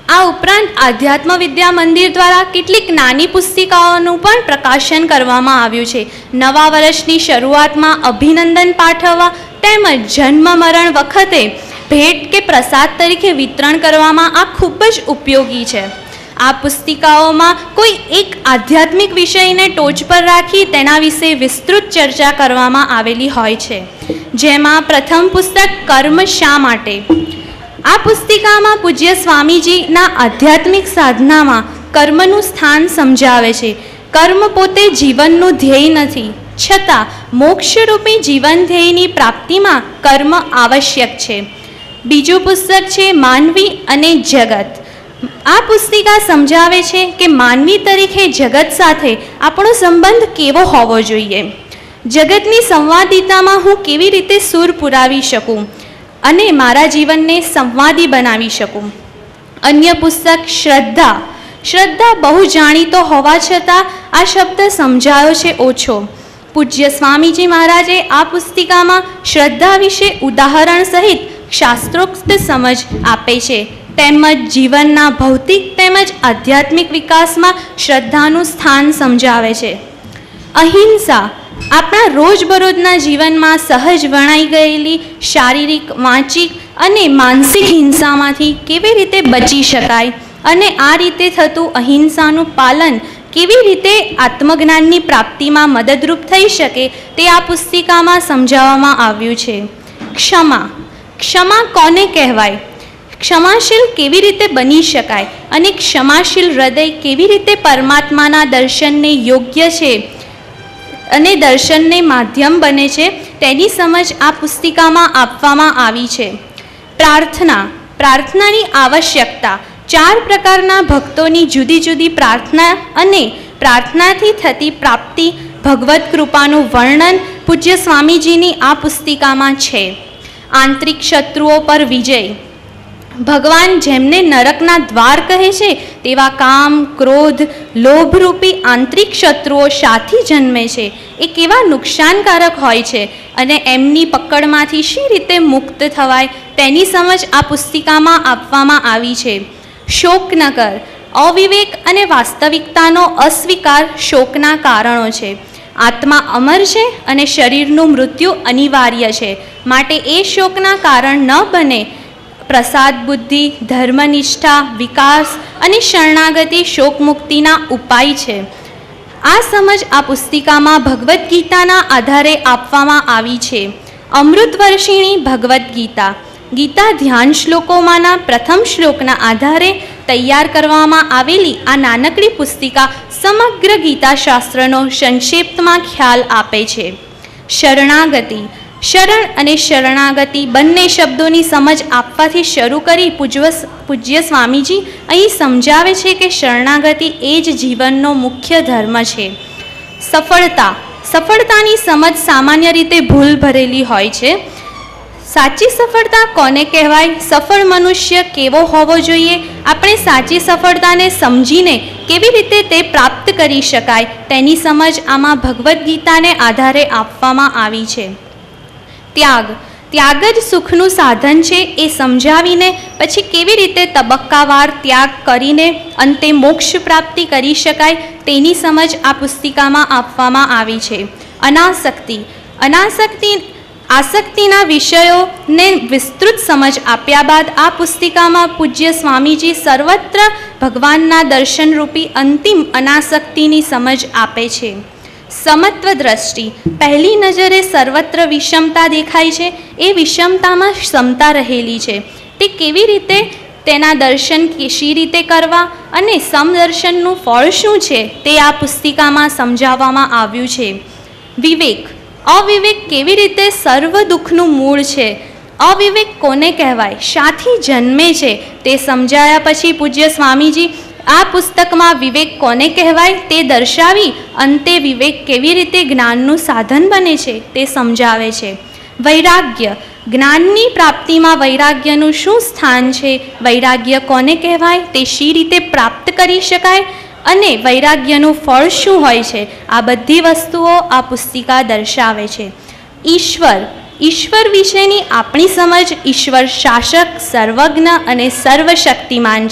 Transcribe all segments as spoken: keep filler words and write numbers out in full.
આ ઉપરાંત આધ્યાત્મ વિદ્યા મંદિર દ્વારા કેટલીક નાની પુસ્તિકાઓનું પણ પ્રકાશન કરવામાં આવ્યું છે. નવા વર્ષની શરૂઆતમાં અભિનંદન પાઠવવા તેમજ જન્મ મરણ વખતે ભેટ કે પ્રસાદ તરીકે વિતરણ કરવામાં આ ખૂબ જ ઉપયોગી છે. આ પુસ્તિકાઓમાં કોઈ એક આધ્યાત્મિક વિષયને ટોચ પર રાખી તેના વિશે વિસ્તૃત ચર્ચા કરવામાં આવેલી હોય છે. જેમાં પ્રથમ પુસ્તક કર્મ શા માટે. આ પુસ્તિકામાં પૂજ્ય સ્વામીજીના આધ્યાત્મિક સાધનામાં કર્મનું સ્થાન સમજાવે છે. કર્મ પોતે જીવનનું ધ્યેય નથી, છતાં મોક્ષરૂપી જીવન ધ્યેયની પ્રાપ્તિમાં કર્મ આવશ્યક છે. બીજું પુસ્તક છે માનવી અને જગત. આ પુસ્તિકા સમજાવે છે કે માનવી તરીકે જગત સાથે આપણો સંબંધ કેવો હોવો જોઈએ. જગતની સંવાદિતામાં હું કેવી રીતે સૂર પુરાવી શકું અને મારા જીવનને સંવાદી બનાવી શકું. અન્ય પુસ્તક શ્રદ્ધા. શ્રદ્ધા બહુ જાણીતો હોવા છતાં આ શબ્દ સમજાયો છે ઓછો. પૂજ્ય સ્વામીજી મહારાજે આ પુસ્તિકામાં શ્રદ્ધા વિશે ઉદાહરણ સહિત શાસ્ત્રોક્ત સમજ આપે છે. તેમજ જીવનના ભૌતિક તેમજ આધ્યાત્મિક વિકાસમાં શ્રદ્ધાનું સ્થાન સમજાવે છે. અહિંસા આપણા રોજબરોજના જીવનમાં સહજ વણાઈ ગયેલી શારીરિક, વાચિક અને માનસિક હિંસામાંથી કેવી રીતે બચી શકાય અને આ રીતે થતું અહિંસાનું પાલન કેવી રીતે આત્મજ્ઞાનની પ્રાપ્તિમાં મદદરૂપ થઈ શકે તે આ પુસ્તિકામાં સમજાવવામાં આવ્યું છે. ક્ષમા. ક્ષમા કોને કહેવાય? ક્ષમાશીલ કેવી રીતે બની શકાય અને ક્ષમાશીલ હૃદય કેવી રીતે પરમાત્માના દર્શનને યોગ્ય છે અને દર્શનને માધ્યમ બને છે તેની સમજ આ પુસ્તિકામાં આપવામાં આવી છે. પ્રાર્થના. પ્રાર્થનાની આવશ્યકતા. ચાર પ્રકારના ભક્તોની જુદી જુદી પ્રાર્થના અને પ્રાર્થનાથી થતી પ્રાપ્તિ ભગવત કૃપાનું વર્ણન પૂજ્ય સ્વામીજીની આ પુસ્તિકામાં છે. આંતરિક શત્રુઓ પર વિજય. ભગવાન જેમને નરકના દ્વાર કહે છે તેવા કામ, ક્રોધ, લોભરૂપી આંતરિક શત્રુઓ શાથી જન્મે છે, એ કેવા નુકસાનકારક હોય છે અને એમની પકડમાંથી શી રીતે મુક્ત થવાય તેની સમજ આ પુસ્તિકામાં આપવામાં આવી છે. શોક ન કર. અવિવેક અને વાસ્તવિકતાનો અસ્વીકાર શોકના કારણો છે. આત્મા અમર છે અને શરીરનું મૃત્યુ અનિવાર્ય છે, માટે એ શોકના કારણ ન બને. પ્રસાદ બુદ્ધિ, ધર્મનિષ્ઠા, વિકાસ અને શરણાગતિ શોક મુક્તિના ઉપાય છે. આ સમજ આ પુસ્તિકામાં ભગવદ્ ગીતાના આધારે આપવામાં આવી છે. અમૃત વર્ષિણી ભગવદ્ ગીતા. ગીતા ધ્યાન શ્લોકોમાંના પ્રથમ શ્લોકના આધારે તૈયાર કરવામાં આવેલી આ નાનકડી પુસ્તિકા સમગ્ર ગીતાશાસ્ત્રનો સંક્ષિપ્તમાં ખ્યાલ આપે છે. શરણાગતિ. શરણ અને શરણાગતિ બંને શબ્દોની સમજ આપવાથી શરૂ કરી પૂજ્ય પૂજ્ય સ્વામીજી અહીં સમજાવે છે કે શરણાગતિ એ જ જીવનનો મુખ્ય ધર્મ છે. સફળતા. સફળતાની સમજ સામાન્ય રીતે ભૂલ ભરેલી હોય છે. સાચી સફળતા કોને કહેવાય? સફળ મનુષ્ય કેવો હોવો જોઈએ? આપણે સાચી સફળતાને સમજીને કેવી રીતે તે પ્રાપ્ત કરી શકાય તેની સમજ આમાં ભગવદ્ ગીતાને આધારે આપવામાં આવી છે. ત્યાગ. ત્યાગ જ સુખનું સાધન છે એ સમજાવીને પછી કેવી રીતે તબક્કાવાર ત્યાગ કરીને અંતે મોક્ષ પ્રાપ્તિ કરી શકાય તેની સમજ આ પુસ્તિકામાં આપવામાં આવી છે. અનાસક્તિ. અનાસક્તિ આસક્તિના વિષયોને વિસ્તૃત સમજ આપ્યા બાદ આ પુસ્તિકામાં પૂજ્ય સ્વામીજી સર્વત્ર ભગવાનના દર્શનરૂપી અંતિમ અનાસક્તિની સમજ આપે છે. સમત્વ દ્રષ્ટિ. પહેલી નજરે સર્વત્ર વિષમતા દેખાય છે, એ વિષમતામાં ક્ષમતા રહેલી છે. તે કેવી રીતે તેના દર્શન શી રીતે કરવા અને સમદર્શનનું ફળ શું છે તે આ પુસ્તિકામાં સમજાવવામાં આવ્યું છે. વિવેક. અવિવેક કેવી રીતે સર્વ દુઃખનું મૂળ છે. અવિવેક કોને કહેવાય, શાથી જન્મે છે તે સમજાયા પછી પૂજ્ય સ્વામીજી આ પુસ્તકમાં વિવેક કોને કહેવાય તે દર્શાવી અંતે વિવેક કેવી રીતે જ્ઞાનનું સાધન બને છે તે સમજાવે છે. વૈરાગ્ય. જ્ઞાનની પ્રાપ્તિમાં વૈરાગ્યનું શું સ્થાન છે, વૈરાગ્ય કોને કહેવાય, તે શી રીતે પ્રાપ્ત કરી શકાય અને વૈરાગ્યનું ફળ શું હોય છે, આ બધી વસ્તુઓ આ પુસ્તિકા દર્શાવે છે. ઈશ્વર. ઈશ્વર વિશેની આપણી સમજ ઈશ્વર શાસક, સર્વજ્ઞ અને સર્વશક્તિમાન છે.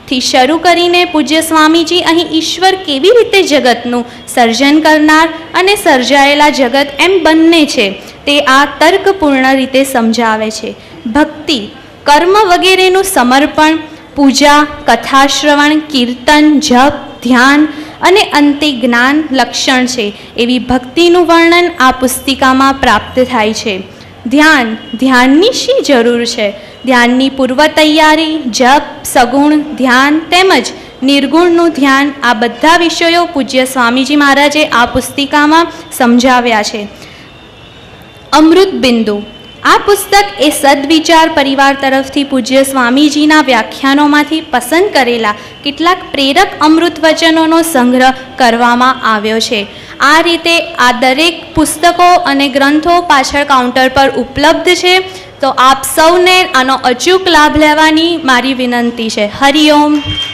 થી શરૂ કરીને પૂજ્ય સ્વામીજી અહીં ઈશ્વર કેવી રીતે જગતનું સર્જન કરનાર અને સર્જાયેલા જગત એમ બંને છે તે આ તર્કપૂર્ણ રીતે સમજાવે છે. ભક્તિ, કર્મ વગેરેનું સમર્પણ, પૂજા, કથાશ્રવણ, કીર્તન, જપ, ધ્યાન અને અંતે જ્ઞાન લક્ષણ છે. એવી ભક્તિનું વર્ણન આ પુસ્તિકામાં પ્રાપ્ત થાય છે. ધ્યાન, ધ્યાનની શી જરૂર છે? ધ્યાનની પૂર્વ તૈયારી, જપ, સગુણ ધ્યાન તેમજ નિર્ગુણનું ધ્યાન, આ બધા વિષયો પૂજ્ય સ્વામીજી મહારાજે આ પુસ્તિકામાં સમજાવ્યા છે. અમૃત બિંદુ, આ પુસ્તક એ સદવિચાર પરિવાર તરફથી પૂજ્ય સ્વામીજીના વ્યાખ્યાનોમાંથી પસંદ કરેલા કેટલાક પ્રેરક અમૃત વચનોનો સંગ્રહ કરવામાં આવ્યો છે. આ રીતે આ દરેક પુસ્તકો અને ગ્રંથો પાછળ કાઉન્ટર પર ઉપલબ્ધ છે. તો આપ સૌને આનો અચૂક લાભ લેવાની મારી વિનંતી છે. હરિઓમ.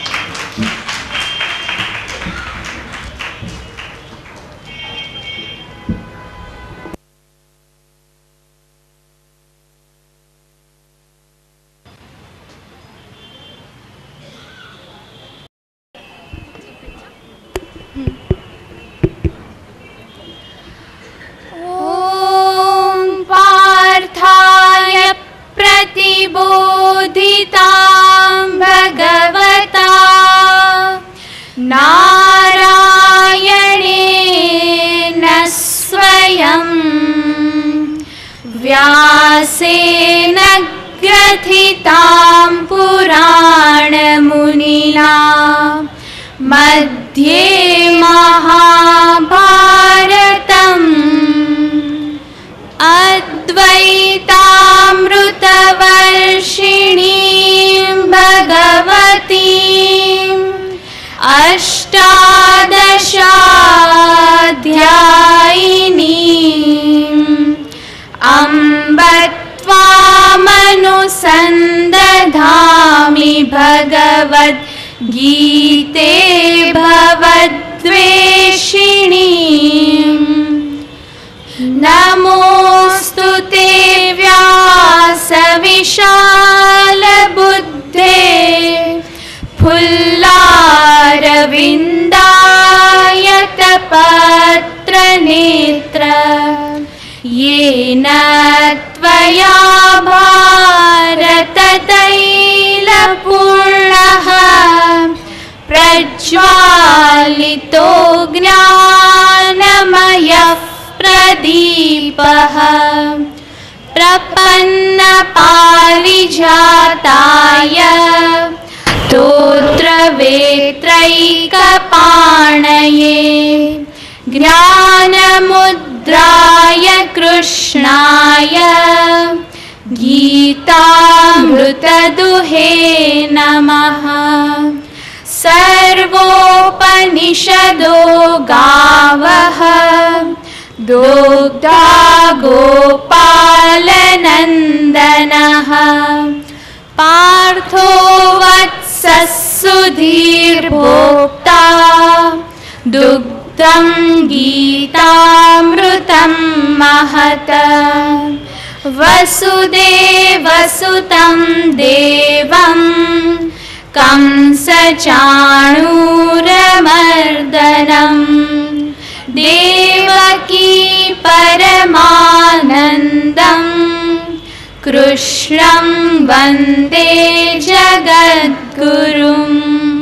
प्रतिबोधितां भगवता नारायणेन स्वयं व्यासेन ग्रथितां पुराणमुनिना मध्ये महाभारतम् अद्वैतामृतवर्षिणीं भगवतीम् अष्टादशाध्यायिनीम् अम्ब त्वामनुसन्दधामि भगवद्गीते भवद्वेषिणीम् नमोऽस्तु ते व्यासविशालबुद्धे फुल्लारविन्दायतपत्रनेत्र येन त्वया भारततैलपूर्णः प्रज्वालितो ज्ञानमयः प्रदीपः प्रपन्नपारिजाताय स्तोत्रवेत्रैकपाणये ज्ञानमुद्राय कृष्णाय गीतामृतदुहे नमः. सर्वोपनिषदो गावः दोग्धा गोपालनन्दनः पार्थो वत्सः सुधीर्भोक्ता दुग्धं गीतामृतं महत. वसुदेवसुतं देवं कंसचाणूरमर्दनम् देवकी परमानन्दं कृष्णं वन्दे जगद्गुरुम्.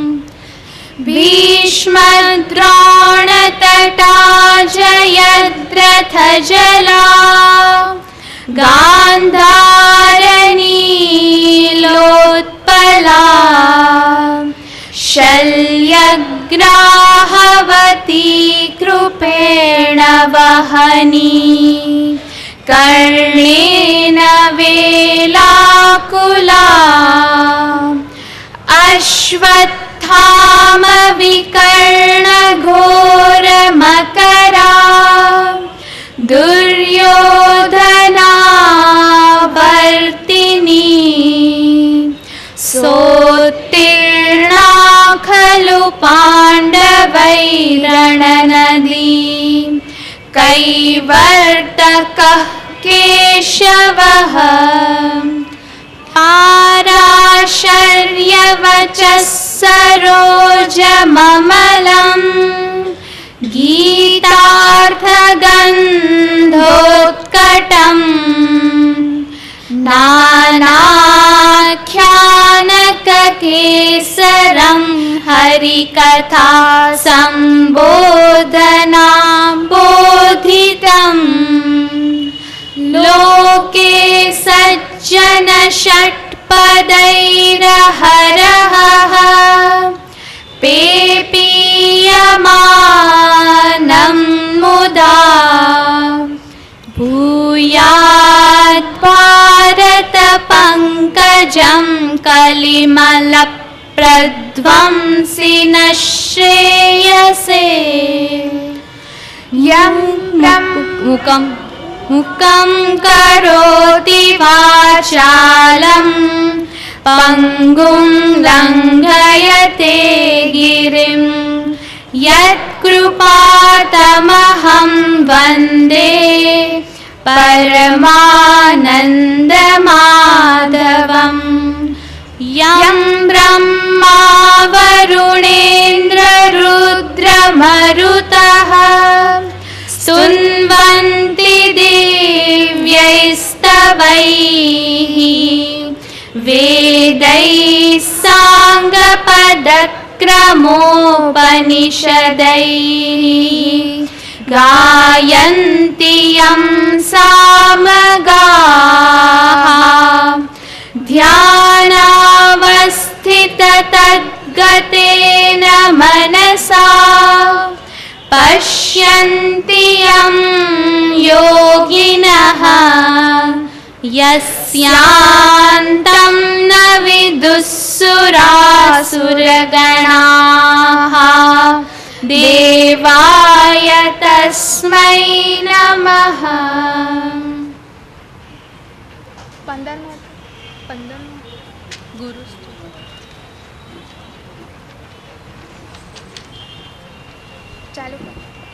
भीष्मद्रोणतटा जयद्रथजला गान्धारनीलोत्पला शल्यग्राहवती कृपेण वहनी कर्णेन वेलाकुला अश्वत्थामविकर्णघोरमकरा दुर्योधनावर्तिनी सोत्तीर्णा खलु पाण्डवैरणनदी कैवर्तकः केशवः पाराशर्यवचः सरोजममलम् गीतार्थगन्धोत्कटम् नानाख्यानककेसरं हरिकथा सम्बोधनां बोधितम् लोके सज्जन षट्पदैरहरः पेपीयमानं मुदा भूयात् भारत पङ्कजं कलिमलप्रध्वंसिन श्रेयसे यं मुकं मुकं करोति वाचालं पङ्गुं लङ्घयते गिरिं यत्कृपातमहं वन्दे परमानन्दमाधवम् यं ब्रह्मा वरुणेन्द्ररुद्रमरुतः स्तुन्वन्ति दिव्यैस्तवैः वेदैः साङ्गपदक्रमोपनिषदैः गायन्ति यं सामगाः ध्यानावस्थिततद्गतेन मनसा पश्यन्ति यं योगिनः यस्यान्तं न विदुःसुरासुरगणाः देवाय तस्मै नमः। पंदर पंदर गुरु चालू कर।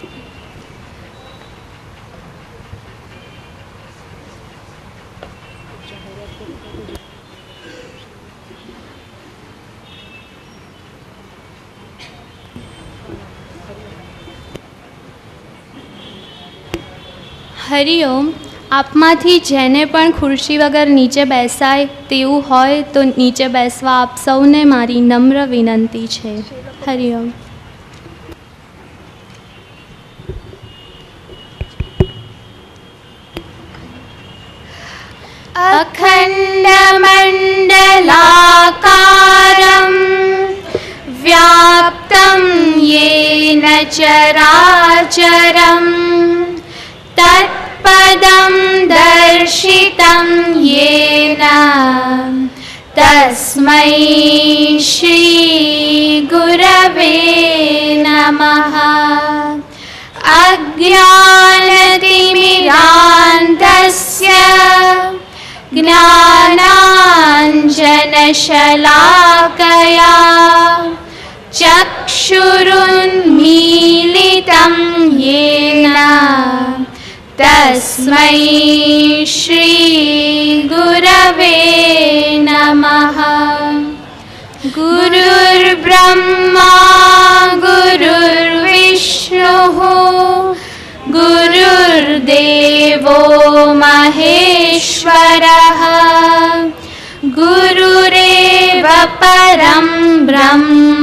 હરિઓમ. આપમાંથી જેને પણ ખુરશી વગર નીચે બેસાય તેવું હોય તો નીચે બેસવા આપ સૌને મારી નમ્ર વિનંતી છે. હરિઓમ. अखण्डमण्डलाकारं व्याप्तं येन चराचरं तत्पदं दर्शितं येन तस्मै श्रीगुरवे नमः. अज्ञानतिमिरान्धस्य ज्ञानाञ्जनशलाकया चक्षुरुन्मीलितं येन तस्मै श्रीगुरवे नमः. गुरुर्ब्रह्मा गुरुर्विष्णुः गुरुर्देवो महेश्वरः गुरुरेव परं ब्रह्म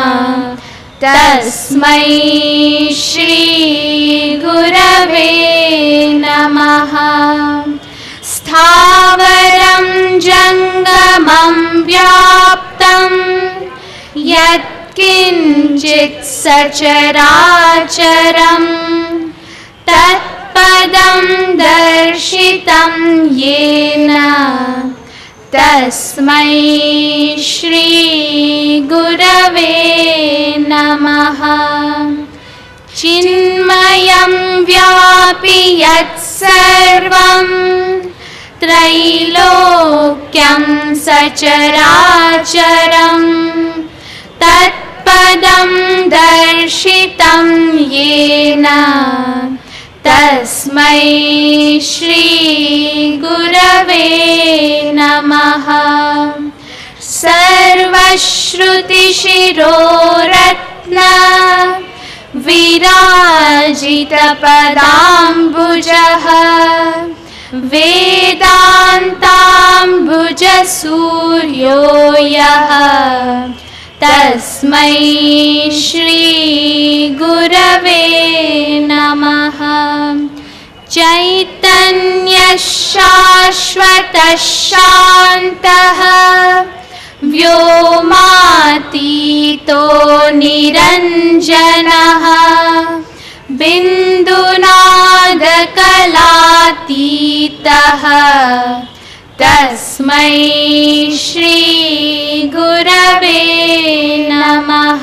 तस्मै श्रीगुरवे नमः. स्थावरं जङ्गमं व्याप्तं यत्किञ्चित् सचराचरं तत्पदं दर्शितं येन तस्मै श्रीगुरवे नमः. चिन्मयं व्यापि यत्सर्वं त्रैलोक्यं सचराचरं तत्पदं दर्शितं येन तस्मै श्रीगुरवे नमः. सर्वश्रुतिशिरोरत्न विराजितपदाम्बुजः वेदान्ताम्बुजसूर्यो यः तस्मै श्रीगुरवे नमः। चैतन्यशाश्वतः शान्तः व्योमातीतो निरञ्जनः बिन्दुनादकलातीतः तस्मै श्रीगुरवे नमः।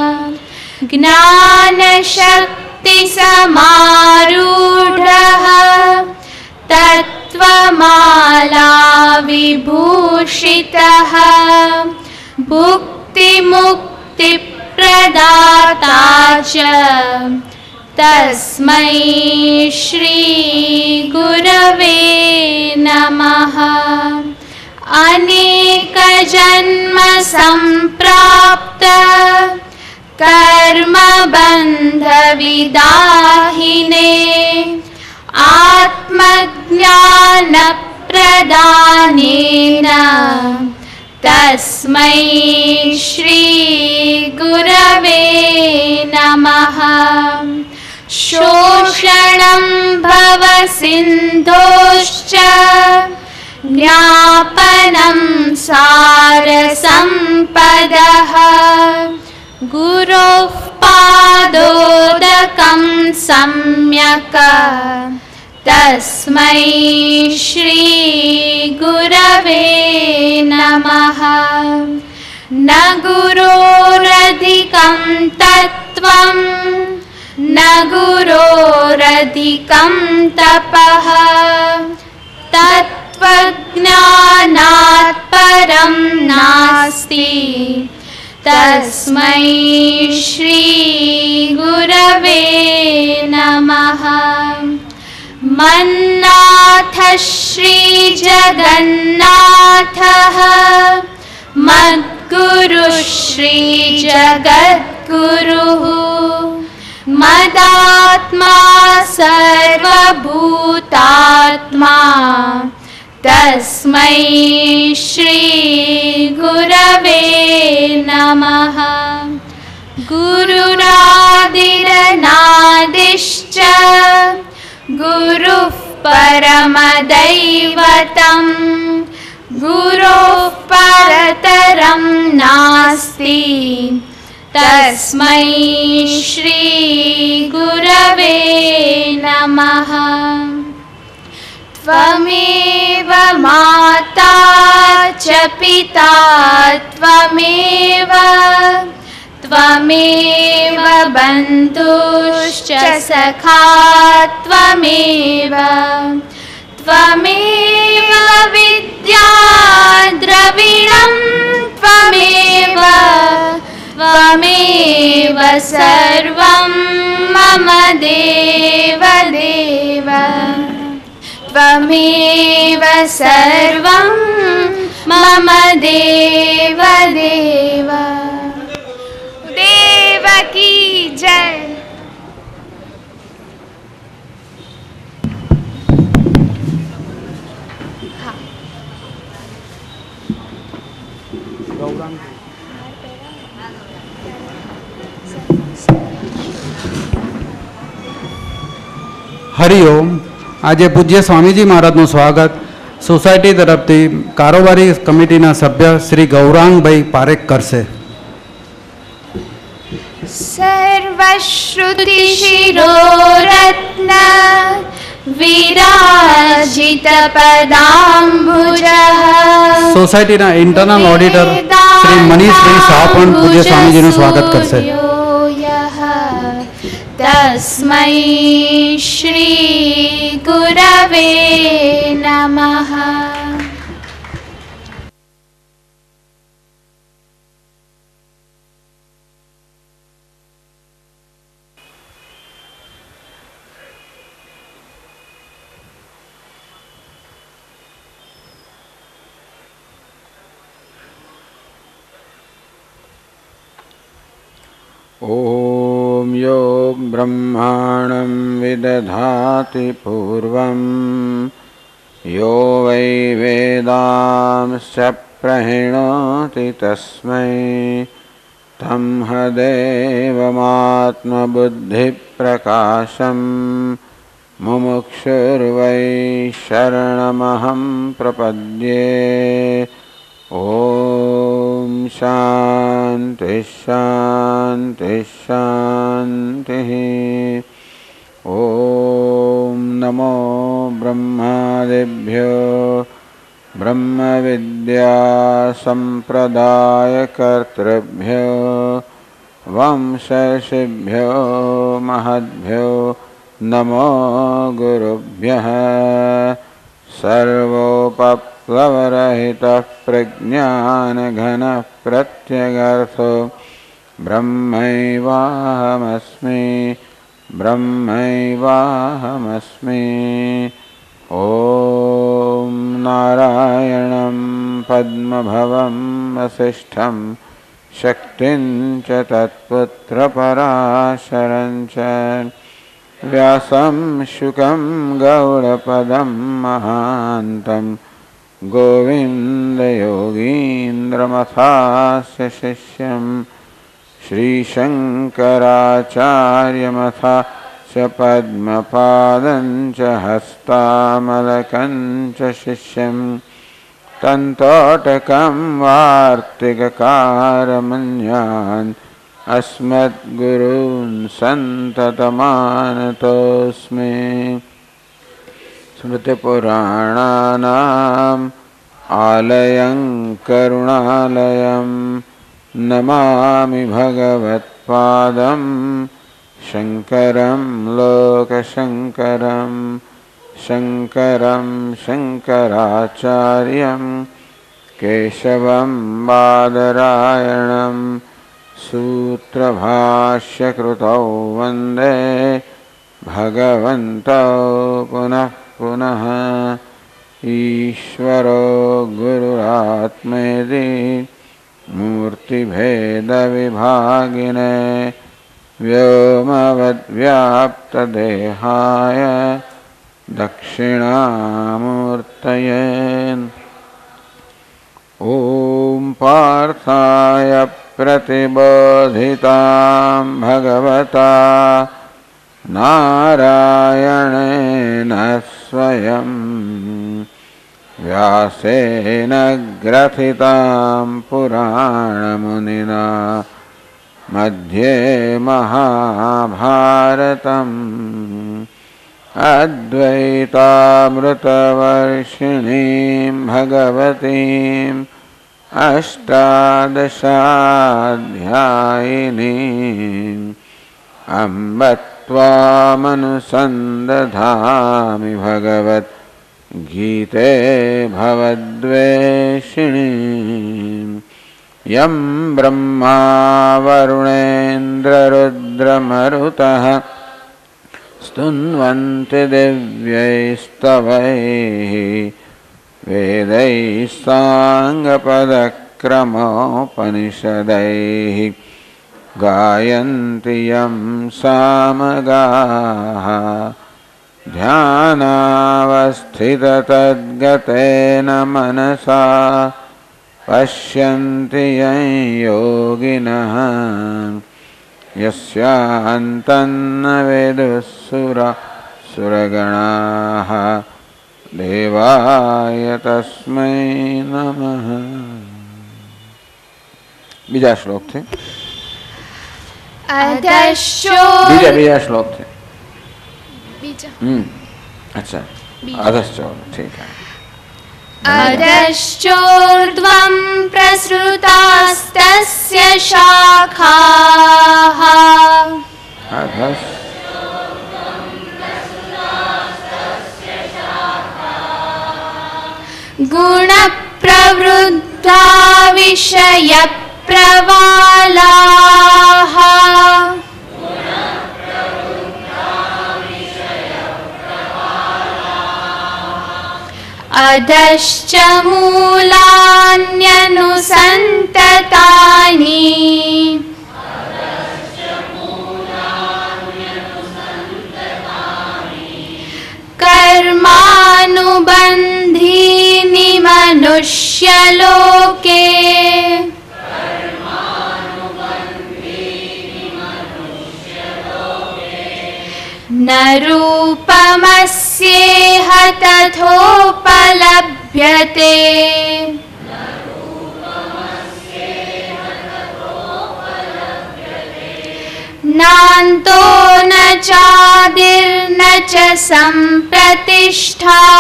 ज्ञानशक्तिसमारूढः तत्त्वमालाविभूषितः भुक्तिमुक्तिप्रदाता च तस्मै श्रीगुरवे नमः। अनेकजन्मसम्प्राप्त कर्मबन्धविदाहिने आत्मज्ञानप्रदानेन तस्मै श्रीगुरवे नमः। शोषणं भवसिन्धोश्च ज्ञापनं सारसम्पदः गुरोः पादोदकं सम्यक् तस्मै श्रीगुरवे नमः। न गुरोरधिकं तत्त्वं न गुरोरधिकं तपः तत्त्वज्ञानात् परं नास्ति तस्मै श्रीगुरवे नमः। मन्नाथः श्रीजगन्नाथः मद्गुरुः श्रीजगद्गुरुः मदात्मा सर्वभूतात्मा तस्मै श्रीगुरवे नमः। गुरुरादिरनादिश्च गुरुः परमदैवतं गुरोः परतरं नास्ति तस्मै श्रीगुरवे नमः। त्वमेव माता च पिता त्वमेव त्वमेव बन्धुश्च सखा त्वमेव त्वमेव विद्या द्रविणं त्वमेव त्वमेव सर्वं मम देव देव त्वमेव सर्वं मम देव देव। देव की जय। हरिओम। आज पूज्य स्वामीजी महाराजનું સ્વાગત સોસાયટી તરફથી કારોબારી કમિટીના સભ્ય શ્રી ગૌરાંગભાઈ પારેખ કરશે। सर्वश्रुतिशिरोरत्न विराजितपदाम्बुजः સોસાયટીના ઇન્ટરનલ ઓડિટર શ્રી મનીષભાઈ શાહ પણ પૂજ્ય સ્વામીજીનું સ્વાગત કરશે। तस्मै श्रीगुरवे नमः। ॐ यो ब्रह्माणं विदधाति पूर्वं यो वै वेदांश्च प्रणोति तस्मै तं देवमात्मबुद्धिप्रकाशं मुमुक्षुर्वै शरणमहं प्रपद्ये। ॐ शान्ति शान्ति शान्तिः। ॐ नमो ब्रह्मादिभ्यो ब्रह्मविद्यासम्प्रदायकर्तृभ्यो वंशर्षिभ्यो महद्भ्यो नमो गुरुभ्यः। सर्वोपप्लवरहितः प्रज्ञानघनः प्रत्यगर्थो ब्रह्मैवाहमस्मि ब्रह्मैवाहमस्मि। ॐ नारायणं पद्मभवं वसिष्ठं शक्तिं च तत्पुत्रपराशरं च व्यासं शुकं गौडपदं महान्तं गोविन्दयोगीन्द्रमथास्य शिष्यं श्रीशङ्कराचार्यमथास्य पद्मपादं च हस्तामलकं च शिष्यं तन्तोटकं वार्तिककारमन्यान् अस्मद्गुरून् सन्ततमानतोऽस्मि। स्मृतिपुराणानाम् आलयं करुणालयं नमामि भगवत्पादं शङ्करं लोकशङ्करं शङ्करं शङ्कराचार्यं केशवं बादरायणं सूत्रभाष्यकृतौ वन्दे भगवन्तौ पुनः पुनः। ईश्वरो गुरुरात्मेति मूर्तिभेदविभागिने व्योमवद्व्याप्तदेहाय दक्षिणामूर्तये। ॐ पार्थाय प्रतिबोधितां भगवता नारायणेन स्वयं व्यासेन ग्रथितां पुराणमुनिना मध्ये महाभारतम् अद्वैतामृतवर्षिणीं भगवतीम् अष्टादशाध्यायिनीम् अम्ब त्वामनुसन्दधामि भगवद्गीते भवद्वेषिणीम् यं ब्रह्मा वरुणेन्द्ररुद्रमरुतः स्तुन्वन्ति दिव्यैस्तवैः वेदैः साङ्गपदक्रमोपनिषदैः गायन्ति यं सामगाः ध्यानावस्थिततद्गतेन मनसा पश्यन्ति यं योगिनः यस्यान्तन्न विदुःसुरगणाः देवाय तस्मै नमः। बीजा श्लोक थे अधश्चो बीजा बीजा श्लोक थे बीजा हम्म अच्छा अधश्चोर ठीक है। अधश्चोर्ध्वं प्रसृतास्तस्य शाखाः अधस् गुणप्रवृद्धा विषयप्रवालाः अधश्च मूलान्यनुसन्ततानि कर्मानुबन्धीनि मनुष्यलोके न रूपमस्येह तथोपलभ्यते नान्तो न चादिर्न च सम्प्रतिष्ठा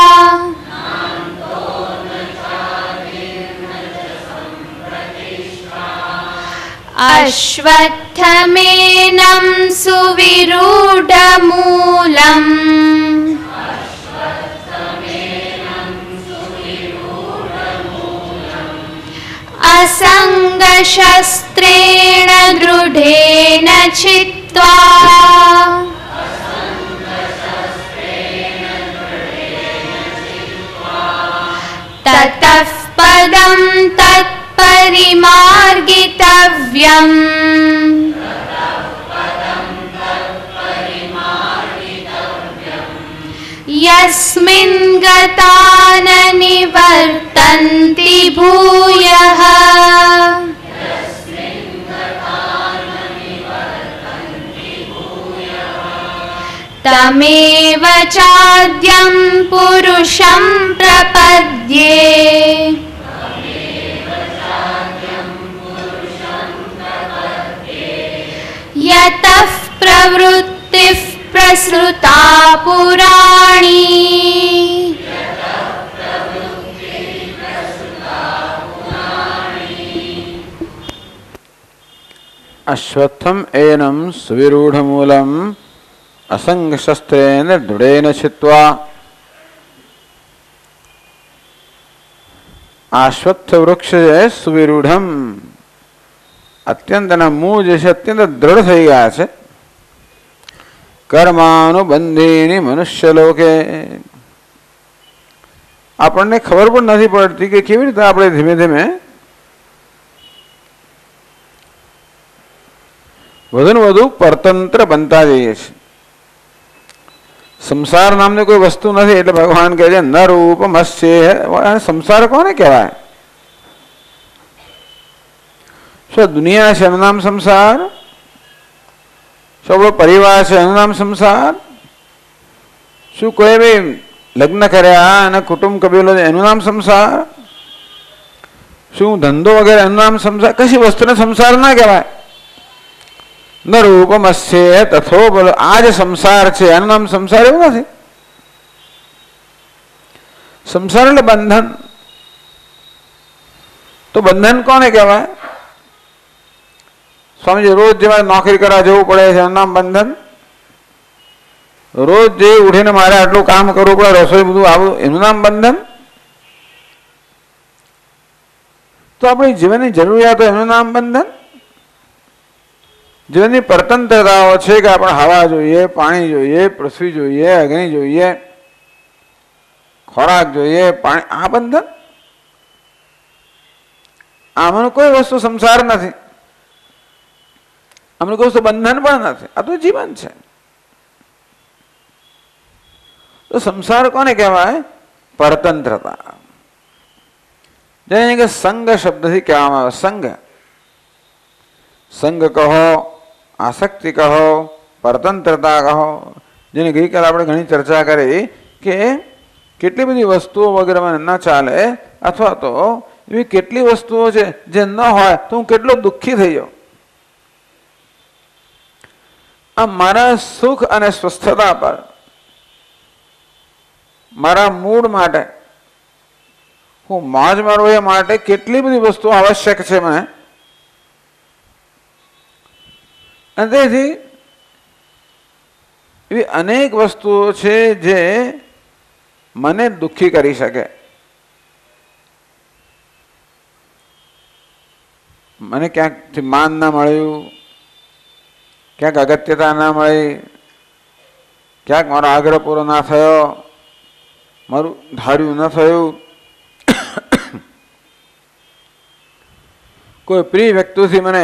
अश्वत्थमेनं सुविरूढमूलम् असङ्गशस्त्रेण दृढेन चित्वा ततः पदं तत्परिमार्गितव्यम् यस्मिन् गता न निवर्तन्ति भूयः तमेव चाद्यं पुरुषं प्रपद्ये यतः प्रवृत्तिः प्रसृता पुराणी अश्वत्थम एनं सुविरूढ़मूलम असंग शस्त्रेण दृढ़ेन छित्त्वा। अश्वत्थ वृक्ष है सुविरूढ़म, અત્યંત એના મૂળ જે છે અત્યંત દ્રઢ થઈ ગયા છે. કર્માનુબંધીની મનુષ્ય લોકે, આપણને ખબર પણ નથી પડતી કે કેવી રીતે આપણે ધીમે ધીમે વધુ ને વધુ પરતંત્ર બનતા જઈએ છીએ. સંસાર નામની કોઈ વસ્તુ નથી એટલે ભગવાન કહે છે ન રૂપમસ્ય. સંસાર કોને કહેવાય? શું દુનિયા છે એનું નામ સંસાર? શું આપણો પરિવાર છે એનું નામ સંસાર? શું કોઈ બી લગ્ન કર્યા અને કુટુંબ કબીલો એનું નામ સંસાર? શું ધંધો વગેરે એનું નામ સંસાર? કશી વસ્તુને સંસાર ના કહેવાય. ન રૂપમસ્ય તથો બોલો, આ જે સંસાર છે એનું નામ સંસાર એવું નથી. સંસાર એટલે બંધન. તો બંધન કોને કહેવાય? સ્વામીજી, રોજ જેમાં નોકરી કરવા જવું પડે છે એનું નામ બંધન. રોજ જે ઉઠીને મારે આટલું કામ કરવું પડે, રસોઈ બધું આવું, એનું નામ બંધન. તો આપણી જીવનની જરૂરિયાતો એનું નામ બંધન. જીવનની પરતંત્રતાઓ છે કે આપણે હવા જોઈએ, પાણી જોઈએ, પૃથ્વી જોઈએ, અગ્નિ જોઈએ, ખોરાક જોઈએ, પાણી, આ બંધન. આમાંનું કોઈ વસ્તુ સંસાર નથી, આમાંનું કોઈ વસ્તુ બંધન પણ નથી. આ તો જીવન છે. તો સંસાર કોને કહેવાય? પરતંત્રતા. જેને કે સંગ શબ્દથી કહેવામાં આવે. સંગ, સંગ કહો, આસક્તિ કહો, પરતંત્રતા કહો. જેને ગઈકાલે આપણે ઘણી ચર્ચા કરી કે કેટલી બધી વસ્તુઓ વગેરે મને ન ચાલે, અથવા તો એવી કેટલી વસ્તુઓ છે જે ન હોય તો હું કેટલો દુઃખી થઈ જાઉં. આ મારા સુખ અને સ્વસ્થતા પર, મારા મૂડ માટે, હું મોજ મારું એ માટે કેટલી બધી વસ્તુઓ આવશ્યક છે મને. અને તેથી એવી અનેક વસ્તુઓ છે જે મને દુઃખી કરી શકે. મને ક્યાંકથી માન ના મળ્યું, ક્યાંક અગત્યતા ના મળી, ક્યાંક મારો આગ્રહ પૂરો ના થયો, મારું ધાર્યું ન થયું, કોઈ પ્રિય વ્યક્તિથી મને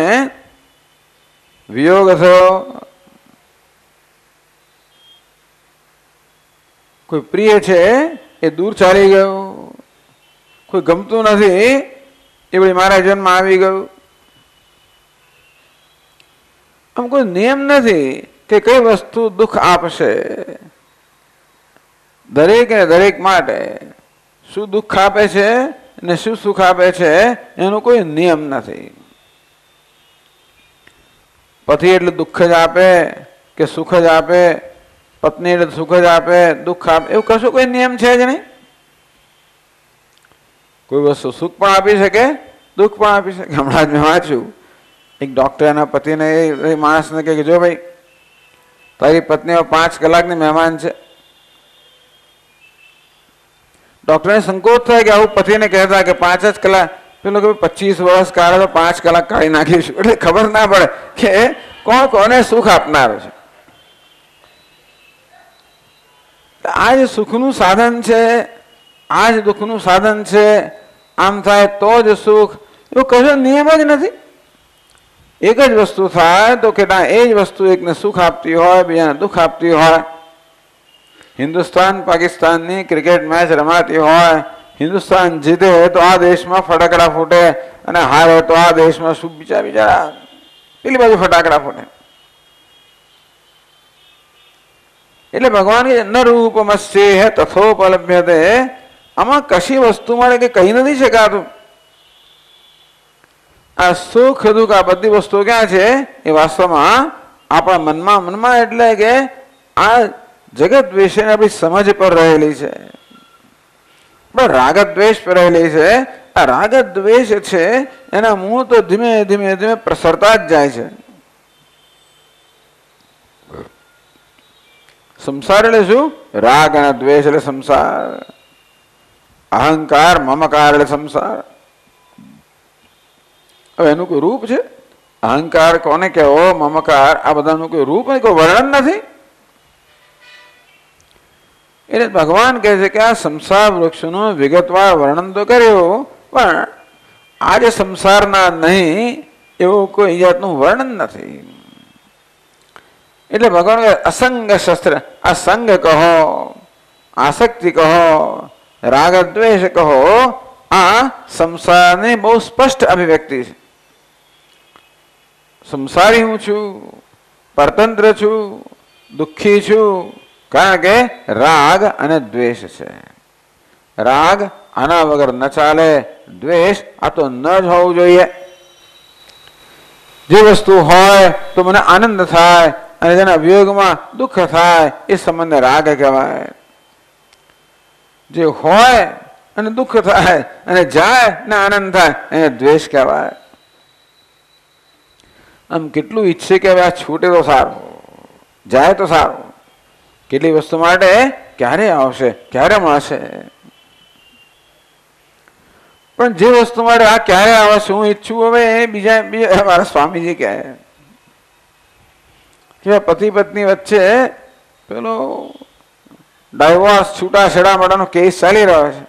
વિયોગ થયો, કોઈ પ્રિય છે એ દૂર ચાલી ગયું, કોઈ ગમતું નથી એ વળી મારા જન્મ આવી ગયું. આમ કોઈ નિયમ નથી કે કઈ વસ્તુ દુઃખ આપશે. દરેક ને દરેક માટે શું દુઃખ આપે છે ને શું સુખ આપે છે એનો કોઈ નિયમ નથી. પતિ એટલે દુઃખ જ આપે કે સુખ જ આપે, પત્ની એટલે સુખ જ આપે દુઃખ આપે, એવું કશું કોઈ નિયમ છે જ નહીં. કોઈ વસ્તુ સુખ પણ આપી શકે, દુઃખ પણ આપી શકે. હમણાં જ મેં વાંચ્યું, એક ડોક્ટર એના પતિને એ માણસને કહે કે જો ભાઈ તારી પત્નીઓ પાંચ કલાકની મહેમાન છે. ડોક્ટરને સંકોચ થાય કે આવું પતિને કહેતા કે પાંચ જ કલાક, પેલો કે પચીસ વર્ષ કાઢે તો પાંચ કલાક કાઢી નાખીશું, એટલે ખબર ના પડે કે કોણ કોને સુખ આપનાર છે. આ જ સુખનું સાધન છે, આ જ દુઃખનું સાધન છે. આમ થાય તો જ સુખ, એવું કશો નિયમ જ નથી. એક જ વસ્તુ થાય તો કે ના એ જ વસ્તુ એકને સુખ આપતી હોય બીજાને દુઃખ આપતી હોય. હિન્દુસ્તાન પાકિસ્તાનની ક્રિકેટ મેચ રમાતી હોય, હિન્દુસ્તાન જીતે તો આ દેશમાં ફટાકડા ફૂટે અને હારે તો આ દેશમાં શું બીજા બીજા પેલી બાજુ ફટાકડા ફૂટે. એટલે ભગવાન કે ન રૂપમસ્ય તથોપલભ્યતે, આમાં કશી વસ્તુ મળે કે કહી નથી શકાતું. આ સુખ દુઃખ આ બધી વસ્તુઓ ક્યાં છે એ વાસ્તવમાં આપણા મનમાં મનમાં એટલે કે આ જગત વિશેની આપણી સમજ પર રહેલી છે, રાગ દ્વેષ પર રહેલી છે. આ રાગ દ્વેષ છે એના મૂળ તો ધીમે ધીમે ધીમે પ્રસરતા જ જાય છે. સંસાર એટલે શું? રાગ અને દ્વેષ એટલે સંસાર. અહંકાર મમકાર એટલે સંસાર. હવે એનું કોઈ રૂપ છે? અહંકાર કોને કહેવો, મમકાર, આ બધાનું કોઈ રૂપ નહીં, કોઈ વર્ણન નથી. એટલે ભગવાન કહે છે કે આ સંસાર વૃક્ષનું વિગતવાર વર્ણન તો કર્યું, પણ આ જે સંસારના નહીં એવું કોઈ જાતનું વર્ણન નથી. એટલે ભગવાન કહે અસંગ શસ્ત્ર, આ સંગ કહો, આસક્તિ કહો, રાગ દ્વેષ કહો, આ સંસારની બહુ સ્પષ્ટ અભિવ્યક્તિ છે. સંસારી હું છું, પરતંત્ર છું, દુઃખી છું, કારણ કે રાગ અને દ્વેષ છે. રાગ આના વગર ન ચાલે, દ્વેષ આ તો ન જ હોવું જોઈએ. જે વસ્તુ હોય તો મને આનંદ થાય અને જેના વિયોગમાં દુઃખ થાય એ સંબંધને રાગ કહેવાય. જે હોય અને દુઃખ થાય અને જાય ને આનંદ થાય એને દ્વેષ કહેવાય. આમ કેટલું ઈચ્છે કે હવે આ છૂટે તો સારું, જાય તો સારું. કેટલી વસ્તુ માટે ક્યારે આવશે, ક્યારે મળશે, પણ જે વસ્તુ માટે આ ક્યારે આવશે હું ઈચ્છું, હવે બીજા બીજા મારા સ્વામીજી કહે કે પતિ પત્ની વચ્ચે પેલો ડાયવોર્સ છૂટાછેડા માટેનો કેસ ચાલી રહ્યો છે.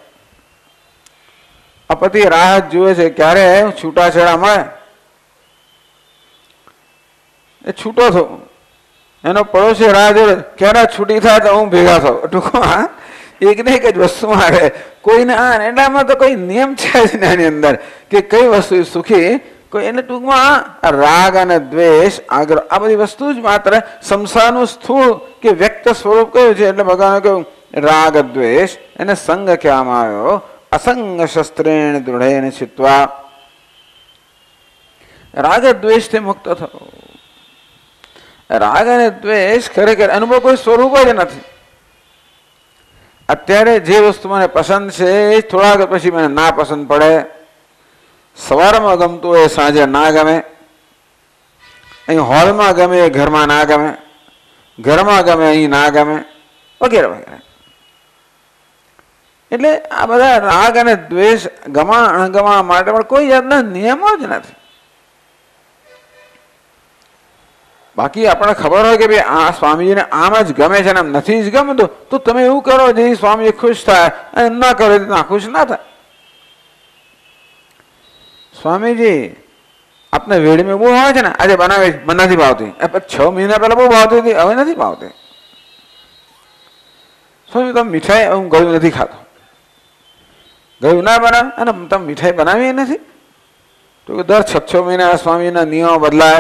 આ પતિ રાહ જુએ છે ક્યારે છૂટાછેડા મળે, એ છૂટો થયો. એનો પડોશી રાહ જોડે ક્યારે છૂટી થાય તો હું ભેગા થાવ. ટૂંકમાં એક ને એક જ વસ્તુ માટે કોઈને આ એનામાં તો કોઈ નિયમ છે જ ને એની અંદર કે કઈ વસ્તુ સુખી, કોઈ એને ટૂંકમાં રાગ અને દ્વેષ આગ્રહ આ બધી વસ્તુ જ માત્ર સંસારનું સ્થૂળ કે વ્યક્ત સ્વરૂપ કયું છે. એટલે ભગવાને કહ્યું રાગ દ્વેષ એને સંગ કહેવામાં આવ્યો. અસંગ શસ્ત્રેણ દૃઢેન ચિત્વા, રાગ દ્વેષથી મુક્ત થયો. રાગ અને દ્વેષ ખરેખર અનુભવ કોઈ સ્વરૂપ જ નથી. અત્યારે જે વસ્તુ મને પસંદ છે એ થોડાક પછી મને ના પસંદ પડે. સવારમાં ગમતું હોય સાંજે ના ગમે, અહીં હોલમાં ગમે એ ઘરમાં ના ગમે, ઘરમાં ગમે અહીં ના ગમે, વગેરે વગેરે. એટલે આ બધા રાગ અને દ્વેષ ગમા અણગમા માટે પણ કોઈ જાતના નિયમો જ નથી. બાકી આપણને ખબર હોય કે ભાઈ આ સ્વામીજીને આમ જ ગમે છે ને આમ નથી જ ગમતું તો તમે એવું કરો જે સ્વામીજી ખુશ થાય અને ના કરો ના ખુશ ના થાય. સ્વામીજી આપને વેડમી બહુ આવે છે ને, આજે બનાવે મને નથી ભાવતી, છ મહિના પહેલા બહુ ભાવતી હતી હવે નથી ભાવતી. સ્વામી તમે મીઠાઈ, હું ગળ્યું નથી ખાતો. ગળ્યું ના બનાવે અને તમે મીઠાઈ બનાવી નથી? તો દર છ છ મહિના સ્વામીના નિયમો બદલાય.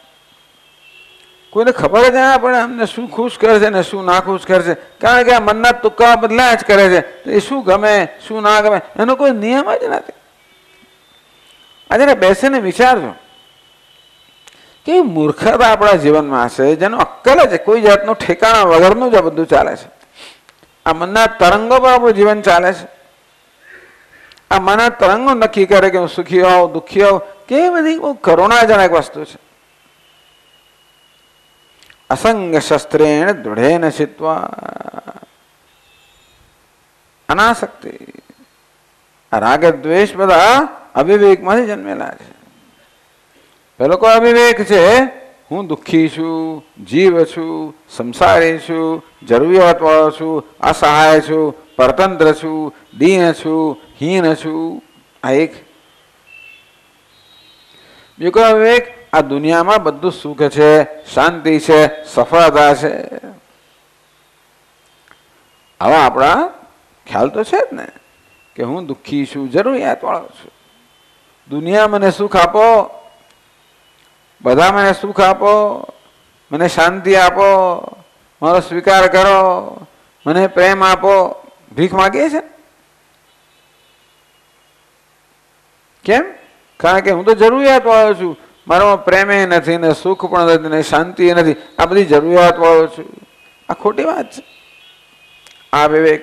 કોઈને ખબર જ ના પડે અમને શું ખુશ કરે છે ને શું ના ખુશ કરે છે, કારણ કે આ મનના તુક્કા બદલાયા જ કરે છે. એ શું ગમે શું ના ગમે એનો કોઈ નિયમ જ નથી. આજે બેસીને વિચારજો કે મૂર્ખતા આપણા જીવનમાં હશે, જેનો અક્કલ જ કોઈ જાતનું ઠેકાણા વગરનું જ આ બધું ચાલે છે. આ મનના તરંગો પર આપણું જીવન ચાલે છે. આ મનના તરંગો નક્કી કરે કે હું સુખી હોઉં દુઃખી હોઉં, કે બધી બહુ કરુણાજનક વસ્તુ છે. અસંગ શસ્ત્રેણ દૃઢેન ચિત્વા અનાસક્તિ. આ રાગ દ્વેષ બધા અવિવેકમાંથી જન્મેલા છે. પેલો કોઈ અવિવેક છે, હું દુઃખી છું, જીવ છું, સંસારી છું, જરૂરિયાત વાળો છું, અસહાય છું, પરતંત્ર છું, દીન છું, હીન છું. આ એક. બીજો કોઈ અવિવેક, આ દુનિયામાં બધું સુખ છે, શાંતિ છે, સફળતા છે. આવા આપણા ખ્યાલ તો છે જ ને કે હું દુઃખી છું, જરૂરિયાત વાળો છું. દુનિયા મને સુખ આપો, બધા મને સુખ આપો, મને શાંતિ આપો, મારો સ્વીકાર કરો, મને પ્રેમ આપો. ભીખ માગીએ છે. કેમ? કારણ કે હું તો જરૂરિયાત વાળો છું. મારામાં પ્રેમે નથી ને સુખ પણ નથી ને શાંતિ નથી. આ બધી જરૂરિયાત વાળો છું. આ ખોટી વાત છે. આ વિવેક.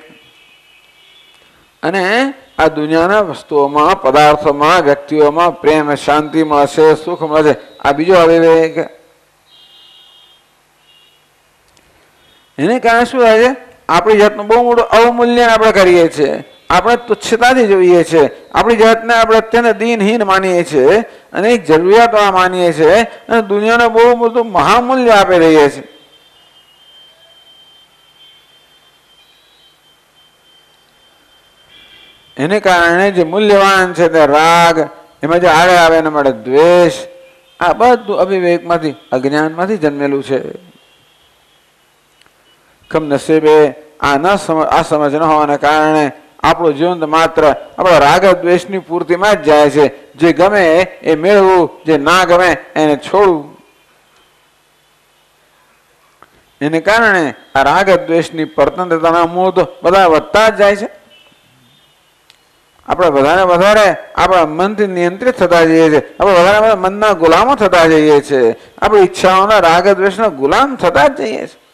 અને આ દુનિયાના વસ્તુઓમાં, પદાર્થોમાં, વ્યક્તિઓમાં પ્રેમ શાંતિ મળશે, સુખ મળશે. આ બીજો અવિવેક. એને કારણે શું થાય છે? આપણી જાતનું બહુ મોટું અવમૂલ્યન આપણે કરીએ છીએ. આપણે તુચ્છતાથી જોઈએ છીએ. આપણી જાતને આપણે અત્યંત દીનહીન માનીએ છીએ અને એક જરૂરિયાતવાળા માનીએ છીએ અને દુનિયાને બહુ મોટું મહામૂલ્ય આપી રહીએ છીએ. એને કારણે જે મૂલ્યવાન છે તે રાગ, એમાં જે આડે આવે એના માટે દ્વેષ, આ બધું અવિવેકમાંથી, અજ્ઞાનમાંથી જન્મેલું છે. કમનસીબે આ ન સમજ આ સમજ ન હોવાને કારણે આપણું જીવન માત્ર આપણા રાગ દ્વેષની પૂર્તિમાં જ જાય છે. જે ગમે એ મેળવું, જે ના ગમે એને છોડવું. એને કારણે આ રાગ દ્વેષની પરતંત્રતાના મૂળ તો બધા વધતા જ જાય છે. આપણે વધારે વધારે આપણા મનથી નિયંત્રિત થતા જઈએ છીએ. આપણે વધારે વધારે મનના ગુલામો થતા જઈએ છીએ. આપણી ઈચ્છાઓના રાગ દ્વેષના ગુલામ થતા જ જઈએ છીએ.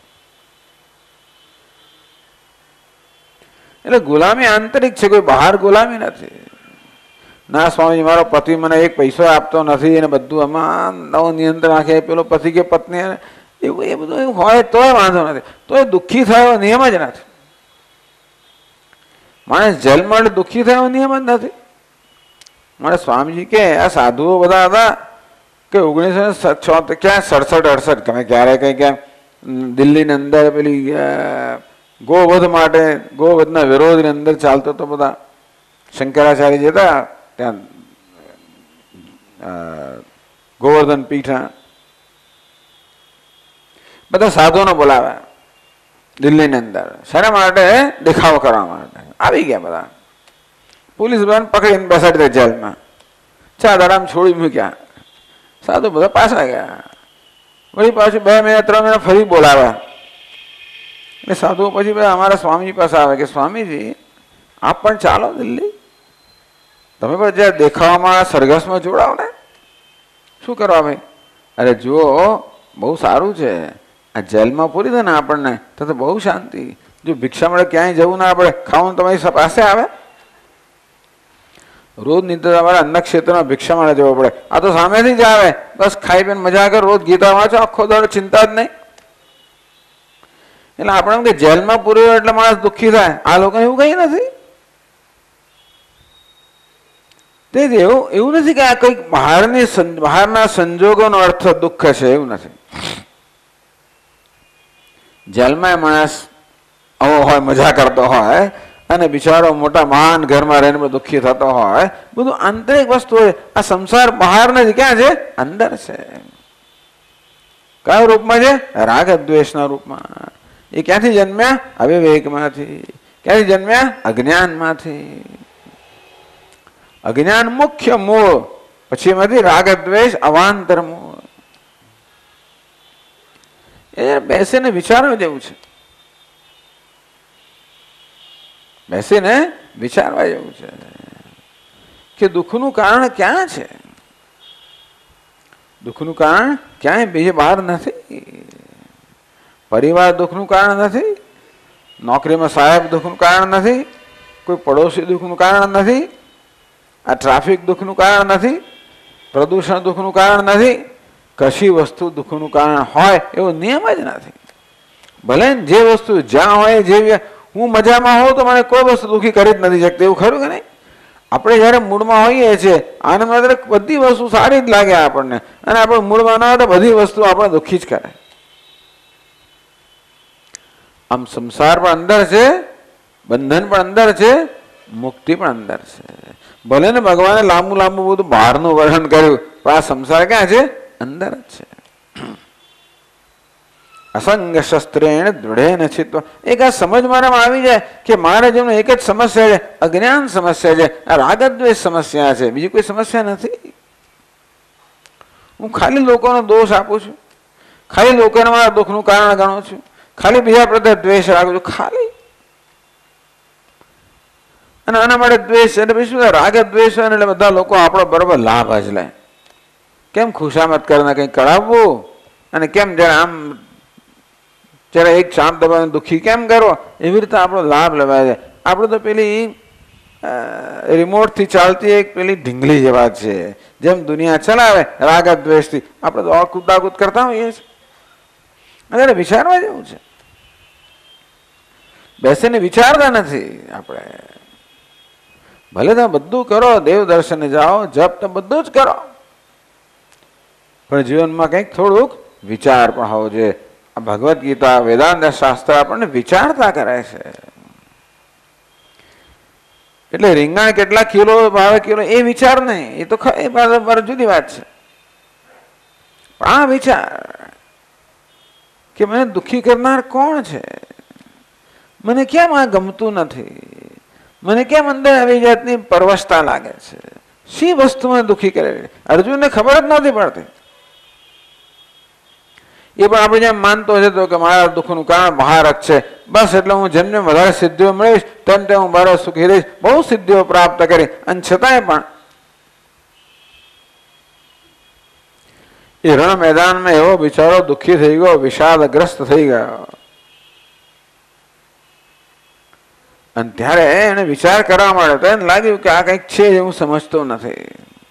એટલે ગુલામી આંતરિક છે, કોઈ બહાર ગુલામી નથી. ના સ્વામી, મારો પતિ મને એક પૈસો આપતો નથી અને બધું આમાં નવો નિયંત્રણ રાખે. પેલો પતિ કે પત્ની, એવું એ બધું એવું હોય તોય વાંધો નથી, તો એ દુઃખી થયો નિયમ જ નથી. માણસ જન્મ એટલે દુઃખી થયો નિયમ જ નથી. મારે સ્વામીજી કે આ સાધુઓ બધા હતા કે ઓગણીસો છોતેર ક્યાં સડસઠ અડસઠ તમે ક્યારે કઈ ક્યાં દિલ્હીની અંદર પેલી ગોવધ માટે, ગોવધના વિરોધની અંદર ચાલતો તો બધા શંકરાચાર્ય જતા ત્યાં ગોવર્ધન પીઠા, બધા સાધુઓને બોલાવ્યા દિલ્હીની અંદર. શાના માટે? દેખાવો કરવા માટે. આવી ગયા બધા. પોલીસ બધાને પકડીને બેસાડી દે જેલમાં. ચાર દાડામાં છોડી મૂક્યા. સાધુ બધા પાછા ગયા. વળી પાછું બે મહિના ત્રણ મહિના ફરી બોલાવ્યા. એટલે સાધુઓ પછી બધા અમારા સ્વામીજી પાસે આવે કે સ્વામીજી આપ પણ ચાલો દિલ્હી, તમે પણ જ્યાં દેખાવામાં સરઘસમાં જોડાવ ને. શું કરવા ભાઈ? અરે જુઓ, બહુ સારું છે. આ જેલમાં પૂરી થાય ને આપણને તો તો બહુ શાંતિ. જો ભિક્ષા મળે ક્યાંય જવું ના પડે, ખાવાનું તમારી પાસે આવે. રોજ નીંદર તમારે અન્ન ક્ષેત્રમાં ભિક્ષા મળે જવું પડે. આ તો સામેથી જ આવે, બસ ખાઈ પીને મજા કર, રોજ ગીતા વાંચો, આખો દાડો ચિંતા જ નહીં. એટલે આપણે એમ કે જેલમાં પૂર્યો એટલે માણસ દુઃખી થાય. આ લોકો એવું કઈ નથી. તેથી એવું એવું નથી કે આ કંઈક બહારની બહારના સંજોગોનો અર્થ દુઃખ છે, એવું નથી. જેલમાં માણસ આવો હોય, મજા કરતો હોય અને બિચારો મોટા મહાન ઘરમાં રહીને દુઃખી થતો હોય, બધું આંતરિક વસ્તુ હોય. આ સંસાર બહાર નથી, ક્યાં છે? અંદર છે. કયા રૂપમાં છે? રાગ દ્વેષના રૂપમાં. એ ક્યાંથી જન્મ્યા? અવિવેકમાંથી. ક્યાંથી જન્મ્યા? અજ્ઞાનમાંથી. અજ્ઞાન મુખ્ય મૂળ, પછી એમાંથી રાગ દ્વેષ અવાંતર મૂળ. એ બેસીને વિચારવા જેવું છે, બેસીને વિચારવા જેવું છે કે દુઃખનું કારણ ક્યાં છે? દુઃખનું કારણ ક્યાંય બીજે બહાર નથી. પરિવાર દુઃખનું કારણ નથી, નોકરીમાં સાહેબ દુઃખનું કારણ નથી, કોઈ પડોશી દુઃખનું કારણ નથી, આ ટ્રાફિક દુઃખનું કારણ નથી, પ્રદૂષણ દુઃખનું કારણ નથી. કશી વસ્તુ દુઃખનું કારણ હોય એવો નિયમ જ નથી. ભલે જે વસ્તુ જ્યાં હોય, જે હું મજામાં હોઉં તો મને કોઈ વસ્તુ દુઃખી કરી જ નથી શકતી, એવું ખરું કે નહીં? આપણે જ્યારે મૂળમાં હોઈએ છીએ આનંદમાં ત્યારે બધી વસ્તુ સારી જ લાગે આપણને, અને આપણે મૂળમાં ના હોય તો બધી વસ્તુ આપણે દુઃખી જ કરે. આમ સંસાર પણ અંદર છે, બંધન પણ અંદર છે, મુક્તિ પણ અંદર છે. ભલે ને ભગવાને લાંબુ લાંબુ બધું બહારનું વર્ણન કર્યું, પણ આ સંસાર ક્યાં છે? અંદર જ છે. અસંગ શસ્ત્રેણ દૃઢેન ચિત્વા. એક આ સમજ મારામાં આવી જાય કે મારા જેમનો એક જ સમસ્યા છે, અજ્ઞાન સમસ્યા છે, આ રાગદ્વેષ સમસ્યા છે, બીજી કોઈ સમસ્યા નથી. હું ખાલી લોકોનો દોષ આપું છું, ખાલી લોકોને મારા દુઃખનું કારણ ગણું છું, ખાલી બીજા પ્રત્યે દ્વેષ રાખું છું, ખાલી. અને આના માટે દ્વેષ એટલે પછી શું? રાગ દ્વેષ એટલે બધા લોકો આપણો બરોબર લાભ જ લે. કેમ ખુશામત કરીને કંઈક કરાવવું, અને કેમ જરા આમ જરા એક ચાંપ દબાવીને દુઃખી કેમ કરો, એવી રીતે આપણો લાભ લેવાય છે. આપણે તો પેલી રિમોટથી ચાલતી એક પેલી ઢીંગલી જેવા છે, જેમ દુનિયા ચલાવે રાગ દ્વેષથી, આપણે તો કૂદાકૂદ કરતા હોઈએ છીએ. અત્યારે વિચારવા જેવું છે, બેસીને વિચારતા નથી આપણે. ભલે તમે બધું કરો, દેવ દર્શને જાઓ, જપ તો બધું જ કરો, પણ જીવનમાં કંઈક થોડુંક વિચાર પણ હોવો જોઈએ. આ ભગવદ્ ગીતા, વેદાંત શાસ્ત્ર આપણને વિચારતા કરે છે. એટલે રીંગણ કેટલા કિલો ભાવે કિલો એ વિચાર નહીં, એ તો એ જુદી વાત છે. પણ આ વિચાર કે મને દુઃખી કરનાર કોણ છે, મને કેમ આ ગમતું નથી, મને કેમ અંદર આવી જાતની પરવશતા લાગે છે, શી વસ્તુ મને દુઃખી કરે. અર્જુનને ખબર જ નહોતી પડતી. એ પણ આપણે જેમ માનતો હતો કે મારા દુઃખનું કારણ મહારથ છે, બસ એટલે હું જેમ જેમ વધારે સિદ્ધિઓ મળીશ તેમ તેમ હું બરો સુખી રહીશ, બહુ સિદ્ધિઓ પ્રાપ્ત કરી, અને છતાંય પણ એ રણ મેદાનમાં એવો બિચારો દુઃખી થઈ ગયો, વિષાદગ્રસ્ત થઈ ગયો. અને ત્યારે એને વિચાર કરવા માંડ્યો તો એને લાગ્યું કે આ કંઈક છે જે હું સમજતો નથી.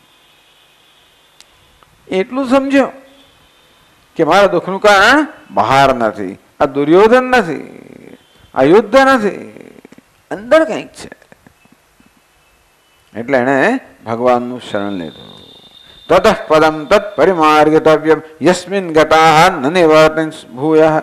એટલું સમજ્યો કે મારા દુઃખનું કારણ બહાર નથી, આ દુર્યોધન નથી, આ યુદ્ધ નથી, અંદર કંઈક છે. એટલે એને ભગવાનનું શરણ લીધું. તતઃ પદમ તત્ પરિમાર્ગિતવ્યમ યસ્મિન ગતાઃ ન નિવર્તન ભૂયઃ.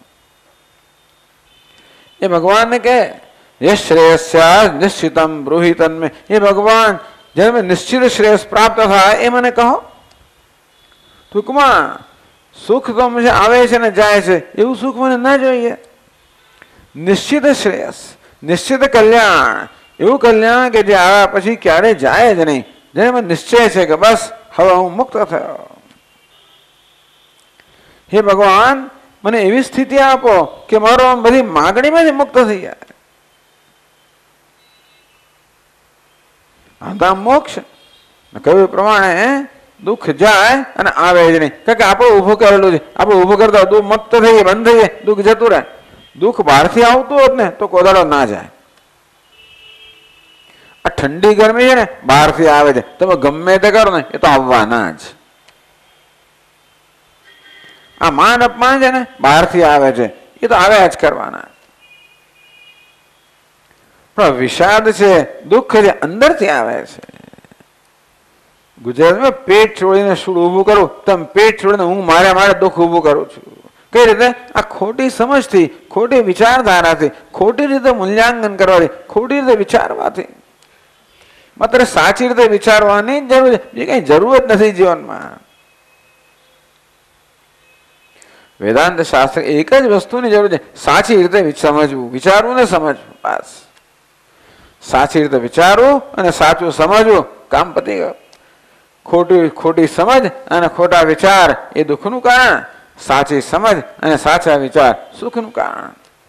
એ ભગવાનને કહે યશ શ્રેયસ્યા નિશ્ચિતમ બ્રૂહિ તન્મે. એ ભગવાન જેને નિશ્ચિત શ્રેયસ પ્રાપ્ત થાય એ મને કહો. ટૂંકમાં સુખ તો મને આવે છે ને જાય છે, એવું સુખ મને ના જોઈએ. નિશ્ચિત શ્રેયસ, નિશ્ચિત કલ્યાણ, એવું કલ્યાણ કે જે આવ્યા પછી ક્યારે જાય જ નહીં, જેને મને નિશ્ચય છે કે બસ હવે હું મુક્ત થયો. હે ભગવાન, મને એવી સ્થિતિ આપો કે મારો બધી માગણીમાંથી મુક્ત થઈ જાય. આ મોક્ષ કહ્યું પ્રમાણે દુઃખ જાય અને આવે જ નહીં, કારણ કે આપણે ઉભું કરેલું છે. આપણે ઉભું કરતા દુઃખ મુક્ત થઈ બંધ થઈ જાય, દુઃખ જતું રહે. દુઃખ બહારથી આવતું હોત ને તો કોદાળો ના જાય. આ ઠંડી ગરમી છે ને બહારથી આવે છે, તમે ગમે તે કરો ને એ તો આવવાના જ. આ માન અપમાન છે ને બહારથી આવે છે, એ તો આવ્યા જ કરવાના. પણ વિષાદ છે, દુઃખ છે, અંદરથી આવે છે. ગુજરાતમાં પેટ છોડીને શું ઊભું કરું, તમે પેટ છોડીને હું મારે મારે દુઃખ ઊભું કરું છું. કઈ રીતે? આ ખોટી સમજથી, ખોટી વિચારધારાથી, ખોટી રીતે મૂલ્યાંકન કરવાથી, ખોટી રીતે વિચારવાથી. માત્ર સાચી રીતે વિચારવાની જરૂર છે, એ કઈ જરૂર જ નથી જીવનમાં. વેદાંત શાસ્ત્ર એક જ વસ્તુની જરૂર છે, સાચી રીતે સમજવું, વિચારવું ને સમજવું. બસ સાચી રીતે વિચારવું અને સાચું સમજવું, કામ પતી ગયું. ખોટી ખોટી સમજ અને ખોટા વિચાર એ દુઃખનું કારણ, સાચી સમજ અને સાચા વિચાર સુખનું કારણ.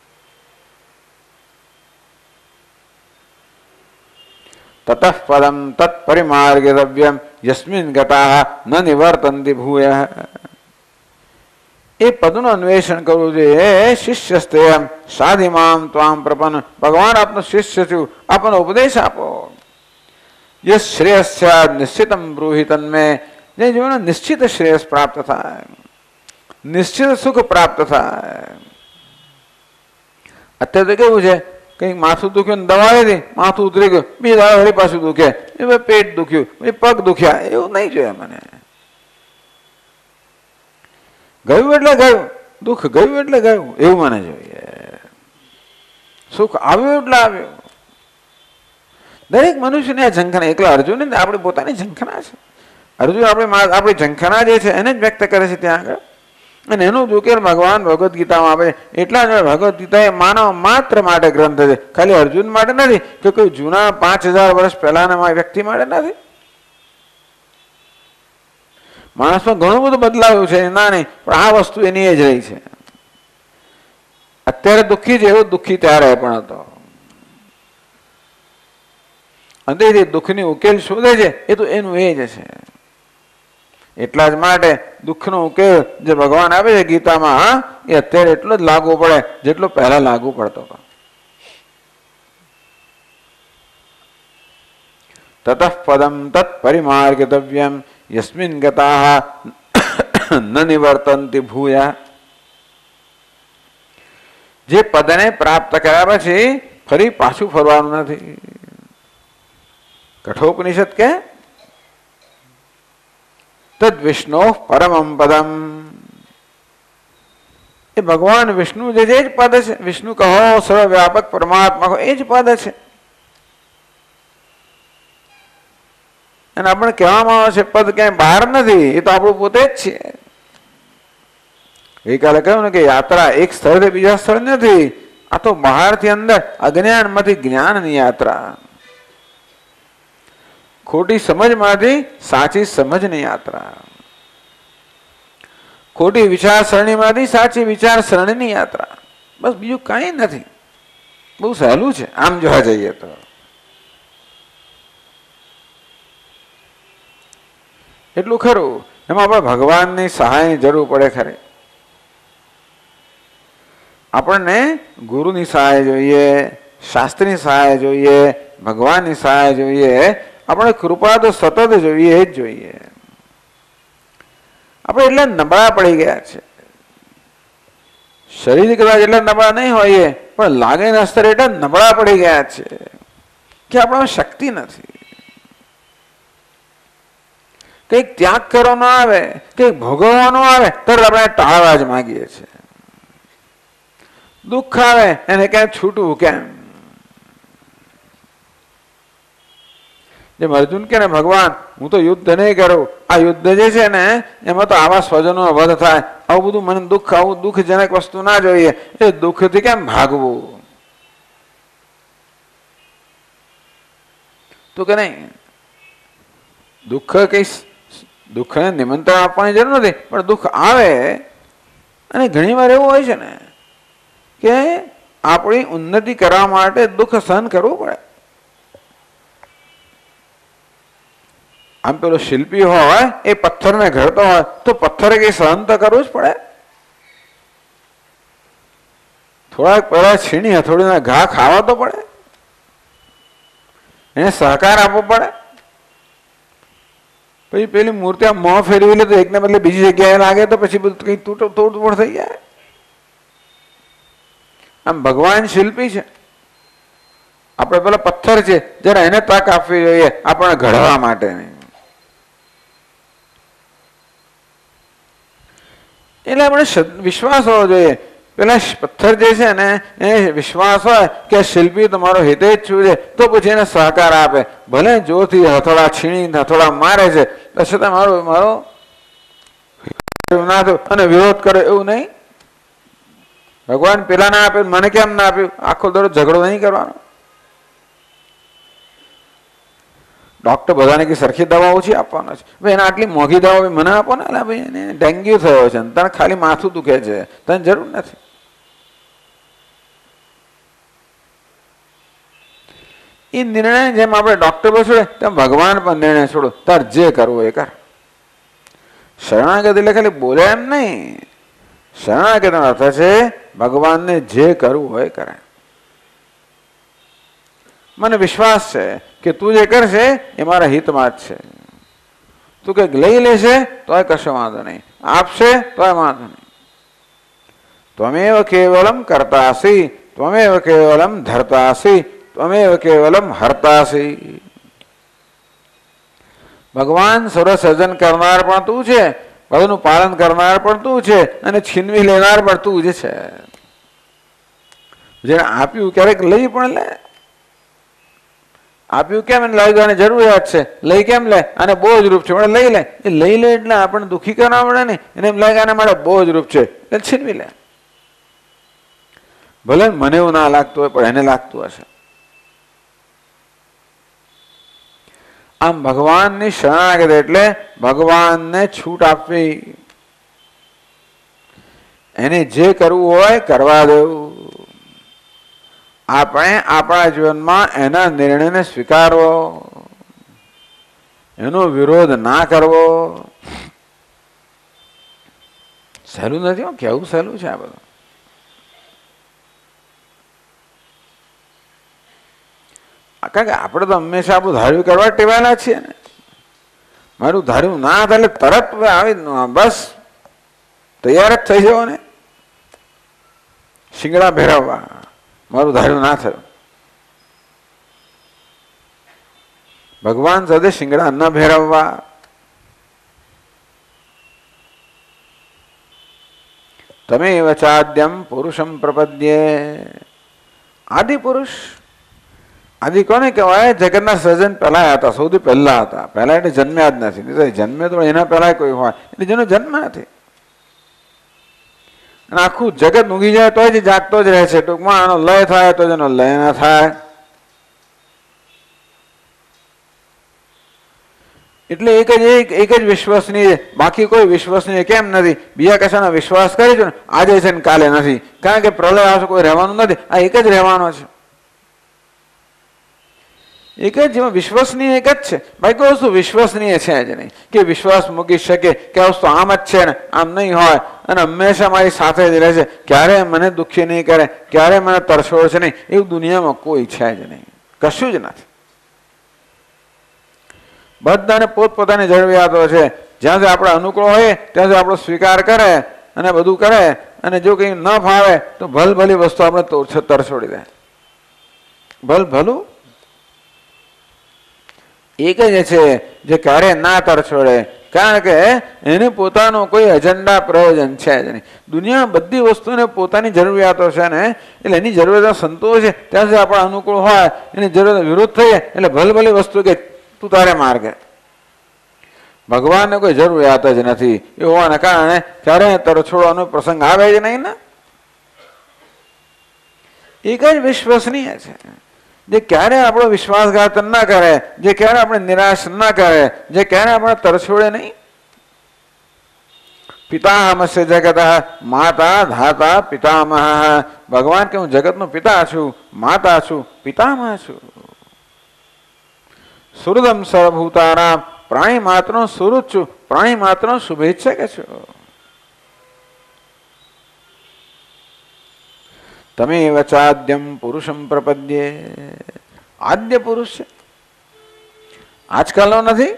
તતઃ પદમ તત્પરિમાર્ગવ્યમ યસ્મિન ગતાઃ ન નિવર્તન્તિ ભૂયઃ. એ પદનું અન્વેષણ કરવું જોઈએ. શિષ્યસ્તે સાધિમામ ત્વામ પ્રપન્ન. ભગવાન આપનો શિષ્ય છું, આપનો ઉપદેશ આપો. યસ શ્રેયસ નિશ્ચિતમ બ્રૂહિ તન્મે. જે જીવન નિશ્ચિત શ્રેયસ પ્રાપ્ત થાય, નિશ્ચિત સુખ પ્રાપ્ત થાય. અત્યારે તો કેવું છે, કંઈક માથું દુખ્યું દવા લીધી, માથું ઉતરી ગયું, બીજી દવા વળી પાછું દુખે, એ પેટ દુખ્યું, પગ દુખ્યા, એવું નહીં જોઈએ મને. ગયું એટલે ગયું, દુઃખ ગયું એટલે ગયું, એવું મને જોઈએ. સુખ આવ્યું એટલે આવ્યું. દરેક મનુષ્યને આ ઝંખના, એકલા અર્જુન ને આપણી પોતાની ઝંખના છે. અર્જુન આપણે આપણી ઝંખના જે છે એને જ વ્યક્ત કરે છે ત્યાં આગળ, અને એનું જ ઉકેલ ભગવાન ભગવદ્ ગીતામાં આપે છે. એટલા જ ભગવદ્ ગીતા એ માનવ માત્ર માટે ગ્રંથ છે, ખાલી અર્જુન માટે નથી કે કોઈ જૂના પાંચ હજાર વર્ષ પહેલાના વ્યક્તિ માટે નથી. માણસમાં ઘણું બધું બદલાવ્યું છે, ના નહીં, પણ આ વસ્તુ એની જ રહી છે. અત્યારે દુઃખી છે, એવું દુઃખી ત્યારે પણ હતો. અને દુઃખની ઉકેલ શોધે છે એ તો એનું એ જ છે. એટલા જ માટે દુઃખનો ઉકેલ જે ભગવાન આપે છે ગીતામાં, એ અત્યારે એટલો જ લાગુ પડે જેટલો પહેલા લાગુ પડતો હતો. તતઃ પદમ તત્પરિમાર્ગવ્યમ યસ્મિન ગતાઃ ન નિવર્તન્તિ ભૂયા. જે પદને પ્રાપ્ત કર્યા પછી ફરી પાછું ફરવાનું નથી. કઠોપનિષદ કે તદ વિષ્ણુ પરમમ પદમ. એ ભગવાન વિષ્ણુ જે જ પદ છે, વિષ્ણુ કહો, સર્વવ્યાપક પરમાત્મા કહો, એ જ પદ છે. અને આપણે કહેવામાં આવે છે પદ ક્યાંય બહાર નથી, એ તો આપણું પોતે જ છે. ગઈકાલે કહ્યું ને કે યાત્રા એક સ્થળથી બીજા સ્થળ નથી, આ તો બહારથી અંદર અજ્ઞાનમાંથી જ્ઞાનની યાત્રા, ખોટી સમજમાંથી સાચી સમજની યાત્રા, ખોટી વિચારસરણીમાંથી સાચી વિચારસરણીની યાત્રા. બસ બીજું કાંઈ નથી. બહુ સહેલું છે આમ જોવા જઈએ તો. એટલું ખરું. એમાં આપણે ભગવાનની સહાયની જરૂર પડે ખરી. આપણને ગુરુની સહાય જોઈએ, શાસ્ત્રની સહાય જોઈએ, ભગવાનની સહાય જોઈએ. આપણે કૃપા તો સતત જોઈએ જ જોઈએ. આપણે એટલા નબળા પડી ગયા છે. શરીર કદાચ એટલા નબળા નહીં હોઈએ, પણ લાગણીના સ્તરે એટલા નબળા પડી ગયા છે કે આપણામાં શક્તિ નથી. કંઈક ત્યાગ કરવાનો આવે, કંઈક ભોગવવાનો આવે તરત આપણે ટાળવા જ માંગીએ છીએ. દુઃખ આવે એને ક્યાં છૂટવું કેમ? જેમ અર્જુન કે ને ભગવાન હું તો યુદ્ધ નહીં કરું, આ યુદ્ધ જે છે ને એમાં તો આવા સ્વજનો વધ થાય, આવું બધું મને દુઃખ, આવું દુઃખજનક વસ્તુ ના જોઈએ. એ દુઃખથી કેમ ભાગવું? તો કે નહીં, દુઃખ કઈ દુઃખને નિમંત્રણ આપવાની જરૂર નથી, પણ દુઃખ આવે. અને ઘણી વાર એવું હોય છે ને કે આપણી ઉન્નતિ કરવા માટે દુઃખ સહન કરવું પડે. આમ પેલો શિલ્પી હોય એ પથ્થરને ઘડતો હોય તો પથ્થરે કઈ સહન તો કરવું જ પડે. થોડાક પહેલા છીણી હથોડીના ઘા ખાવા તો પડે, એને સહકાર આપવો પડે. પછી પેલી મૂર્તિ આમ મોં ફેરવી લે તો એકને બદલે બીજી જગ્યાએ લાગે તો પછી બધું કઈ તૂટ તોડફોડ થઈ જાય. આમ ભગવાન શિલ્પી છે, આપણે પેલા પથ્થર છે, જરા એને તક આપવી જોઈએ આપણને ઘડવા માટે. એટલે આપણે વિશ્વાસ હોવો જોઈએ. પેલા પથ્થર જે છે ને એ વિશ્વાસ હોય કે શિલ્પી તમારો હિતેચ્છુ છે, તો પછી એને સહકાર આપે. ભલે જોરથી હથોડા છીણી હથોડા મારે છે, પછી મારો મારો ના થયો અને વિરોધ કરે એવું નહીં. ભગવાન પેલા ના આપ્યું મને કેમ ના આપ્યું, આખો દરરોજ ઝઘડો નહીં કરવાનો. ડોક્ટર બધાને કે સરખી દવા ઓછી આપવાનો છે, ભાઈ એને આટલી મોંઘી દવા મને આપો ને, એટલે ભાઈ એને ડેન્ગ્યુ થયો છે, તને ખાલી માથું દુખે છે, તને જરૂર નથી. એ નિર્ણય જેમ આપણે ડોક્ટર પર છોડે તેમ ભગવાન પર નિર્ણય છોડો, તાર જે કરવું એ કર. શરણાગત એટલે ખાલી બોલે એમ નહીં. શરણાગત નો અર્થ છે ભગવાનને જે કરવું હોય કરે. મને વિશ્વાસ છે કે તું જે કરશે એ મારા હિતમાં જ છે. તું કંઈક લઈ લેશે તોય કશો વાંધો નહીં, આપશે તોય વાંધો નહીં. ત્વમેવ કેવલમ કર્તાસી, ત્વમેવ કેવલમ ધર્તાસી, ત્વમેવ કેવલમ હર્તાસી. ભગવાન સર્વ સર્જન કરનાર પણ તું છે, બધાનું પાલન કરનાર પણ તું છે, અને છીનવી લેનાર પણ તું જ છે. જેને આપ્યું ક્યારેક લઈ પણ લે. આપ્યું કેમ એને લાગ્યું જરૂરિયાત છે, લઈ કેમ લે, અને બોજ રૂપ છે મને લઈ લે. એ લઈ લે એટલે આપણને દુઃખી કરવા મળે ને, એને એમ લાગે આના માટે બોજ રૂપ છે એટલે છીનવી લે. ભલે મને એવું ના લાગતું હોય પણ એને લાગતું હશે. આમ ભગવાનની શરણાગત એટલે ભગવાનને છૂટ આપવી, એને જે કરવું હોય કરવા દેવું. આપણે આપણા જીવનમાં એના નિર્ણયને સ્વીકારવો, એનો વિરોધ ના કરવો. સહેલું નથી, કેવું સહેલું છે આ બધું. કારણ કે આપણે તો હંમેશા આપણું ધાર્યું કરવા ટેવાયેલા છીએ ને. મારું ધાર્યું ના થાય એટલે તરત આવી બસ તૈયાર જ થઈ જવો ને શિંગડા ભેરવવા. મારું ધાર્યું ના થયું. ભગવાન સાથે શિંગડા ન ભેરવવા. તમે વચાદ્યમ પુરુષમ પ્રપદ્યે. આદિ પુરુષ, આદિ કોને કહેવાય? જગતના સર્જન પહેલા હતા, સૌથી પહેલા હતા. પહેલા એટલે જન્મ્યા જ નથી. જન્મે તો એના પહેલા કોઈ હોય એટલે જેનો જન્મ નથી. અને આખું જગત ઊંઘી જાય તો જ જાગતો જ રહે છે. ટૂંકમાં આનો લય થાય તો જેનો લય ના થાય. એટલે એક જ એક જ વિશ્વસનીય, બાકી કોઈ વિશ્વસનીય કેમ નથી? બીજા કશાનો વિશ્વાસ કરી છો ને આજે છે ને કાલે નથી. કારણ કે પ્રલય આવશે કોઈ રહેવાનું નથી, આ એક જ રહેવાનો છે. એક જ જેમાં વિશ્વસનીય એક જ છે. ભાઈ કોઈ વસ્તુ વિશ્વસનીય છે જ નહીં કે વિશ્વાસ મૂકી શકે કે આ વસ્તુ આમ જ છે ને આમ નહીં હોય, અને હંમેશા મારી સાથે જ રહે છે, ક્યારે મને દુઃખી નહીં કરે, ક્યારે મને તરછોડશે નહીં, એવું દુનિયામાં કોઈ છે જ નહીં. કશું જ નથી. બધાને પોતપોતાની જરૂરિયાતો છે. જ્યાંથી આપણે અનુકૂળ હોઈએ ત્યાંથી આપણો સ્વીકાર કરે અને બધું કરે, અને જો કંઈ ન ફાવે તો ભલ ભલી વસ્તુ આપણે તરછોડી દે. ભલ ભલું એક જ છે જે ક્યારે ના તરછોડે, કારણ કે એને પોતાનો કોઈ એજન્ડા પ્રયોજન છે જ નહીં. દુનિયા બધી વસ્તુને પોતાની જરૂરિયાતો છે ને, એટલે એની જરૂરિયાતો સંતોષ છે ત્યાંથી આપણે અનુકૂળ હોય, એની જરૂરિયાત વિરુદ્ધ થઈએ એટલે ભલ ભલી વસ્તુ કે તું તારે માર્ગે. ભગવાનને કોઈ જરૂરિયાત જ નથી. એ હોવાના કારણે ક્યારે તરછોડવાનો પ્રસંગ આવે જ નહીં ને. એક જ વિશ્વસનીય છે જે ક્યારે આપણો વિશ્વાસઘાત ન કરે, જે ક્યારે આપણે નિરાશ ન કરે, જે ક્યારે આપણે તરછોડે નહીં. પિતામહસ્ય જગત માતા ધાતા પિતામહ. ભગવાન કે હું જગતનો પિતા છું, માતા છું, પિતામહ છું. સુહૃદમ સર્વભૂતાનામ. પ્રાણી માત્રનો સુહૃદ છું, પ્રાણી માત્રનો શુભેચ્છક છું. તમે વચાદ્યમ પુરુષમ પ્રપદ્યે. આદ્ય પુરુષ છે, આજકાલનો નથી.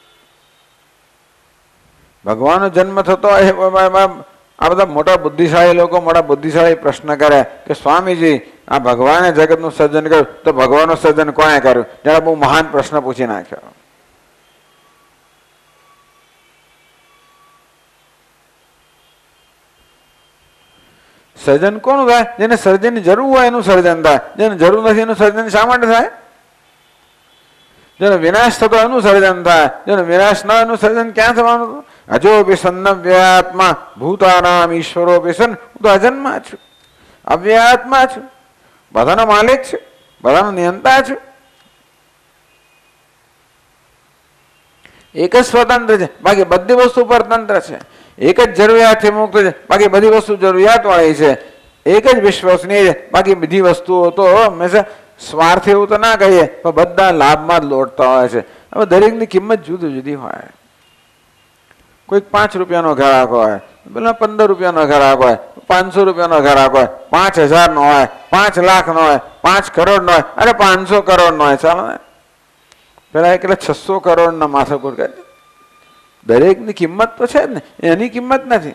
ભગવાનનો જન્મ થતો આ બધા મોટા બુદ્ધિશાળી લોકો મોટા બુદ્ધિશાળી પ્રશ્ન કરે કે સ્વામીજી આ ભગવાને જગતનું સર્જન કર્યું તો ભગવાનનું સર્જન કોણે કર્યું? જરા બહુ મહાન પ્રશ્ન પૂછી નાખ્યો. સર્જન કોનું થાય? જેને સર્જનની જરૂર હોય એનું સર્જન થાય, જેને જરૂર નથી એનું સર્જન શા માટે થાય? જેનો વિનાશ થતો એનું સર્જન થાય, જેનો વિનાશ ન એનું સર્જન ક્યાં થવાનું? અજોપી સન્નવ્યાત્મા ભૂતાનામ ઈશ્વરોપી સન. હું તો અજન્મા છું. અવ્યયાત્મા છું, બધાનો માલિક છું, બધાનો નિયંતા છું. એક જ સ્વતંત્ર છે, બાકી બધી વસ્તુ પરતંત્ર છે. એક જ જરૂરિયાતથી મુક્ત છે, બાકી બધી વસ્તુ જરૂરિયાત વાળી છે. એક જ વિશ્વસનીય છે, બાકી બધી વસ્તુઓ તો હંમેશા સ્વાર્થ એવું તો ના કહીએ, પણ બધા લાભમાં જ લોટતા હોય છે. હવે દરેકની કિંમત જુદી જુદી હોય. કોઈક પાંચ રૂપિયાનો ગ્રાહક હોય, પેલા પંદર રૂપિયાનો ગ્રાહક હોય, પાંચસો રૂપિયાનો ગ્રાહક હોય, પાંચ હજારનો હોય, પાંચ લાખનો હોય, પાંચ કરોડનો હોય, અરે પાંચસો કરોડનો હોય. ચાલો ને, પેલા એટલે છસો કરોડના માથાકૂટ કરે. દરેકની કિંમત તો છે જ ને, એની કિંમત નથી.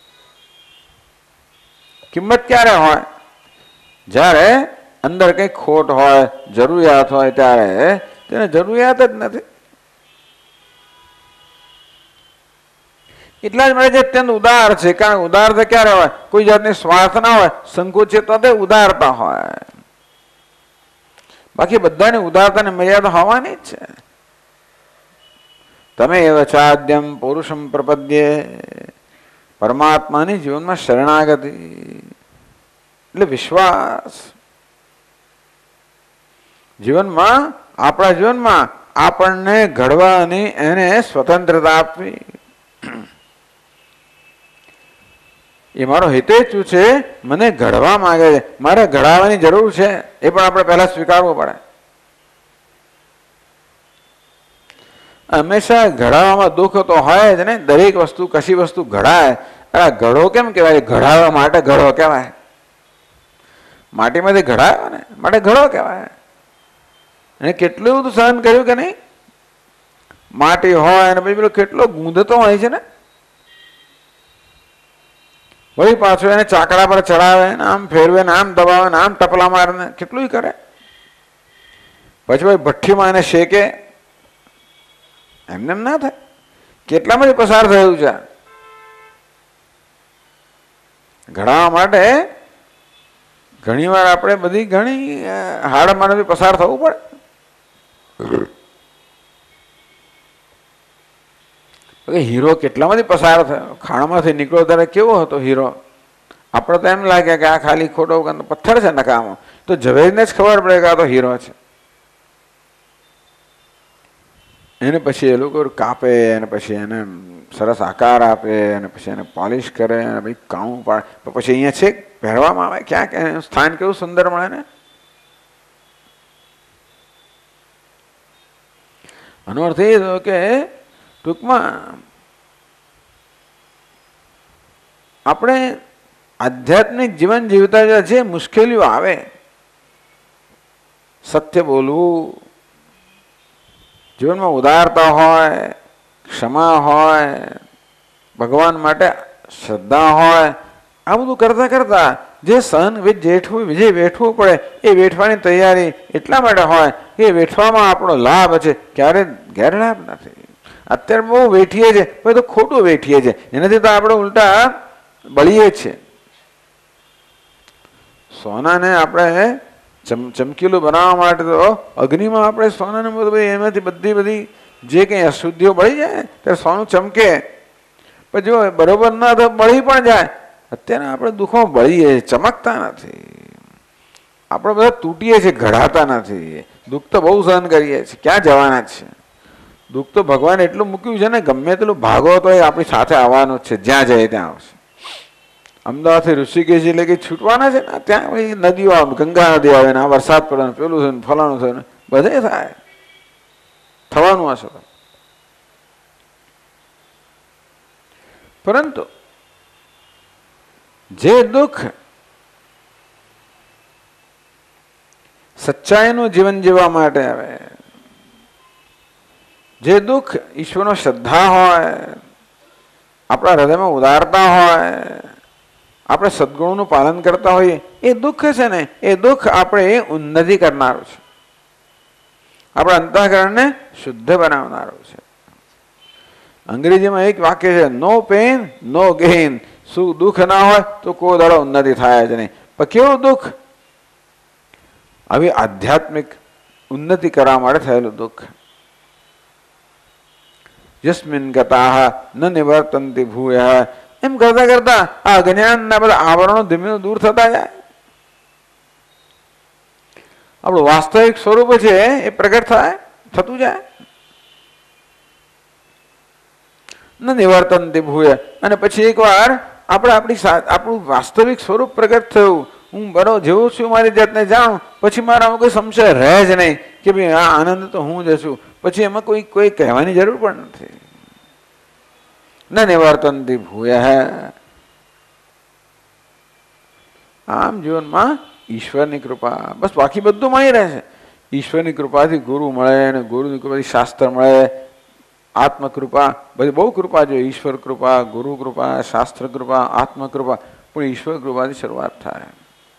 કિંમત ક્યારે હોય? જ્યારે અંદર કઈ ખોટ હોય, જરૂરિયાત હોય, ત્યારે તેને જરૂરિયાત જ નથી. એટલા જ મળે છે અત્યંત ઉદાર છે. કારણ ઉદારતા ક્યારે હોય? કોઈ જાતની સ્વાર્થ ના હોય, સંકોચે તો તે ઉદારતા હોય. બાકી બધાની ઉદારતાની મર્યાદા હોવાની જ છે. તમે એવ ચાદ્યમ પુરુષમ પ્રપદ્યે, પરમાત્માની જીવનમાં શરણાગતિ એટલે વિશ્વાસ. જીવનમાં, આપણા જીવનમાં આપણને ઘડવાની એને સ્વતંત્રતા આપવી. એ મારો હિતેચ્છુ છે, મને ઘડવા માંગે છે, મારે ઘડાવવાની જરૂર છે, એ પણ આપણે પહેલા સ્વીકારવું પડે. હંમેશા ઘડાવવામાં દુઃખ તો હોય જ ને. દરેક વસ્તુ, કશી વસ્તુ ઘડાય, આ ઘડો કેમ કહેવાય? ઘડાવવા માટે ઘડો કહેવાય. માટીમાંથી ઘડાયો ને માટે ઘડો કહેવાય. એને કેટલું બધું સહન કર્યું કે નહીં? માટી હોય અને પછી પેલો કેટલો ગૂંધતો હોય છે ને. વળી પાછું એને ચાકડા પર ચડાવે ને આમ ફેરવે ને આમ દબાવે ને આમ ટપલા મારે ને કેટલું કરે. પછી ભાઈ ભઠ્ઠીમાં એને શેકે. એમને એમ ના થાય. કેટલામાંથી પસાર થયું છે. ઘડાવા માટે ઘણી વાર આપણે બધી ઘણી હાડમાંથી પસાર થવું પડે. હીરો કેટલામાંથી પસાર થયો, ખાણમાંથી નીકળ્યો ત્યારે કેવો હતો હીરો? આપણે તો એમ લાગે કે આ ખાલી ખોટો પથ્થર છે નકામો, તો ઝવેરને જ ખબર પડે કે આ તો હીરો છે. એને પછી એ લોકો કાપે અને પછી એને સરસ આકાર આપે અને પછી એને પોલિશ કરે અને પછી કાણું પાડે, પછી અહીંયા છે પહેરવામાં આવે. ક્યાંક સ્થાન કેવું સુંદર મળે ને. આનો અર્થ એ થયો કે ટૂંકમાં આપણે આધ્યાત્મિક જીવન જીવતા જે મુશ્કેલીઓ આવે, સત્ય બોલવું, જીવનમાં ઉદારતા હોય, ક્ષમા હોય, ભગવાન માટે શ્રદ્ધા હોય, આ બધું કરતા કરતા જે સહન જેઠવું જે વેઠવું પડે એ વેઠવાની તૈયારી એટલા માટે હોય કે વેઠવામાં આપણો લાભ છે, ક્યારે ગેરલાભ નથી. અત્યારે બહુ વેઠીએ છીએ, પછી તો ખોટું વેઠીએ છીએ, એનાથી તો આપણે ઉલટા બળીએ છીએ. સોનાને આપણે ચમ ચમકીલું બનાવવા માટે તો અગ્નિમાં આપણે સોનાને બધું એમાંથી બધી બધી જે કંઈ અશુદ્ધિઓ બળી જાય ત્યારે સોનું ચમકે. પણ જો બરોબર ના તો બળી પણ જાય. અત્યારે આપણે દુઃખમાં બળીએ, ચમકતા નથી. આપણે બધા તૂટીએ છીએ, ઘડાતા નથી. દુઃખ તો બહુ સહન કરીએ છીએ, ક્યાં જવાના છે? દુઃખ તો ભગવાન એટલું મૂક્યું છે ને, ગમે તેટલું ભાગો તો એ આપણી સાથે આવવાનું જ છે, જ્યાં જાય ત્યાં આવશે. અમદાવાદથી ઋષિકેશ એટલે કે છૂટવાના છે ને, ત્યાં નદીઓ આવે, ગંગા નદી આવે ને આ વરસાદ પડે ને પેલું છે ને ફલાણું છે ને બધે થાય, થવાનું હશે. પરંતુ જે દુઃખ સચ્ચાઈનું જીવન જીવવા માટે આવે, જે દુઃખ ઈશ્વરનો શ્રદ્ધા હોય, આપણા હૃદયમાં ઉદારતા હોય, આપણે સદગુણોનું પાલન કરતા હોઈએ, એ દુઃખ છે ને, એ દુઃખ આપણે ઉન્નતિ કરનારું છે, આપણા અંતઃકરણને શુદ્ધ બનાવનારું છે. અંગ્રેજીમાં એક વાક્ય છે, નો પેન નો ગેઇન. શું દુઃખ ના હોય તો કોઈ દાડો ઉન્નતિ થાય જ નહીં. પણ કેવું દુઃખ? આવી આધ્યાત્મિક ઉન્નતિ કરવા માટે થયેલું દુઃખ. યસ્મિન ગતાઃ ન નિવર્તન્તિ ભૂયઃ. એમ કરતા કરતા આ અજ્ઞાનના બધા આવરણો ધીમે દૂર થતા જાય. આપણું વાસ્તવિક સ્વરૂપ છે એ પ્રગટ થાય, થતું જાય. ન નિવર્તનથી ભૂય. અને પછી એકવાર આપણે આપણી આપણું વાસ્તવિક સ્વરૂપ પ્રગટ થયું, હું બરો જેવું છું મારી જાતને જાણું, પછી મારામાં કોઈ સંશય રહે જ નહીં કે ભાઈ આ આનંદ તો હું જ છું. પછી એમાં કોઈ કોઈ કહેવાની જરૂર પણ નથી. ન નિવર્તનથી ભૂય. આમ જીવનમાં ઈશ્વરની કૃપા, બસ બાકી બધું મળી રહે છે. ઈશ્વરની કૃપાથી ગુરુ મળે અને ગુરુની કૃપાથી શાસ્ત્ર મળે, આત્મકૃપા, બધી બહુ કૃપા જોઈએ. ઈશ્વર કૃપા, ગુરુ કૃપા, શાસ્ત્ર કૃપા, આત્મકૃપા, પણ ઈશ્વર કૃપાથી શરૂઆત થાય.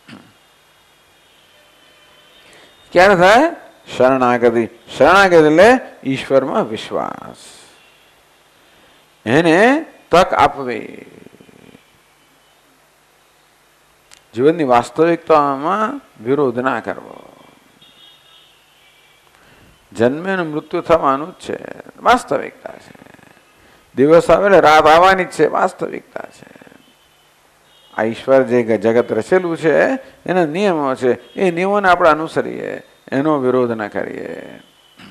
ક્યારે થાય? શરણાગતિ. શરણાગતિ એટલે ઈશ્વરમાં વિશ્વાસ, એને તક આપવી. જીવનની વાસ્તવિકતામાં વિરોધ ના કરવો. જન્મે અને મૃત્યુ થવાનું જ છે, વાસ્તવિકતા છે. દિવસ આવે એટલે રાત આવવાની જ છે, વાસ્તવિકતા છે. આ ઈશ્વર જે જગત રચેલું છે એના નિયમો છે, એ નિયમોને આપણે અનુસરીએ, એનો વિરોધ ન કરીએ.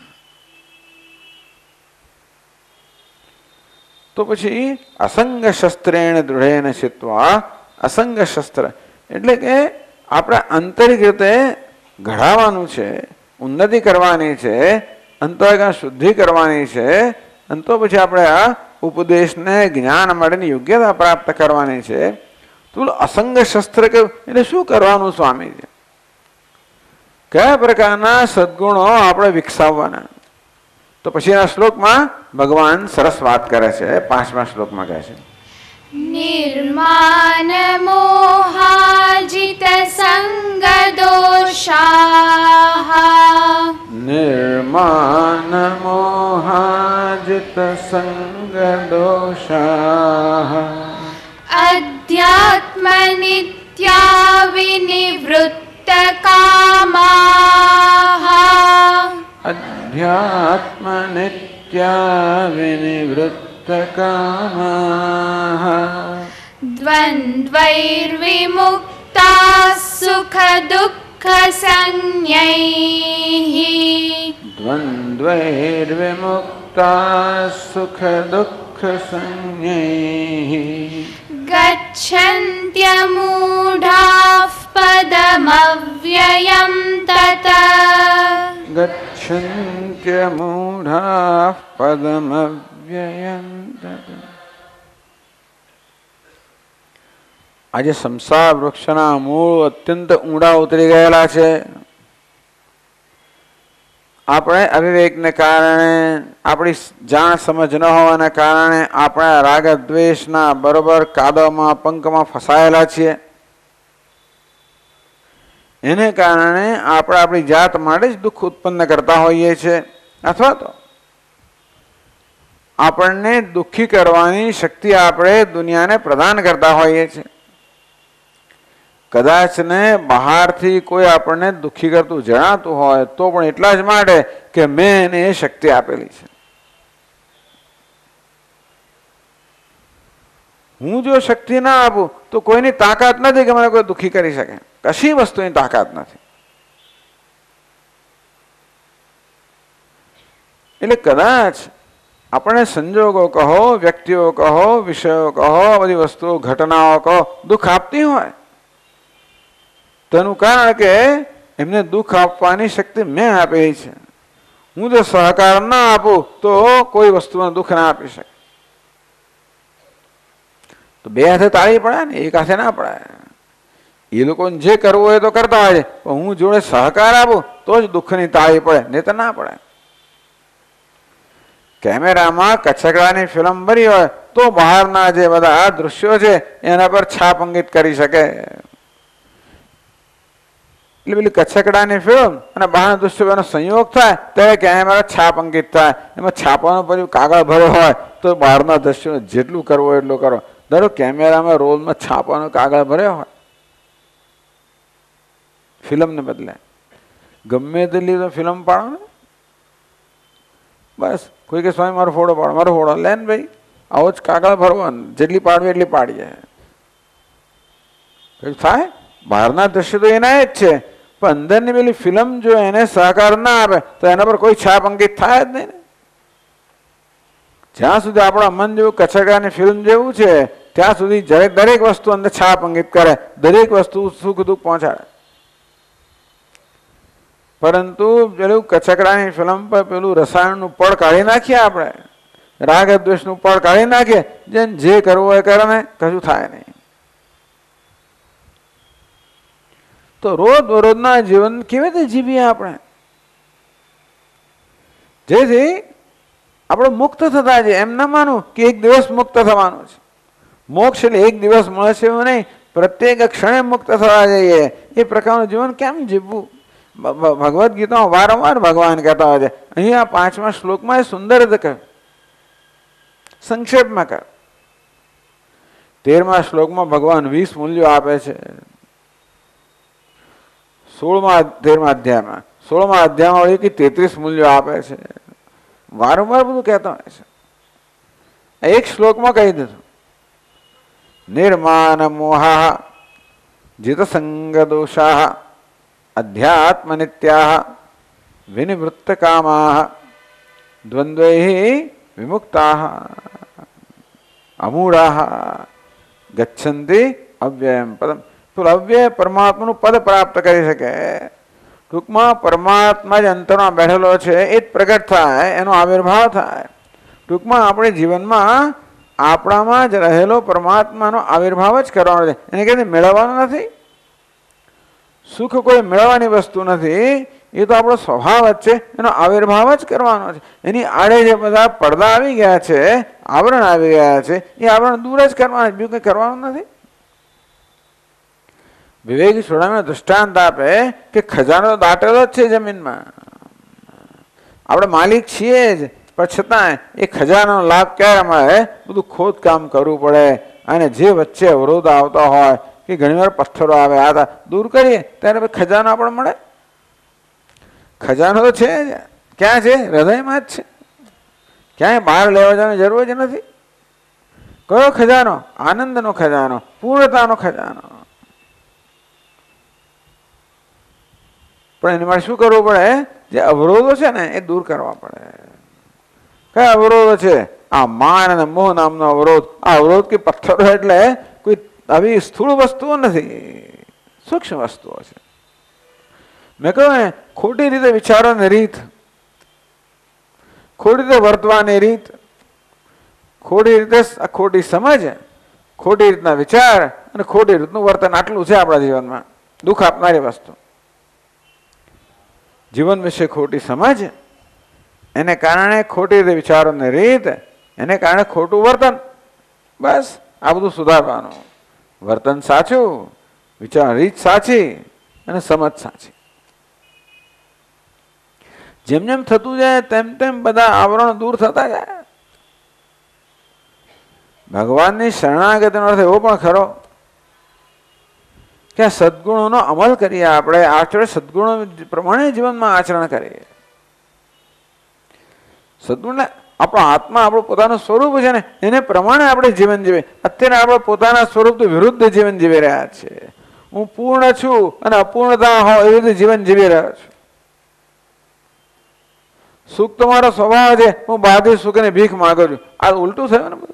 તો પછી અસંગ શસ્ત્રેણ દૃઢેન ચિત્વા. અસંગ શસ્ત્ર એટલે કે આપણે આંતરિક રીતે ઘડાવાનું છે, ઉન્નતિ કરવાની છે, અંતર્ગત શુદ્ધિ કરવાની છે, અને તો પછી આપણે આ ઉપદેશને જ્ઞાન માટેની યોગ્યતા પ્રાપ્ત કરવાની છે. તો અસંગ શસ્ત્ર એટલે શું કરવાનું સ્વામીજી? કયા પ્રકારના સદગુણો આપણે વિકસાવવાના? તો પછીના શ્લોકમાં ભગવાન સરસ વાત કરે છે. પાંચમા શ્લોકમાં કહે છે, નિર્માન મોહાજિત સંગ દોષાઃ. નિર્માન મોહાજિત સંગ દોષાઃ. અધ્યાત્મ નિત્યા વિનિવૃત્ત કામાઃ. અધ્યાત્મ નિત્યા વિનિવૃત્ત કામાઃ. દ્વંદ્વૈર્વિમુક્તા સુખ દુઃખ સંજ્ઞૈઃ. દ્વંદ્વૈર્વિમુક્તા સુખ દુઃખ સંજ્ઞૈઃ. ગચ્છન્ત્યમૂઢાઃ પદમવ્યયં તત. ગચ્છન્ત્યમૂઢાઃ પદમવ્યયં તત. આજે સંસાર વૃક્ષના મૂળ અત્યંત ઊંડા ઉતરી ગયેલા છે. આપણે અવિવેકને કારણે, આપણી જાણ સમજ ન હોવાના કારણે આપણે રાગ દ્વેષના બરોબર કાદવમાં પંકમાં ફસાયેલા છીએ. એને કારણે આપણે આપણી જાત માટે જ દુઃખ ઉત્પન્ન કરતા હોઈએ છીએ, અથવા તો આપણને દુઃખી કરવાની શક્તિ આપણે દુનિયાને પ્રદાન કરતા હોઈએ છીએ. કદાચ ને બહારથી કોઈ આપણને દુઃખી કરતું જણાતું હોય તો પણ એટલા જ માટે કે મેં એને એ શક્તિ આપેલી છે. હું જો શક્તિ ના આપું તો કોઈની તાકાત નથી કે મને કોઈ દુઃખી કરી શકે. કશી વસ્તુની તાકાત નથી. એટલે કદાચ આપણે સંજોગો કહો, વ્યક્તિઓ કહો, વિષયો કહો, બધી વસ્તુઓ, ઘટનાઓ કહો, દુઃખ આપતી હોય, તેનું કારણ કે એમને દુઃખ આપવાની શક્તિ મેં આપેલી છે. હું જો સહકાર ના આપું તો કોઈ વસ્તુમાં દુઃખ ના આપી શકે. તો બે હાથે તાળી પડે ને, એક હાથે ના પડે. એ લોકોને જે કરવું હોય તો કરતા હોય છે, પણ હું જોડે સહકાર આપું તો જ દુઃખની તાળી પડે, નહીં તો ના પડે. કેમેરામાં કચકડાની ફિલ્મ બની હોય તો બહારના જે બધા દૃશ્યો છે એના પર છાપ અંકિત કરી શકે. એટલે પેલી કચકડાની ફિલ્મ અને બહારના દૃશ્યોનો સંયોગ થાય ત્યારે કેમેરા છાપ અંકિત થાય. એમાં છાપવાનો પછી કાગળ ભર્યો હોય તો બહારના દૃશ્યો જેટલું કરવું હોય એટલું કરો. ધારો કેમેરામાં રોલમાં છાપવાનો કાગળ ભર્યો હોય ફિલ્મને બદલે, ગમે તેટલી તો ફિલ્મ પાડો ને. બસ કોઈ કે સ્વામી મારો ફોટો પાડો, મારો ફોટો લે ને ભાઈ, આવો જ કાગળ ભરવાનો, જેટલી પાડવી એટલી પાડીએ. થાય બહારના દ્રશ્ય તો એના જ છે, પણ અંદરની પેલી ફિલ્મ જો એને સહકાર ના આપે તો એના પર કોઈ છાપ અંકિત થાય જ નહીં ને. જ્યાં સુધી આપણા મન જેવું કચકડાની ફિલ્મ જેવું છે ત્યાં સુધી દરેક દરેક વસ્તુ અંદર છાપ અંકિત કરે, દરેક વસ્તુ સુખ દુઃખ પહોંચાડે. પરંતુ પેલું કચકડાની ફિલ્મ પર પેલું રસાયણનું પડ કાઢી નાખીએ, આપણે રાગ દ્વેષનું પડ કાઢી નાખીએ, જેને જે કરવું એ કરે ને કશું થાય નહીં. તો રોજ રોજના જીવન કેવી રીતે જીવીએ આપણે, જેથી આપણે મુક્ત થતા જઈએ. એમ ના માનું કે એક દિવસ મુક્ત થવાનું છે. મોક્ષ એટલે એક દિવસ મળે છે એવું નહીં, પ્રત્યેક ક્ષણે મુક્ત થવા જઈએ. એ પ્રકારનું જીવન કેમ જીવવું? ભગવદ્ ગીતામાં વારંવાર ભગવાન કહેતા હોય છે. અહીંયા પાંચમા શ્લોકમાં એ સુંદર રીતે કહ્યું, સંક્ષેપમાં કહ્યું. તેરમા શ્લોકમાં ભગવાન વીસ મૂલ્યો આપે છે. સોળમા તેરમા અધ્યાયમાં સોળમા અધ્યાયમાં વળી તેત્રીસ મૂલ્યો આપે છે. વારંવાર બધું કહેતા હોય છે. એક શ્લોકમાં કહી દીધું, નિર્માન મોહા જીત સંગ દોષા અધ્યાત્મ નિત્યા વિનિવૃત્ત કામા દ્વંદ્વૈ વિમુક્તા અમૂઢા ગચ્છન્તિ અવ્યયમ પદમ. તો અવ્યય પરમાત્માનું પદ પ્રાપ્ત કરી શકે. ટૂંકમાં પરમાત્મા જે અંતરમાં બેઠેલો છે એ જ પ્રગટ થાય, એનો આવિર્ભાવ થાય. ટૂંકમાં આપણે જીવનમાં આપણામાં જ રહેલો પરમાત્માનો આવિર્ભાવ જ કરવાનો છે. એને કહેવાય મેળવવાનો નથી. સુખ કોઈ મેળવવાની વસ્તુ નથી, એ તો આપણો સ્વભાવ જ છે, એનો આવિર્ભાવ જ કરવાનો છે. એની આડે જે બધા પડદા આવી ગયા છે, આવરણ આવી ગયા છે, એ આવરણ દૂર જ કરવાના, બીજું કંઈ કરવાનું નથી. વિવેકી છોડામાં દૃષ્ટાંત આપે કે ખજાનો દાટેલો જ છે જમીનમાં. આપણે માલિક છીએ જ, પણ છતાંય એ ખજાનો લાભ ક્યારે મળે? બધું ખોદકામ કરવું પડે. અને જે વચ્ચે અવરોધ આવતા હોય કે ઘણીવાર પથ્થરો આવે, આ દૂર કરીએ ત્યારે ખજાનો આપણે મળે. ખજાનો તો છે જ, ક્યાં છે? હૃદયમાં જ છે. ક્યાંય બહાર લેવા જવાની જરૂર જ નથી. કયો ખજાનો? આનંદનો ખજાનો, પૂર્ણતાનો ખજાનો. પણ એની માટે શું કરવું પડે? જે અવરોધો છે ને એ દૂર કરવા પડે. કયા અવરોધો છે? આ માન અને મોહ નામનો અવરોધ. આ અવરોધ કે પથ્થરો એટલે કોઈ આવી સ્થૂળ વસ્તુઓ નથી, સૂક્ષ્મ વસ્તુઓ છે. મેં કહ્યું ને, ખોટી રીતે વિચારોની રીત, ખોટી રીતે વર્તવાની રીત, ખોટી રીતે ખોટી સમજ, ખોટી રીતના વિચાર અને ખોટી રીતનું વર્તન, આટલું છે આપણા જીવનમાં દુઃખ આપનારી વસ્તુ. જીવન વિશે ખોટી સમજ, એને કારણે ખોટી રીતે વિચારોની રીત, એને કારણે ખોટું વર્તન. બસ આ બધું સુધારવાનું. વર્તન સાચું, વિચાર રીત સાચી અને સમજ સાચી. જેમ જેમ થતું જાય તેમ તેમ બધા આવરણ દૂર થતા જાય. ભગવાનની શરણાગતિનો અર્થ એવો પણ ખરો કે આ સદગુણોનો અમલ કરીએ, આપણે આચરણ સદગુણો પ્રમાણે જીવનમાં આચરણ કરીએ. સદગુણ આપણો આત્મા આપણું પોતાનું સ્વરૂપ છે ને, એને પ્રમાણે આપણે જીવન જીવીએ. અત્યારે આપણે પોતાના સ્વરૂપથી વિરુદ્ધ જીવન જીવી રહ્યા છીએ. હું પૂર્ણ છું અને અપૂર્ણતા હોય એવી રીતે જીવન જીવી રહ્યો છું. સુખ તો મારો સ્વભાવ છે, હું બહારથી સુખની ભીખ માંગુ છું. આ ઉલટું થયું ને બધું.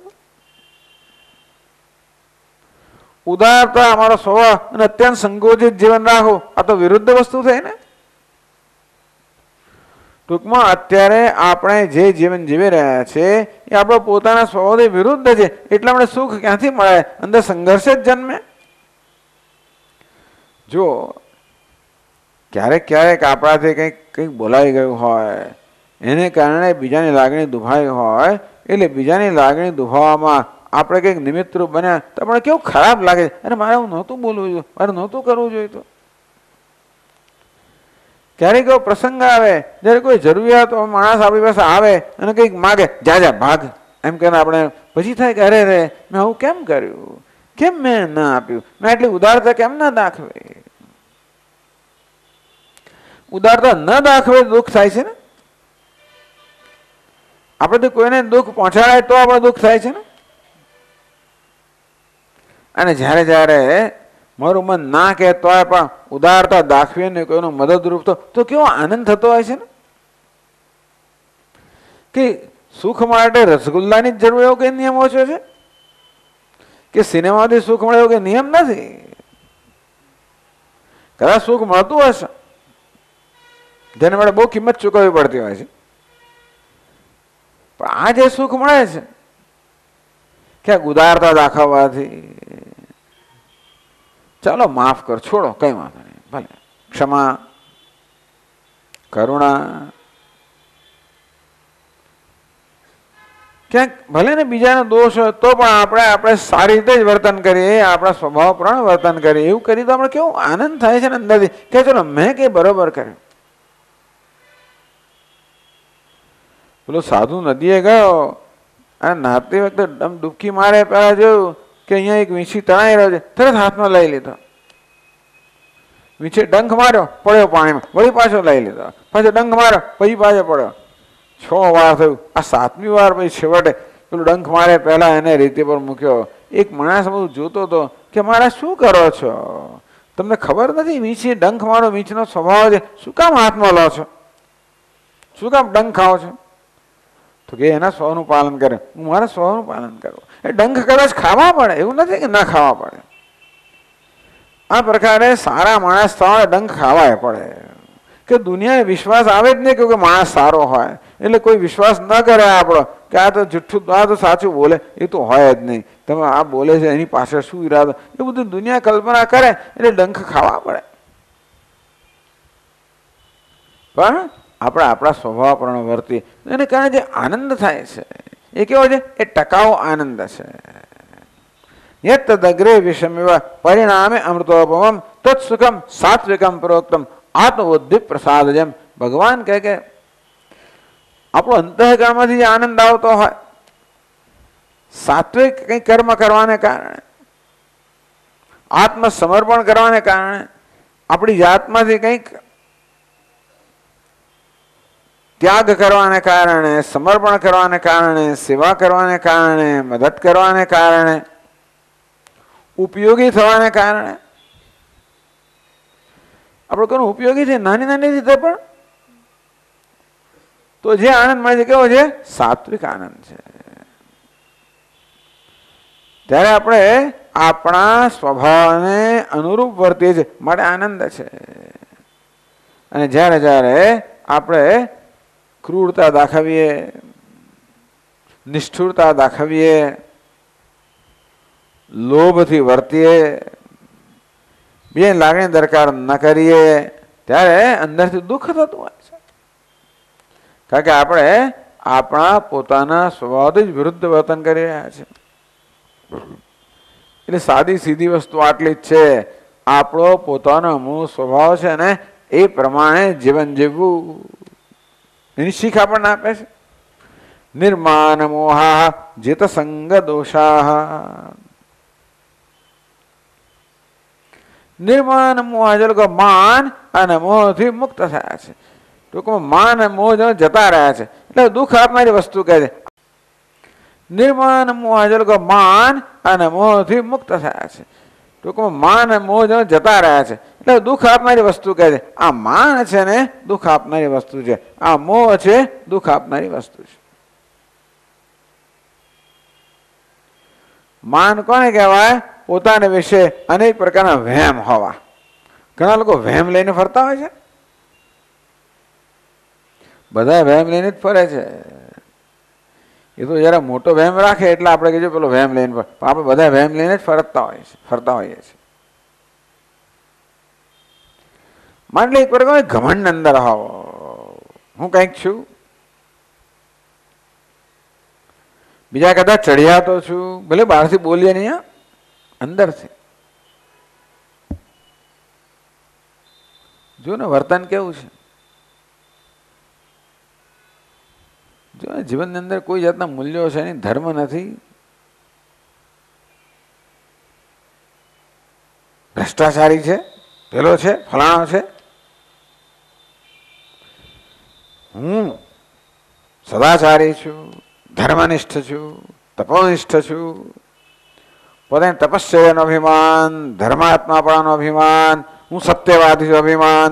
ઉદારતા અમારો સ્વભાવ અને અત્યંત સંકોચિત જીવન રાખવું, આ તો વિરુદ્ધ વસ્તુ થઈ ને. ટૂંકમાં અત્યારે આપણે જે જીવન જીવી રહ્યા છે એ આપણો પોતાના સ્વભાવથી વિરુદ્ધ છે. એટલે આપણે સુખ ક્યાંથી મળે? અંદર સંઘર્ષ જ જન્મે. જો ક્યારેક ક્યારેક આપણાથી કંઈક કંઈક બોલાઈ ગયું હોય, એને કારણે બીજાની લાગણી દુભાઈ હોય, એટલે બીજાની લાગણી દુભાવવામાં આપણે કંઈક નિમિત્તરૂપ બન્યા તો આપણે કેવું ખરાબ લાગે. અરે મારે હું નહોતું બોલવું જોઈએ, મારે નહોતું કરવું જોઈએ. ક્યારેક એવો પ્રસંગ આવે જ્યારે કોઈ જરૂરિયાત માણસ આપણી પાસે આવે અને કંઈક માગે, જા જા ભાગ એમ કહીને આપણે પછી થાય કે અરે રે મેં આવું કેમ કર્યું, કેમ મેં ના આપ્યું, મેં એટલી ઉદારતા કેમ ના દાખવી. ઉદારતા ન દાખવે દુઃખ થાય છે ને. આપણે કોઈને દુઃખ પહોંચાડાય તો આપણે દુઃખ થાય છે ને. અને જ્યારે જ્યારે મારું મન ના કહેતો હોય પણ ઉદારતા દાખવીએ ને કોઈનો મદદરૂપ તો તો કેવો આનંદ થતો હોય છે ને કે સુખ માટે રસગુલ્લાની જ જરૂર એવો કઈ નિયમ ઓછો છે કે સિનેમાથી સુખ મળે એવો કઈ નિયમ નથી. કદાચ સુખ મળતું હશે જેને માટે બહુ કિંમત ચૂકવવી પડતી હોય છે, પણ આ જે સુખ મળે છે ક્યાંક ઉદારતા દાખવવાથી, ચાલો માફ કર, છોડો, કઈ વાંધો નહીં, ભલે ક્ષમા, કરુણા, ક્યાંક ભલે ને બીજાનો દોષ હોય તો પણ આપણે આપણે સારી રીતે જ વર્તન કરીએ, આપણા સ્વભાવ પ્રમાણે વર્તન કરીએ. એવું કરી તો આપણે કેવું આનંદ થાય છે ને અંદરથી કે ચલો મેં કઈ બરોબર કર્યું. પેલો સાધુ નદીએ ગયો અને નાતી વખતે ડૂબકી મારે પહેલા જોયું કે અહીંયા એક વીંછી તણાઈ રહ્યો છે, તરત હાથમાં લઈ લીધો. વીંછે ડંખ માર્યો, પડ્યો પાણીમાં, વળી પાછો લઈ લીધો, પાછો ડંખ માર્યો, પછી પાછો પડ્યો. છ વાર થયું. આ સાતમી વાર પછી છેવટે પેલું ડંખ મારે પહેલા એને રીતે પર મૂક્યો. એક માણસ બધું જોતો હતો કે મારા શું કરો છો, તમને ખબર નથી વીંછી ડંખ મારો વીંછનો સ્વભાવ છે, શું કામ હાથમાં લો છો, શું કામ ડંખ ખાઓ છો? તો કે એના સ્વનું પાલન કરે, હું મારા સ્વનું પાલન કરું. એ ડંખ કદાચ ખાવા પડે, એવું નથી કે ના ખાવા પડે. આ પ્રકારે સારા માણસ થવા ડંખ ખાવાય પડે કે દુનિયાને વિશ્વાસ આવે જ નહીં કે માણસ સારો હોય એટલે કોઈ વિશ્વાસ ન કરે આપણો કે આ તો જુઠ્ઠું, આ તો સાચું બોલે, એ તો હોય જ નહીં. તમે આ બોલે છે એની પાછળ શું ઈરાદો, એ બધું દુનિયા કલ્પના કરે એટલે ડંખ ખાવા પડે. પણ આપણે આપણા સ્વભાવ પ્રમાણે વર્તીએ એને કારણે જે આનંદ થાય છે એ કેવો છે, એ ટકાઉ આનંદ છે. યત તદગ્રે વિષમેવ પરિણામે અમૃતોપમમ તત્સુખમ સાત્વિકમ પ્રોક્તમ આત્મબુદ્ધિ પ્રસાદ. જેમ ભગવાન કહે કે આપણો અંતઃકરણમાંથી જે આનંદ આવતો હોય સાત્વિક કંઈ કર્મ કરવાને કારણે, આત્મસમર્પણ કરવાને કારણે, આપણી જાતમાંથી કંઈક ત્યાગ કરવાને કારણે, સમર્પણ કરવાને કારણે, સેવા કરવાને કારણે, મદદ કરવાને કારણે, ઉપયોગી થવાને કારણે, આપણે કોનો ઉપયોગી છે નાની નાની રીતે પણ, તો જે આનંદ મળે છે કેવો છે, સાત્વિક આનંદ છે. ત્યારે આપણે આપણા સ્વભાવને અનુરૂપ વર્તીએ છીએ માટે આનંદ છે. અને જ્યારે જ્યારે આપણે ક્રૂરતા દાખવીએ, નિષ્ઠુરતા દાખવીએ, લોભથી વર્તીએ, બે લાગણી દરકાર ન કરીએ ત્યારે અંદરથી દુઃખ થતું હોય છે. કારણ કે આપણે આપણા પોતાના સ્વભાવથી જ વિરુદ્ધ વર્તન કરી રહ્યા છે. એટલે સાદી સીધી વસ્તુ આટલી જ છે, આપણો પોતાનો મૂળ સ્વભાવ છે ને એ પ્રમાણે જીવન જીવવું, એની શીખ આપણને આપે છે. નિર્માન મોહા જીત સંગ દોષા. નિર્માન મોહ જે લોકો માન અને મોહથી મુક્ત થયા છે, ટૂંકમાં માન અને મોહ જતા રહ્યા છે એટલે દુઃખ આપનારી વસ્તુ કહે છે. નિર્માન મોહ જે લોકો માન અને મોહથી મુક્ત થયા છે, ટૂંકમાં માન અને મોહ જતા રહ્યા છે એટલે દુઃખ આપનારી વસ્તુ કહે છે. આ માન છે ને દુઃખ આપનારી વસ્તુ છે, આ મોહ છે દુઃખ આપનારી વસ્તુ છે. માન કોને કહેવાય? પોતાને વિશે અનેક પ્રકારના વહેમ હોવા. ઘણા લોકો વહેમ લઈને ફરતા હોય છે, બધા વહેમ લઈને જ ફરે છે. એ તો જરા મોટો વહેમ રાખે એટલે આપણે કહીએ પેલો વહેમ લઈને ફરે, પણ આપણે બધા વહેમ લઈને જ ફરતા હોય છે ફરતા હોઈએ છીએ. માની લે એક પ્રકાર ઘમંડ અંદર હોવો, હું કંઈક છું, બીજા કદાચ ચડિયા તો છું, ભલે બહારથી બોલીએ નહીં, અંદરથી જો ને વર્તન કેવું છે. જો ને જીવનની અંદર કોઈ જાતના મૂલ્યો છે નહીં, ધર્મ નથી, ભ્રષ્ટાચારી છે, પેલો છે, ફલાણો છે. હું સદાચારી છું, ધર્મનિષ્ઠ છું, તપોનિષ્ઠ છું, પોતાની તપશ્ચર્યાનો અભિમાન, ધર્માત્માપણાનો અભિમાન, હું સત્યવાદી છું અભિમાન,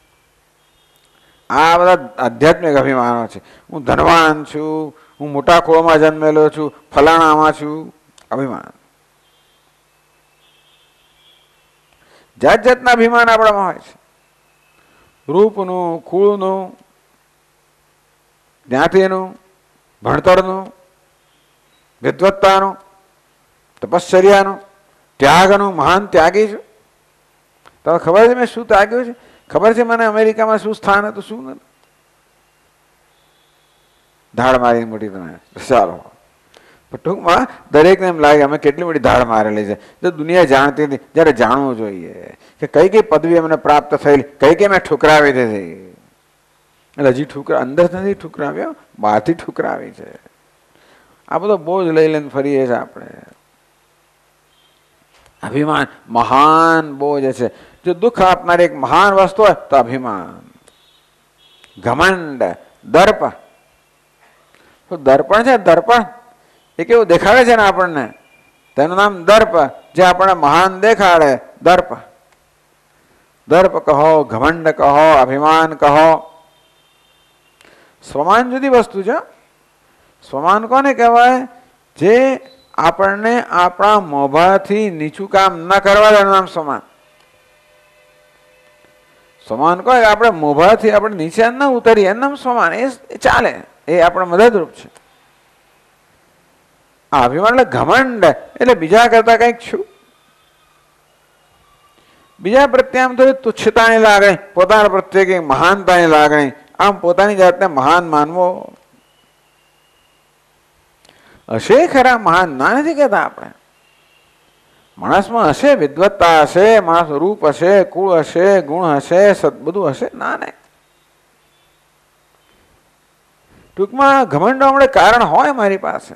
આ બધા આધ્યાત્મિક અભિમાનો છે. હું ધનવાન છું, હું મોટા કુળમાં જન્મેલો છું, ફલાણામાં છું, અભિમાન. જાત જાતના અભિમાન આપણામાં હોય છે. રૂપનું, કુળનું, જ્ઞાતિનું, ભણતરનું, વિદ્વત્તાનું, તપશ્ચર્યાનું, ત્યાગનું. મહાન ત્યાગી છું. તમને ખબર છે મેં શું ત્યાગ્યું છે? ખબર છે મને અમેરિકામાં શું સ્થાન હતું, શું નથી? ધાડ મારી મોટી તમે ચાલો. પણ ટૂંકમાં દરેકને એમ લાગે અમે કેટલી મોટી ધાડ મારેલી છે. જો દુનિયા જાણતી હતી, જ્યારે જાણવું જોઈએ કે કઈ કઈ પદવી અમને પ્રાપ્ત થયેલી, કઈ કઈ મેં ઠુકરાવી દીધી. એટલે હજી ઠુકરા અંદર નથી ઠુકરાવ્યો, બહારથી ઠુકરાવી છે. આ બધો બોજ લઈ લઈને ફરીએ છીએ આપણે. અભિમાન મહાન બોજ છે. જો દુઃખ આપનારી એક મહાન વસ્તુ હોય તો અભિમાન, ઘમંડ, દર્પ. તો દર્પણ છે, દર્પણ એ કેવું દેખાડે છે ને આપણને, તેનું નામ દર્પ. જે આપણને મહાન દેખાડે, દર્પ. દર્પ કહો, ઘમંડ કહો, અભિમાન કહો. સ્વમાન જુદી વસ્તુ છે. સ્વમાન કોને કહેવાય? જે આપણને આપણા મોભાથી નીચું કામ ન કરવા દે, નામ સ્વમાન. સ્વમાન કહે આપણે મોભાથી આપણે નીચે ન ઉતરીએ, એનું નામ સ્વમાન. એ ચાલે, એ આપણે મદદરૂપ છે. આ અભિમાન એટલે ઘમંડ, એટલે બીજા કરતા કંઈક છું, બીજા પ્રત્યે આમ થોડી તુચ્છતાની લાગણી, પોતાના પ્રત્યે કંઈક મહાનતાની લાગણી, આમ પોતાની જાતને મહાન માનવો. હશે ખરા મહાન, ના નથી કહેતા આપણે. માણસમાં હશે વિદ્વત્તા, હશે માણસ રૂપ હશે, કુળ હશે, ગુણ હશે, સત બધું હશે, ના નહીં. ટૂંકમાં ઘમંડ હમણે કારણ હોય મારી પાસે.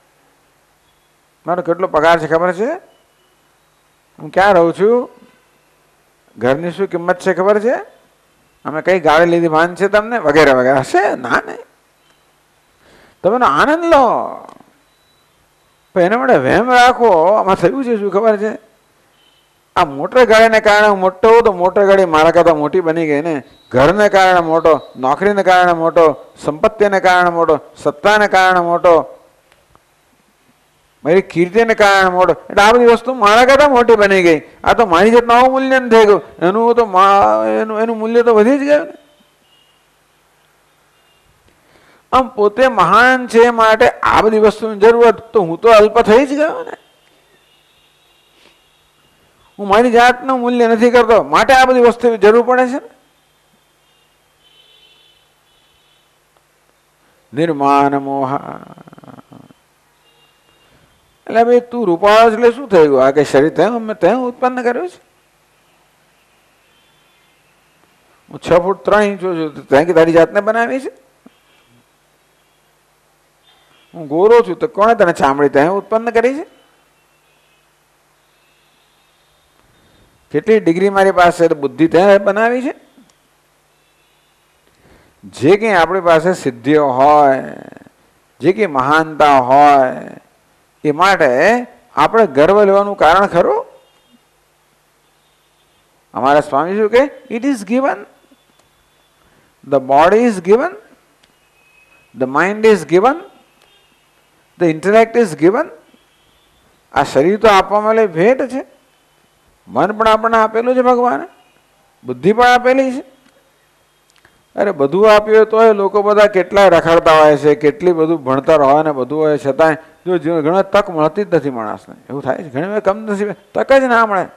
મારો કેટલો પગાર છે ખબર છે? હું ક્યાં રહું છું? ઘરની શું કિંમત છે ખબર છે? અમે કઈ ગાડી લીધી ભાન છે તમને? વગેરે વગેરે હશે, ના નહીં. તમે આનંદ લો, પણ એના માટે વહેમ રાખો. આમાં થયું છે શું ખબર છે? આ મોટર ગાડીને કારણે મોટો તો મોટર ગાડી મારા કરતા મોટી બની ગઈ ને. ઘરને કારણે મોટો, નોકરીને કારણે મોટો, સંપત્તિને કારણે મોટો, સત્તાને કારણે મોટો, મારી કીર્તિને કારણે મોટો. એટલે આ બધી વસ્તુ મારા કરતા મોટી બની ગઈ. આ તો મારી જાતનું આવું મૂલ્ય થઈ ગયું. એનું તો એનું એનું મૂલ્ય તો વધી જ ગયું ને. આમ પોતે મહાન છે માટે આ બધી વસ્તુની જરૂરત, તો હું તો અલ્પ થઈ જ ગયો ને. હું મારી જાતનું મૂલ્ય નથી કરતો માટે આ બધી વસ્તુની જરૂર પડે છે ને. નિર્માણ મોહ. એટલે ભાઈ તું રૂપાળો એટલે શું થઈ ગયું? આ કે શરીર તે અમે તે ઉત્પન્ન કર્યું છે. હું છ ફૂટ ત્રણ ઇંચ છું, તે કે તારી જાતને બનાવી છે. હું ગોરો છું તો કોણે તને ચામડી તે ઉત્પન્ન કરી છે? કેટલી ડિગ્રી મારી પાસે બુદ્ધિ તે બનાવી છે. જે કંઈ આપણી પાસે સિદ્ધિઓ હોય, જે કંઈ મહાનતા હોય, એ માટે આપણે ગર્વ લેવાનું કારણ ખરું? અમારા સ્વામી શું કે? It is given, the body is given, the mind is given, the intellect is given. આ શરીર તો આપવામાં આવેલી ભેટ છે. મન પણ આપણને આપેલું છે ભગવાને, બુદ્ધિ પણ આપેલી છે. અરે બધું આપ્યું તો એ લોકો બધા કેટલાય રખડતા હોય છે, કેટલી બધું ભણતર હોય ને બધું હોય, છતાંય જો ઘણા તક મળતી જ નથી માણસને. એવું થાય છે ઘણી વાર, કમ નથી તક જ ના મળે.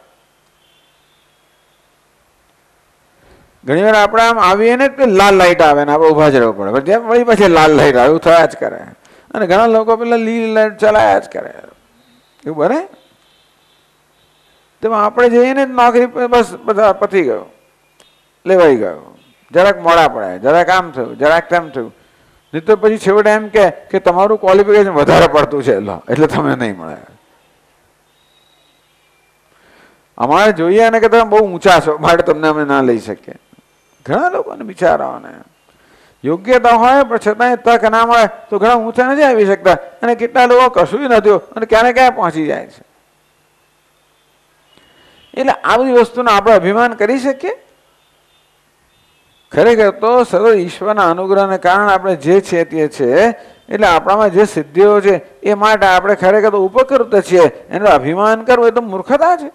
ઘણી વાર આપણે આમ આવીએ ને તો લાલ લાઈટ આવે ને આપણે ઉભા જ રહેવું પડે, જેમ વળી પછી લાલ લાઈટ આવે, એવું થયા જ કરે. અને ઘણા લોકો પેલા લીલી લાઈટ ચલાયા જ કરે. એવું બને? તેમાં આપણે જઈએ ને નોકરી બસ બધા પતી ગયો, લેવાઈ ગયો. જરાક મોડા પડે, જરાક આમ થયું, જરાક તેમ થયું. નહીં તો પછી છેવટે એમ કે તમારું ક્વોલિફિકેશન વધારે પડતું છે એટલે તમે નહીં મળે. અમારે જોઈએ ને કે તમે બહુ ઊંચા છો માટે તમને અમે ના લઈ શકીએ. ઘણા લોકોને બિચારાઓને યોગ્યતા હોય પણ છતાંય તક ના મળે તો ઘણા ઊંચા નથી આવી શકતા. અને કેટલા લોકો કશું નથી અને ક્યારે ક્યાં પહોંચી જાય છે. એટલે આ બધી વસ્તુનો આપણે અભિમાન કરી શકીએ? ખરેખર તો સર્વ ઈશ્વરના અનુગ્રહને કારણે આપણે જે છે તે છે, એટલે આપણામાં જે સિદ્ધિઓ છે એ માટે આપણે ખરેખર તો ઉપકૃત છીએ. એનું અભિમાન કરવું એ તો મૂર્ખતા છે.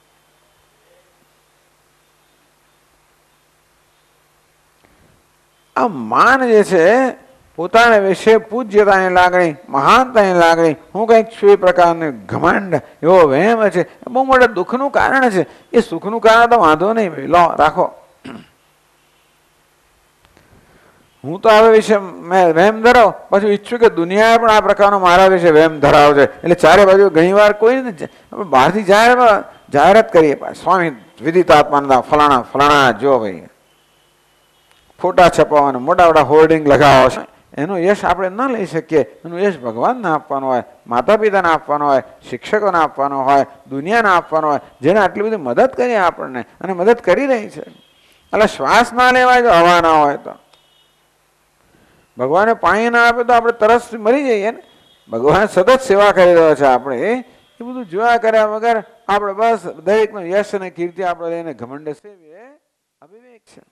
આ માન જે છે, પોતાના વિશે પૂજ્યતાની લાગણી, મહાનતાની લાગણી, હું કંઈક છું એ પ્રકારનું ઘમંડ, એવો વહેમ છે, બહુ મોટા દુઃખનું કારણ છે. એ સુખનું કારણ તો વાંધો નહીં, લો રાખો. હું તો આ વિશે મેં વહેમ ધરાવ, પછી ઈચ્છું કે દુનિયાએ પણ આ પ્રકારનો મારા વિશે વહેમ ધરાવશે. એટલે ચારે બાજુ ઘણી વાર કોઈ બહારથી જાહેર જાહેરાત કરીએ, સ્વામી વિદિતાત્માનંદ ફલાણા ફલાણા જો ભાઈ, ફોટા છપાવવાનું, મોટા મોટા હોર્ડિંગ લગાવો છે. એનો યશ આપણે ન લઈ શકીએ. એનું યશ ભગવાનને આપવાનો હોય, માતા પિતાને આપવાનો હોય, શિક્ષકોને આપવાનો હોય, દુનિયાને આપવાનો હોય, જેને આટલી બધી મદદ કરી આપણને અને મદદ કરી રહી છે. એટલે શ્વાસ ના લેવાય જો હવા ના હોય તો, ભગવાને પાણી ના આપે તો આપણે તરસથી મરી જઈએ ને. ભગવાન સતત સેવા કરી રહ્યો છે. આપણે એ બધું જોયા કર્યા વગર આપણે બસ દરેકનો યશ અને કીર્તિ આપણે લઈને ઘમંડ સેવીએ, અવિવેક છે.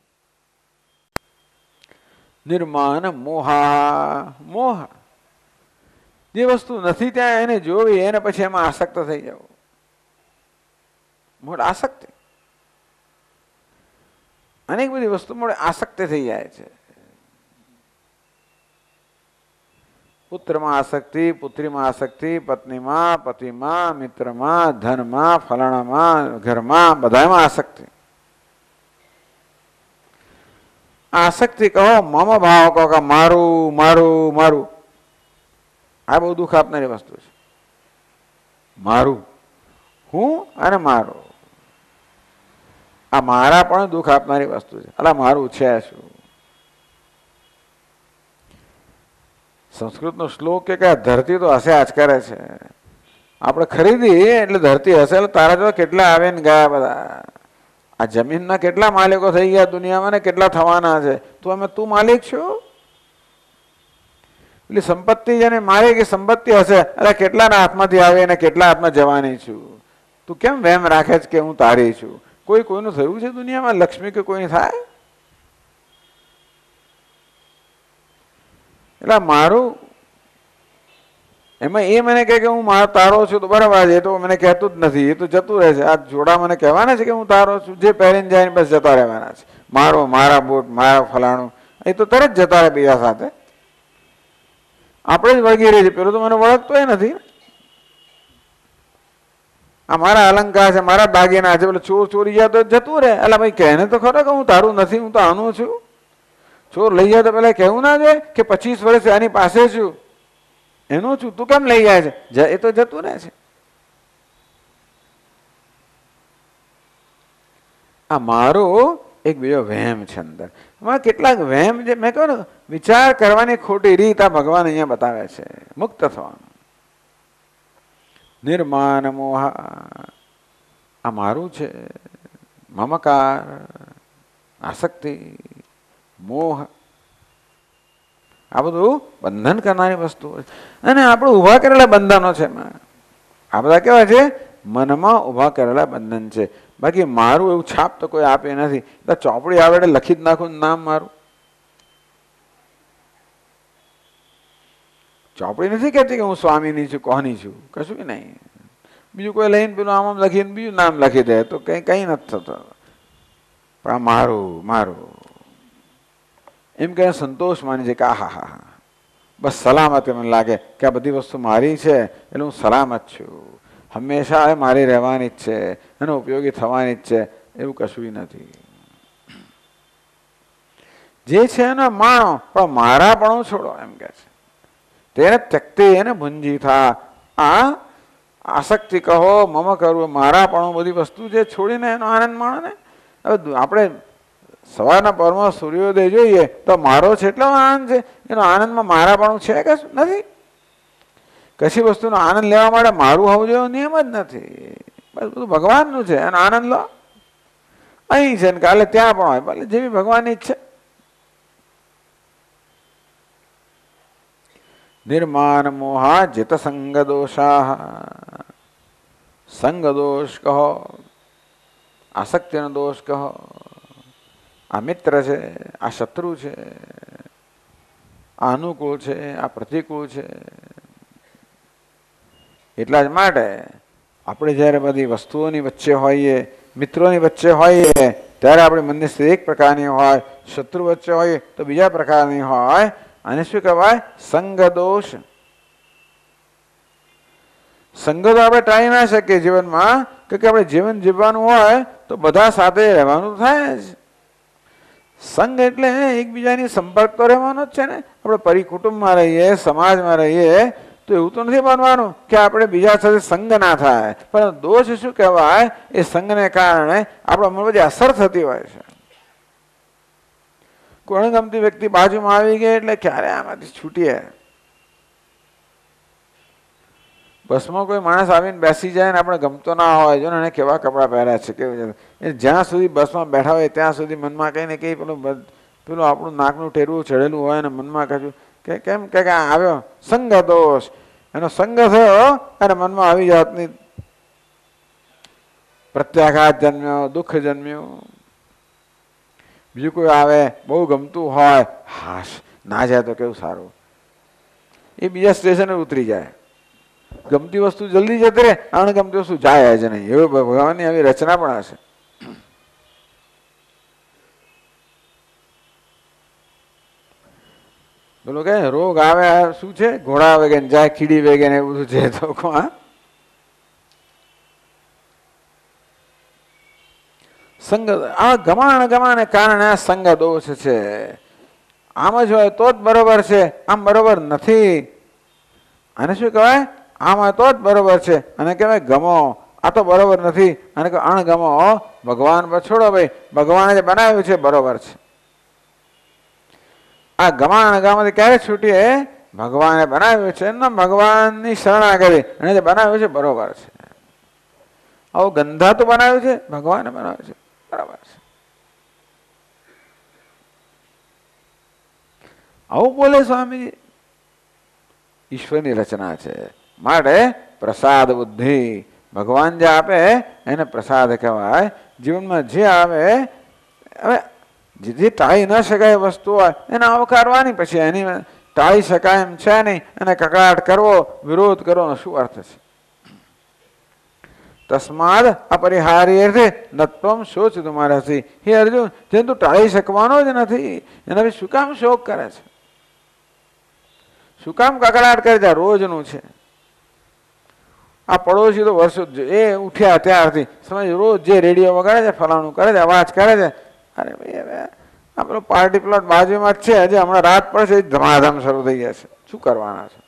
નિર્માન મોહા, મોહ જે વસ્તુ નથી ત્યાં એને જોવી, એને પછી એમાં આસક્ત થઈ જવું. મોડ આસક્તિ, અનેક બધી વસ્તુ મોડે આસક્તિ થઈ જાય છે. પુત્રમાં આસક્તિ, પુત્રીમાં આસક્તિ, પત્નીમાં, પતિમાં, મિત્રમાં, ધનમાં, ફલાણામાં, ઘરમાં, બધામાં આસક્તિ. આસક્તિ કહો, મમ ભાવ કહો કે મારું મારું મારું, આ બહુ દુઃખ આપનારી વસ્તુ છે. મારું, હું અને મારું, આ મારા પણ દુઃખ આપનારી વસ્તુ છે. અલા મારું છે શું? સંસ્કૃતનો શ્લોક કે ધરતી તો હશે આજ કરે છે. આપણે ખરીદી એટલે ધરતી હશે. એટલે તારા જો કેટલા આવે ને ગયા બધા. આ જમીનના કેટલા માલિકો થઈ ગયા દુનિયામાં ને કેટલા થવાના છે. તું અમે તું માલિક છું? એટલે સંપત્તિ જેને મારે કે સંપત્તિ હશે, એટલે કેટલાના હાથમાંથી આવે ને કેટલા હાથમાં જવાની છું. તું કેમ વહેમ રાખે છે કે હું તારી છું? કોઈ કોઈનું થયું છે દુનિયામાં? લક્ષ્મી કે કોઈ થાય? એટલે મારું એમાં એ મને કહે કે હું મારો તારો છું તો બરાબર છે. એ તો મને કહેતું જ નથી, એ તો જતું રહે છે. આ જોડા મને કહેવાના છે કે હું તારો છું? જે પહેરીને જાય ને બસ જતા રહેવાના છે. મારો, મારા બૂટ, મારા ફલાણું, એ તો તરત જતા રહે બીજા સાથે. આપણે જ વળગી રહી છે. પેલું તો મને વળગતોય નથી. આ મારા અલંકાર છે, મારા દાગીના છે, પેલો ચોર ચોરી જાય તો જતું રહે. એટલે ભાઈ કહે ને તો ખરો કે હું તારું નથી, હું તો આનું છું. ચોર લઈ જાય તો પેલા કહેવું ના જોઈએ કે પચીસ વર્ષ આની પાસે છું, એનું છું, તું કેમ લઈ જાય છે? એ તો જતું રહે છે. આ મારો એક બીજો વહેમ છે અંદર. એમાં કેટલાક વહેમ જે મેં કહ્યું ને, વિચાર કરવાની ખોટી રીત આ ભગવાન અહીંયા બતાવે છે. મુક્ત થવાનું. નિર્માન મોહ, આ મારું છે. મમકાર, આસક્તિ, મોહ, આ બધું બંધન કરનારી વસ્તુ છે. અને આપણે ઉભા કરેલા બંધનો છે. આ બધા કેવા છે? મનમાં ઉભા કરેલા બંધન છે. બાકી મારું એવું છાપ તો કોઈ આપે નથી. ચોપડી આવે એટલે લખી જ નાખું નામ મારું. ચોપડી નથી કહેતી કે હું સ્વામીની છું, કોની છું, કશું કે નહીં. બીજું કોઈ લઈને પેલું આમ આમ લખીને બીજું નામ લખી દે તો કઈ કઈ નથી થતું. પણ આ મારું મારું એમ કે સંતોષ માની છે કે આ હા હા હા બસ સલામત. મને લાગે કે આ બધી વસ્તુ મારી છે એટલે હું સલામત છું. હંમેશા મારી રહેવાની જ છે, એનો ઉપયોગી થવાની જ છે. એવું કશું નથી. જે છે એને માણો, પણ મારા પણ છોડો એમ કે છે. તેને ત્યક્તિ એને ભુંજી થા. આ આસક્તિ કહો, મમ કરવું, મારા પણ બધી વસ્તુ જે છોડીને એનો આનંદ માણો ને. હવે આપણે સવારના પરમાં સૂર્યોદય જોઈએ તો મારો છે એટલો આનંદ છે. એનો આનંદમાં મારા પણ છે કે નથી? કશી વસ્તુનો આનંદ લેવા માટે મારું હોવું જોઈએ નિયમ જ નથી. બસ બધું ભગવાનનું છે અને આનંદ લો. અહીં છે ને કાલે ત્યાં પણ હોય, ભલે જેવી ભગવાનની ઈચ્છા. નિર્માન મોહા જિત સંગ દોષા, સંગ દોષ કહો આસક્તિનો દોષ કહો, આ મિત્ર છે, આ શત્રુ છે, આ અનુકૂળ છે, આ પ્રતિકૂળ છે. એટલા જ માટે આપણે જ્યારે બધી વસ્તુઓની વચ્ચે હોઈએ, મિત્રોની વચ્ચે હોઈએ, ત્યારે આપણી મનની સ્થિતિ એક પ્રકારની હોય, શત્રુ વચ્ચે હોઈએ તો બીજા પ્રકારની હોય. અને શું કહેવાય? સંગ દોષ. સંગ તો આપણે ટાળી ના શકીએ જીવનમાં, કે આપણે જીવન જીવવાનું હોય તો બધા સાથે રહેવાનું થાય જ. સંગ એટલે એકબીજાની સંપર્ક તો રહેવાનો જ છે ને. આપણે પરિકુટુંબમાં રહીએ, સમાજમાં રહીએ તો એવું તો નથી બનવાનું કે આપણે બીજા સાથે સંગ ના થાય. પણ દોષ શું કહેવાય? એ સંગને કારણે આપણા મનમાં બધી અસર થતી હોય છે. કોઈ અણગમતી વ્યક્તિ બાજુમાં આવી ગઈ એટલે ક્યારે આમાંથી છૂટીએ. બસમાં કોઈ માણસ આવીને બેસી જાય ને આપણે ગમતો ના હોય, જો ને એને કેવા કપડાં પહેર્યા છે, કેવું છે, જ્યાં સુધી બસમાં બેઠા હોય ત્યાં સુધી મનમાં કંઈ ને કંઈ પેલું પેલું આપણું નાકનું ટેરવું ચડેલું હોય ને મનમાં કહ્યું કે કેમ કે આવ્યો સંગ દોષ. એનો સંગ થયો અને મનમાં આવી જાતની પ્રત્યાઘાત જન્મ્યો, દુઃખ જન્મ્યું. બીજું કોઈ આવે બહુ ગમતું હોય, હાશ ના જાય તો કેવું સારું, એ બીજા સ્ટેશને ઉતરી જાય. ગમતી વસ્તુ જલ્દી જતી રહે, અણગમતી વસ્તુ જાય જ નહીં. એવું ભગવાનની આવી રચના પણ હશે. પેલું કે રોગ આવે શું છે, ઘોડા વેગે જાય, કીડી વેગે ને એવું બધું છે. તો હા, સંગ આ ગમાણ ગમાને કારણે આ સંગ દોષ છે. આમ જ હોય તો જ બરોબર છે, આમ બરોબર નથી. અને શું કહેવાય? આમાં તો જ બરોબર છે અને કહેવાય ગમો, આ તો બરોબર નથી અને અણગમો. ભગવાન પર છોડો ભાઈ, ભગવાને જે બનાવ્યું છે બરોબર છે. આ ગમા અણગમાથી ક્યારે છૂટીએ? ભગવાને બનાવ્યું છે ને, ભગવાનની શરણાગતિ, અને જે બનાવ્યું છે બરોબર છે. આવું ગંધા તો બનાવ્યું છે, ભગવાને બનાવ્યું છે બરાબર છે. આવું બોલે સ્વામીજી. ઈશ્વરની રચના છે. માટે પ્રસાદ બુદ્ધિ ભગવાન જે આપે એને પ્રસાદ કહેવાય. જીવનમાં જે આવે, હવે જે ટાળી ન શકાય વસ્તુ હોય એને આવકારવાની, પછી એની ટાળી શકાય એમ છે નહીં અને કકડાટ કરવો, વિરોધ કરવાનો શું અર્થ છે? તસ્માદ અપરિહારી અર્થે નત્વમ શોચ તમારા હસી. હે અર્જુન, જેને તું ટાળી શકવાનો જ નથી એના વિશે શું કામ શોક કરે છે? શું કામ કકડાટ કરે છે? રોજનું છે. આ પડોશી તો વર્ષો એ ઉઠ્યા ત્યારથી સમજ રોજ જે રેડિયો વગાડે છે, ફલાણું કરે છે, અવાજ કરે છે. અરે ભાઈ હવે આ પેલો પાર્ટી પ્લોટ બાજુમાં જ છે, હજી હમણાં રાત પડશે ધમાધમ શરૂ થઈ ગયા છે. શું કરવાના છે?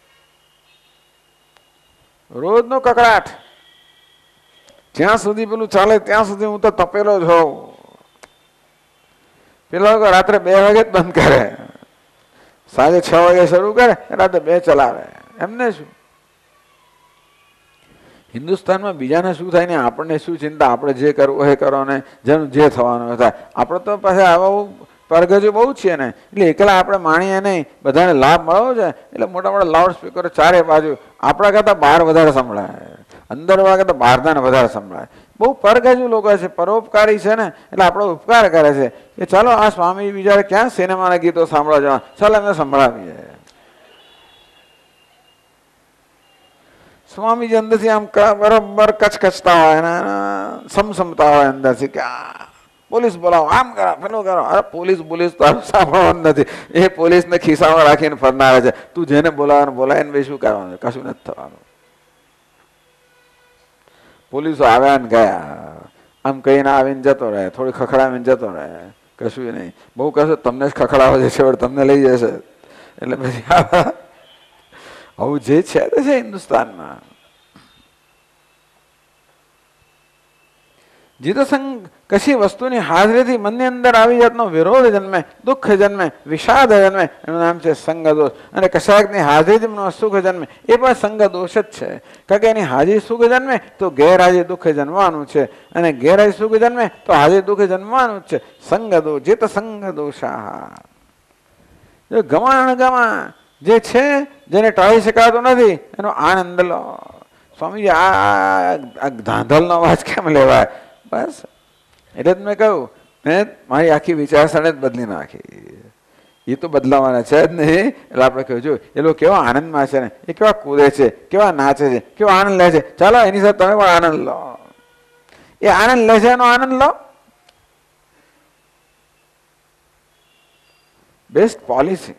રોજનો કકડાટ. જ્યાં સુધી પેલું ચાલે ત્યાં સુધી હું તો તપેલો જ હોઉં. પેલા રાત્રે બે વાગે જ બંધ કરે, સાંજે છ વાગે શરૂ કરે, રાત્રે બે ચલાવે. એમને શું? હિન્દુસ્તાનમાં બીજાને શું થાય ને આપણને શું ચિંતા? આપણે જે કરવું એ કરો ને જેનું જે થવાનું થાય. આપણે તો પાછા આવા પરગજો બહુ છીએ ને, એટલે એકલા આપણે માણીએ નહીં, બધાને લાભ મળવો છે. એટલે મોટા મોટા લાઉડ સ્પીકરો ચારે બાજુ આપણા કરતાં બહાર વધારે સંભળાય, અંદર વાળા કરતાં બહારના વધારે સંભળાય. બહુ પરગજુ લોકો છે, પરોપકારી છે ને, એટલે આપણો ઉપકાર કરે છે કે ચાલો આ સ્વામી બિચારે ક્યાં સિનેમાના ગીતો સાંભળવા જવા, ચાલો એમને સંભળાવીએ. સ્વામીજી અંદરથી આમ બરોબર કચકચતા હોય ને સમસમતા હોય અંદરથી કે આ પોલીસ બોલાવો, આમ કરો, પેલું કરો. અરે પોલીસ પોલીસ તો સાંભળવાનું નથી, એ પોલીસને ખિસ્સામાં રાખીને ફરનારે છે. તું જેને બોલાવવાનું બોલાય ને ભાઈ શું કરવાનું? કશું નથી થવાનું. પોલીસો આવ્યા ને ગયા, આમ કહીને આવીને જતો રહે, થોડી ખખડાવીને જતો રહે, કશું નહીં. બહુ કશું તમને જ ખખડાવે છે, છેવટે તમને લઈ જશે. એટલે પછી આવું જે છે તે છે હિન્દુસ્તાનમાં. જીતો સંગ કશી વસ્તુની હાજરીથી મનની અંદર આવી જાતનો વિરોધ જન્મે, દુઃખ જન્મે, વિષાદ જન્મે, એનું નામ છે સંગ દોષ. અને કશાકની હાજરીથી સુખ જન્મે, એ પણ સંગ દોષ જ છે. કારણ કે એની હાજરી સુખ જન્મે તો ગેરહાજરી દુઃખ જન્મવાનું છે, અને ગેરહાજરી સુખ જન્મે તો હાજરી દુઃખ જન્મવાનું જ છે. સંગ દોષ, જીત સંગ દોષા. ગમા ગમા જે છે, જેને ટાળી શકાતો નથી, એનો આનંદ લો. સ્વામીજી આ ધાંધલનો અવાજ કેમ લેવાય? બસ એટલે જ મેં કહ્યું મેં મારી આખી વિચારસરણી જ બદલી નાખી. એ તો બદલાવાના છે જ નહીં. એટલે આપણે કહ્યું જો એ લોકો કેવા આનંદમાં છે ને, એ કેવા કૂદે છે, કેવા નાચે છે, કેવો આનંદ લે છે, ચાલો એની સાથે તમે પણ આનંદ લો. એ આનંદ લે છે એનો આનંદ લો. Best policy.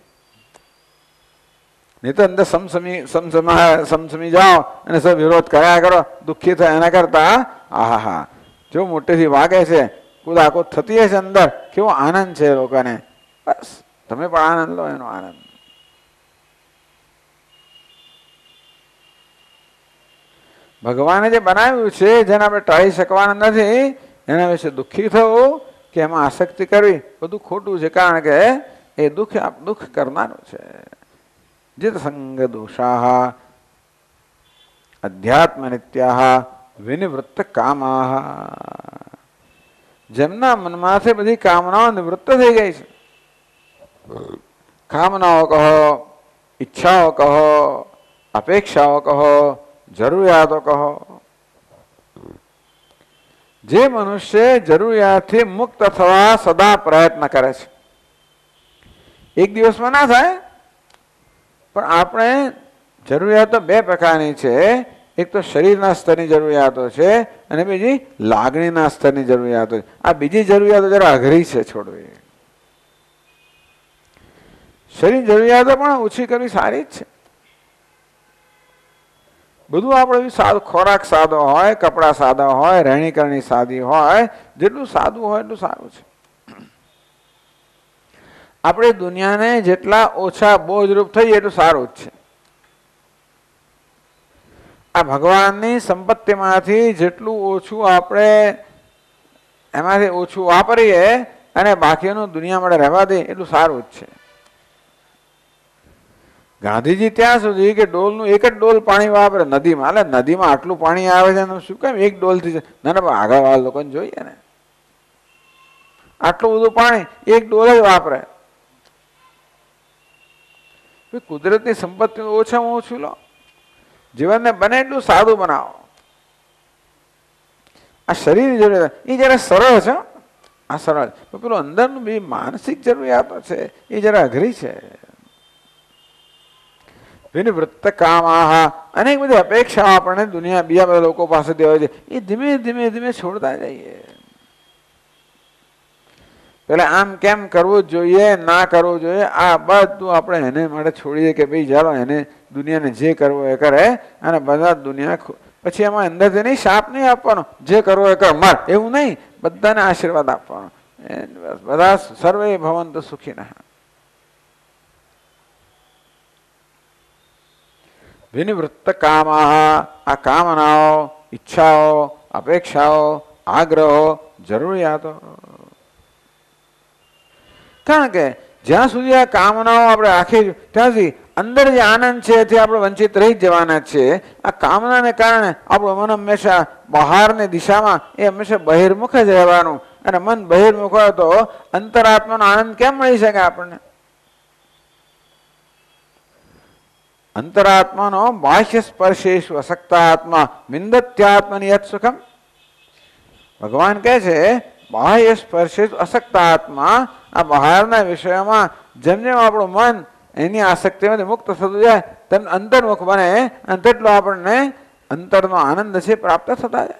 નહીં તો અંદર સમસમી સમસમા સમસમી જાઓ અને સબ વિરોધ કર્યા કરો, દુઃખી થાય એના કરતા આહા હા જો મોટેથી વાગે છે, કુદાકુદ થતી હશે અંદર, કેવો આનંદ છે લોકોને, બસ તમે પણ આનંદ લો એનો આનંદ. ભગવાને જે બનાવ્યું છે જેને આપણે ટાળી શકવાના નથી એના વિશે દુઃખી થવું કે એમાં આસક્તિ કરવી બધું ખોટું છે. કારણ કે એ દુઃખ દુઃખ કરનારું છે. જીત સંગ દોષા અધ્યાત્મ નિત્યા વિનિવૃત્ત કામા. જેમના મનમાંથી બધી કામનાઓ નિવૃત્ત થઈ ગઈ છે, કામનાઓ કહો, ઈચ્છાઓ કહો, અપેક્ષાઓ કહો, જરૂરિયાતો કહો. જે મનુષ્ય જરૂરિયાતથી મુક્ત થવા સદા પ્રયત્ન કરે છે, એક દિવસમાં ના થાય. પણ આપણે જરૂરિયાતો બે પ્રકારની છે. એક તો શરીરના સ્તરની જરૂરિયાતો છે અને બીજી લાગણીના સ્તરની જરૂરિયાતો છે. આ બીજી જરૂરિયાતો જરા અઘરી છે છોડવી. શરીર જરૂરિયાતો પણ ઓછી કરવી સારી જ છે. બધું આપણે સાદું, ખોરાક સાદો હોય, કપડાં સાદા હોય, રહેણી કરણી સાદી હોય, જેટલું સાદું હોય એટલું સારું છે. આપણે દુનિયાને જેટલા ઓછા બોજરૂપ થઈએ એટલું સારું જ છે. આ ભગવાનની સંપત્તિમાંથી જેટલું ઓછું આપણે એમાંથી ઓછું વાપરીએ અને બાકીનું દુનિયા માટે રહેવા દઈએ એટલું સારું જ છે. ગાંધીજી ત્યાં સુધી કે ડોલનું એક જ ડોલ પાણી વાપરે નદીમાં. એટલે નદીમાં આટલું પાણી આવે છે શું કેમ એક ડોલથી? ના ના, આગળ વાળા લોકોને જોઈએ ને, આટલું બધું પાણી એક ડોલ જ વાપરે. કુદરતની સંપત્તિ ઓછામાં ઓછું લો, જીવનને બને એટલું સાદું બનાવો. આ શરીરની જરૂરિયાત એ જરા સરળ છે, આ સરળ. પેલું અંદરનું બી માનસિક જરૂરિયાતો છે એ જરા અઘરી છે. વિનિવૃત્ત કામાહ, અનેક બધી અપેક્ષાઓ આપણને દુનિયા બીજા બધા લોકો પાસેથી હોય છે, એ ધીમે ધીમે ધીમે છોડતા જઈએ. પેલા આમ કેમ કરવું જોઈએ, ના કરવું જોઈએ, આ બધું આપણે એને માટે છોડીએ કે ભાઈ ચાલો એને દુનિયાને જે કરવો એ કરે. અને બધા દુનિયા પછી એમાં અંદરથી નહીં શાપ નહીં આપવાનો, જે કરવો એ કર માર, એવું નહીં. બધાને આશીર્વાદ આપવાનો. બધા સર્વે ભવંતુ સુખીનઃ. વિનિવૃત્ત કામાહ, આ કામનાઓ, ઈચ્છાઓ, અપેક્ષાઓ, આગ્રહો, જરૂરિયાતો. કારણ કે જ્યાં સુધી આ કામનાઓ આપણે રાખી ત્યાં સુધી અંદર જે આનંદ છે એથી આપણે વંચિત રહી જવાના છીએ. આ કામનાને કારણે આપણું મન હંમેશા બહારની દિશામાં એ હંમેશા બહિર્મુખ જ રહેવાનું. અને મન બહિર્મુખ હોય તો અંતરાત્માનો આનંદ કેમ મળી શકે આપણને? અંતરાત્માનો બાહ્ય સ્પર્શેષુ અસક્તાત્મા વિંદત્યાત્મનિ યત સુખમ. ભગવાન કહે છે બાહ્ય સ્પર્શેષુ અસક્તાત્મા, આ બહારના વિષયોમાં જેમ જેમ આપણું મન એની આસક્તિમાંથી મુક્ત થતું જાય તેમ અંતર્મુખ બને અને તેટલો આપણને અંતરનો આનંદ છે પ્રાપ્ત થતા જાય.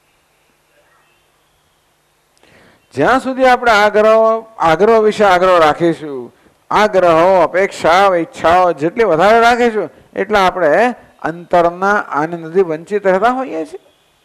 જ્યાં સુધી આપણે આગ્રહો આગ્રહો વિશે આગ્રહ રાખીશું, આગ્રહો, અપેક્ષા, ઈચ્છાઓ જેટલી વધારે રાખીશું એટલા આપણે અંતરના આનંદથી વંચિત રહેતા હોઈએ છીએ.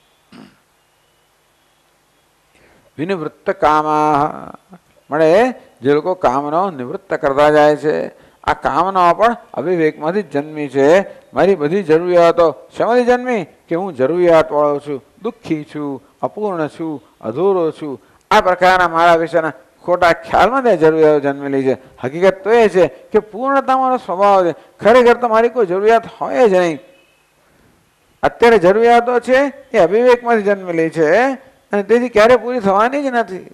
વિનિવૃત્ત કામા મળે જે લોકો કામનાઓ નિવૃત્ત કરતા જાય છે. આ કામનાઓ પણ અવિવેકમાંથી જન્મી છે. મારી બધી જરૂરિયાતો શેમાંથી જન્મી? કે હું જરૂરિયાત વાળો છું, દુઃખી છું, અપૂર્ણ છું, અધૂરો છું. આ પ્રકારના મારા વિશેના ખોટા ખ્યાલમાં તે જરૂરિયાતો જન્મેલી છે. હકીકત તો એ છે કે પૂર્ણતા મારો સ્વભાવ છે. ખરેખર તો મારી કોઈ જરૂરિયાત હોય જ નહીં. અત્યારે જરૂરિયાતો છે એ અવિવેકમાંથી જન્મેલી છે અને તેથી ક્યારે પૂરી થવાની જ નથી.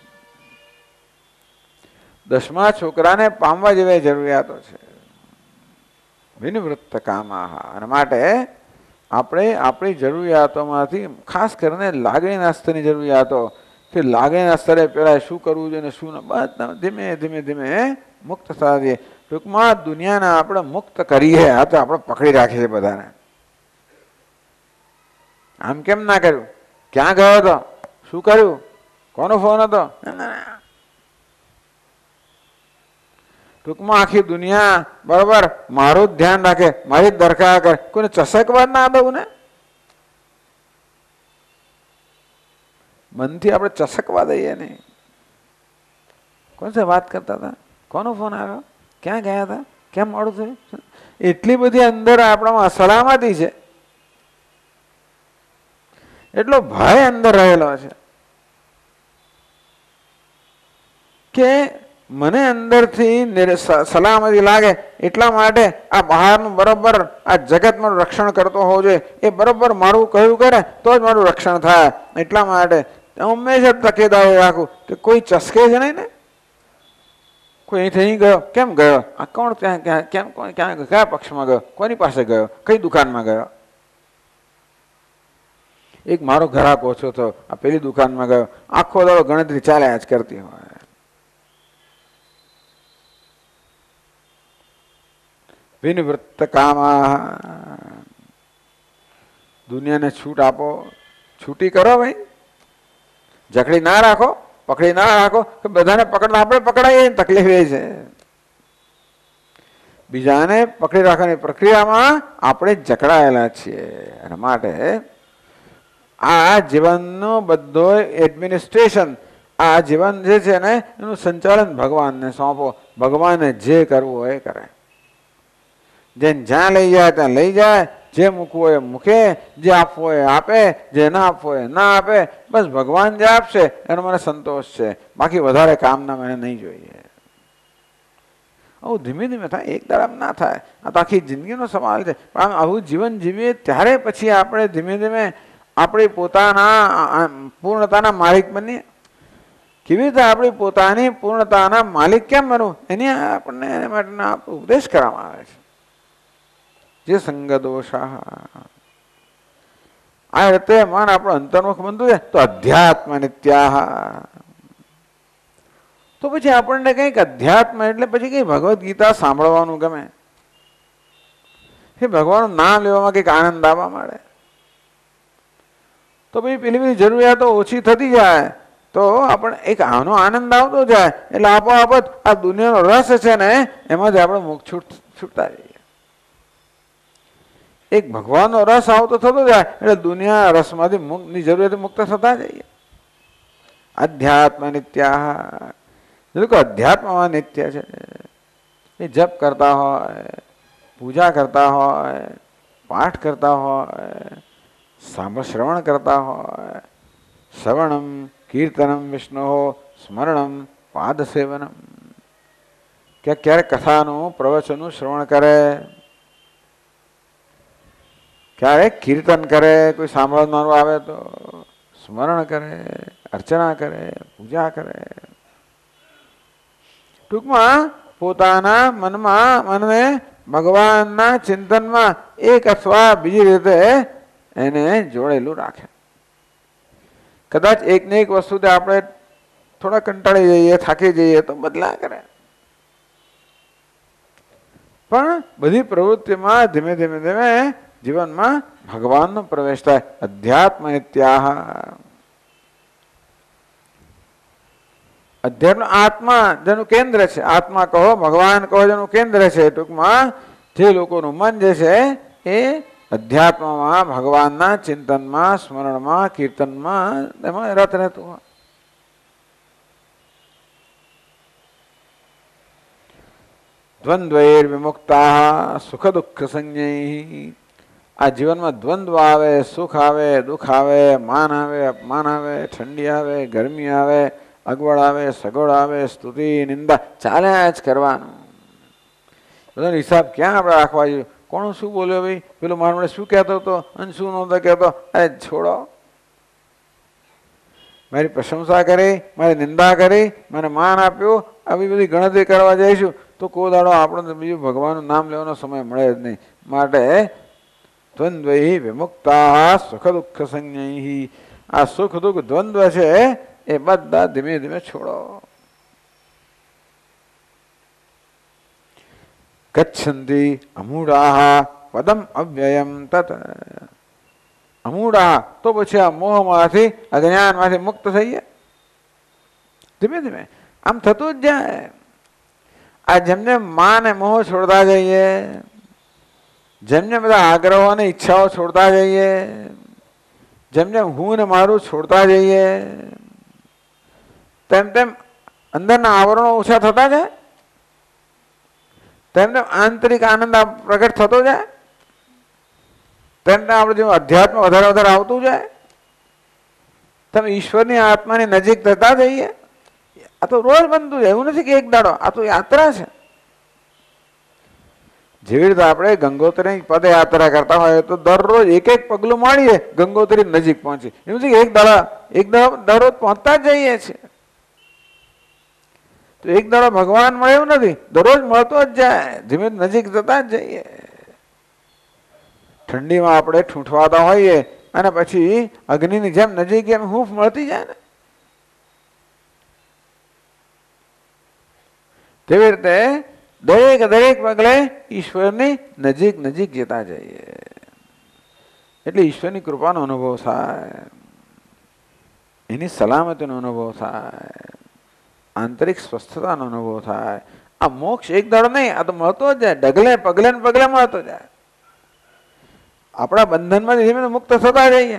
દસમા છોકરાને પામવા જેવી જરૂરિયાતો છે. વિનિવૃત્ત કામાહ. અને માટે આપણે આપણી જરૂરિયાતોમાંથી ખાસ કરીને લાગણીના સ્તરની જરૂરિયાતો કે લાગણીના સ્તરે પેલા શું કરવું જોઈએ ને શું ન, બધા ધીમે ધીમે ધીમે મુક્ત થતા જઈએ. ટૂંકમાં દુનિયાને આપણે મુક્ત કરીએ. આ તો આપણે પકડી રાખીએ છીએ બધાને. આમ કેમ ના કર્યું? ક્યાં ગયો હતો? શું કર્યું? કોનો ફોન હતો? ટૂંકમાં આખી દુનિયા બરોબર મારું જ ધ્યાન રાખે, મારી જ દરકાર કરે. કોઈને ચસકવા ના દઉં ને. મનથી આપણે ચસકવા દઈએ નહીં. કોણ છે વાત કરતા હતા? કોનો ફોન આવ્યો? ક્યાં ગયા હતા? કેમ મોડું થયું? એટલી બધી અંદર આપણામાં સલામતી છે, એટલો ભય અંદર રહેલો છે કે મને અંદરથી સલામતી લાગે એટલા માટે આ બહારનું બરોબર આ જગતમાં રક્ષણ કરતો હોવો જોઈએ. એ બરોબર મારું કહ્યું કરે તો જ મારું રક્ષણ થાય. એટલા માટે હંમેશા તકેદારી રાખું કે કોઈ ચસકે જ નહીં ને. કોઈ અહીંથી અહીં ગયો, કેમ ગયો? આ કોણ ત્યાં ક્યાં કેમ કોણ ક્યાં કયા પક્ષમાં ગયો? કોની પાસે ગયો? કઈ દુકાનમાં ગયો? એક મારો ગ્રાહક ઓછો થયો, આ પેલી દુકાનમાં ગયો. આખો દાડો ગણતરી ચાલ્યા જ કરતી હોય. વિનિવૃત્ત કામા. દુનિયાને છૂટ આપો, છૂટી કરો ભાઈ. જકડી ના રાખો, પકડી ના રાખો કે બધાને પકડતા આપણે પકડાઈએ તકલીફ એ છે. બીજાને પકડી રાખવાની પ્રક્રિયામાં આપણે જકડાયેલા છીએ. એના માટે આ જીવનનો બધો એડમિનિસ્ટ્રેશન, આ જીવન જે છે ને એનું સંચાલન ભગવાનને સોંપો. ભગવાને જે કરવું હોય એ કરે. જેને જ્યાં લઈ જાય ત્યાં લઈ જાય, જે મૂકવું હોય એ મૂકે, જે આપવું હોય એ આપે, જે ના આપવું હોય ના આપે. બસ ભગવાન જે આપશે એનો મને સંતોષ છે. બાકી વધારે કામના મને નહીં જોઈએ. આવું ધીમે ધીમે થાય, એક દાડામાં ના થાય. આ તો આખી જિંદગીનો સવાલ છે. પણ આવું જીવન જીવીએ ત્યારે પછી આપણે ધીમે ધીમે આપણી પોતાના પૂર્ણતાના માલિક બનીએ. કેવી રીતે આપણી પોતાની પૂર્ણતાના માલિક કેમ બનવું એની આપણને એના માટેના ઉપદેશ કરવામાં આવે છે. જે સંગ દોષ આ રીતે મન આપણું અંતર્મુખ બનતું છે તો અધ્યાત્મ નિત્યા. તો પછી આપણને કંઈક અધ્યાત્મ એટલે પછી કઈ ભગવદ્ ગીતા સાંભળવાનું ગમે, એ ભગવાનનું નામ લેવામાં કંઈક આનંદ આવવા મળે. તો પછી પેલી બધી જરૂરિયાતો ઓછી થતી જાય તો આપણે એક આનો આનંદ આવતો જાય. એટલે આપોઆપ જ આ દુનિયાનો રસ છે ને એમાંથી આપણે મુક્ત છૂટ છૂટતા જઈએ. એક ભગવાનનો રસ આવતો થતો જાય એટલે દુનિયા રસમાંથી મુક્તની જરૂરિયાત મુક્ત થતા જઈએ. અધ્યાત્મ નિત્યા. અધ્યાત્મમાં નિત્ય છે. એ જપ કરતા હોય, પૂજા કરતા હોય, પાઠ કરતા હોય, સાંભળ શ્રવણ કરતા હોય. શ્રવણમ કીર્તનમ વિષ્ણુ સ્મરણમ પાદ સેવનમ. ક્યાંક ક્યારેક કથાનું પ્રવચનનું શ્રવણ કરે, ક્યારેક કીર્તન કરે, કોઈ સાંભળનારું આવે તો સ્મરણ કરે, અર્ચના કરે, પૂજા કરે. ટૂંકમાં પોતાના મનમાં મને ભગવાનના ચિંતનમાં એક અથવા બીજી રીતે એને જોડેલું રાખે. કદાચ એક ને એક વસ્તુથી આપણે થોડા કંટાળી જઈએ, થાકી જઈએ તો બદલા કરે. પણ બધી પ્રવૃત્તિમાં ધીમે ધીમે ધીમે જીવનમાં ભગવાનનો પ્રવેશ થાય. અધ્યાત્મ નિત્યાહ. અધ્યાત્મ આત્મા જેનું કેન્દ્ર છે. આત્મા કહો, ભગવાન કહો, જેનું કેન્દ્ર છે. ટૂંકમાં જે લોકોનું મન જે છે એ અધ્યાત્મમાં, ભગવાનના ચિંતનમાં, સ્મરણમાં, કીર્તનમાં એમાં રત રહેતું હોય. દ્વંદ્વૈર વિમુક્તા સુખ દુઃખ સંજ્ઞૈ. આ જીવનમાં દ્વંદ્વ આવે, સુખ આવે, દુઃખ આવે, માન આવે, અપમાન આવે, ઠંડી આવે, ગરમી આવે, અગવડ આવે, સગવડ આવે, સ્તુતિ નિંદા ચાલ્યા જ કરવાનું. બધાનો હિસાબ ક્યાં આપણે રાખવા જોઈએ? કોણ શું બોલ્યો ભાઈ, પેલો મારા મને શું કહેતો હતો અને શું નહોતો કહેતો? અરે છોડો. મારી પ્રશંસા કરી, મારી નિંદા કરી, મને માન આપ્યું, આવી બધી ગણતરી કરવા જઈશું તો કોઈ દાડો આપણને બીજું ભગવાનનું નામ લેવાનો સમય મળે જ નહીં. માટે દ્વંદ્વૈ વિમુક્તા સુખ દુઃખ સંજ્ઞૈ. આ સુખ દુઃખ દ્વંદ્વ છે એ બધા ધીમે ધીમે છોડો. ગચ્છન્તિ અમૂઢાઃ પદમ અવ્યયમ તત. અમૂઢા તો પછી આ મોહમાંથી અજ્ઞાનમાંથી મુક્ત થઈએ ધીમે ધીમે. આમ થતું જ જાય. આ જેમ જેમ માન ને મોહ છોડતા જઈએ, જેમ જેમ બધા આગ્રહો અને ઈચ્છાઓ છોડતા જઈએ, જેમ જેમ હું ને મારું છોડતા જઈએ, તેમ તેમ અંદરના આવરણો ઓછા થતા જાય, તેમ તેમ આંતરિક આનંદ પ્રગટ થતો જાય, તેમ તેમ આપણે જેવું અધ્યાત્મ વધારે વધારે આવતું જાય, તમે ઈશ્વરની આત્માની નજીક થતા જઈએ. આ તો રોજ બનતું જાય, એવું નથી કે એક દાડો. આ તો યાત્રા છે. જેવી રીતે આપણે ગંગોત્રી પદયાત્રા કરતા હોય તો દરરોજ એક એક પગલું મારીએ ગંગોત્રી નજીક પહોંચી. એવું છે કે એક દાડા એક દાડો દરરોજ પહોંચતા જ જઈએ છીએ. તો એક દાડો ભગવાન મળે એવું નથી, દરરોજ મળતો જ જાય, ધીમે નજીક જતા જ જઈએ. ઠંડીમાં આપણે ઠૂંઠવાતા હોઈએ અને પછી અગ્નિની જેમ નજીક એમ હૂંફ મળતી જાય ને, તેવી રીતે દરેક દરેક પગલે ઈશ્વરની નજીક નજીક જતા જઈએ એટલે ઈશ્વરની કૃપાનો અનુભવ થાય, એની સલામતીનો અનુભવ થાય, આંતરિક સ્વસ્થતાનો અનુભવ થાય. આ મોક્ષ એક દાડો નહીં, આ તો મળતો જ જાય, ડગલે પગલે ને પગલે મળતો જાય. આપણા બંધનમાં ધીમે મુક્ત થતા જઈએ.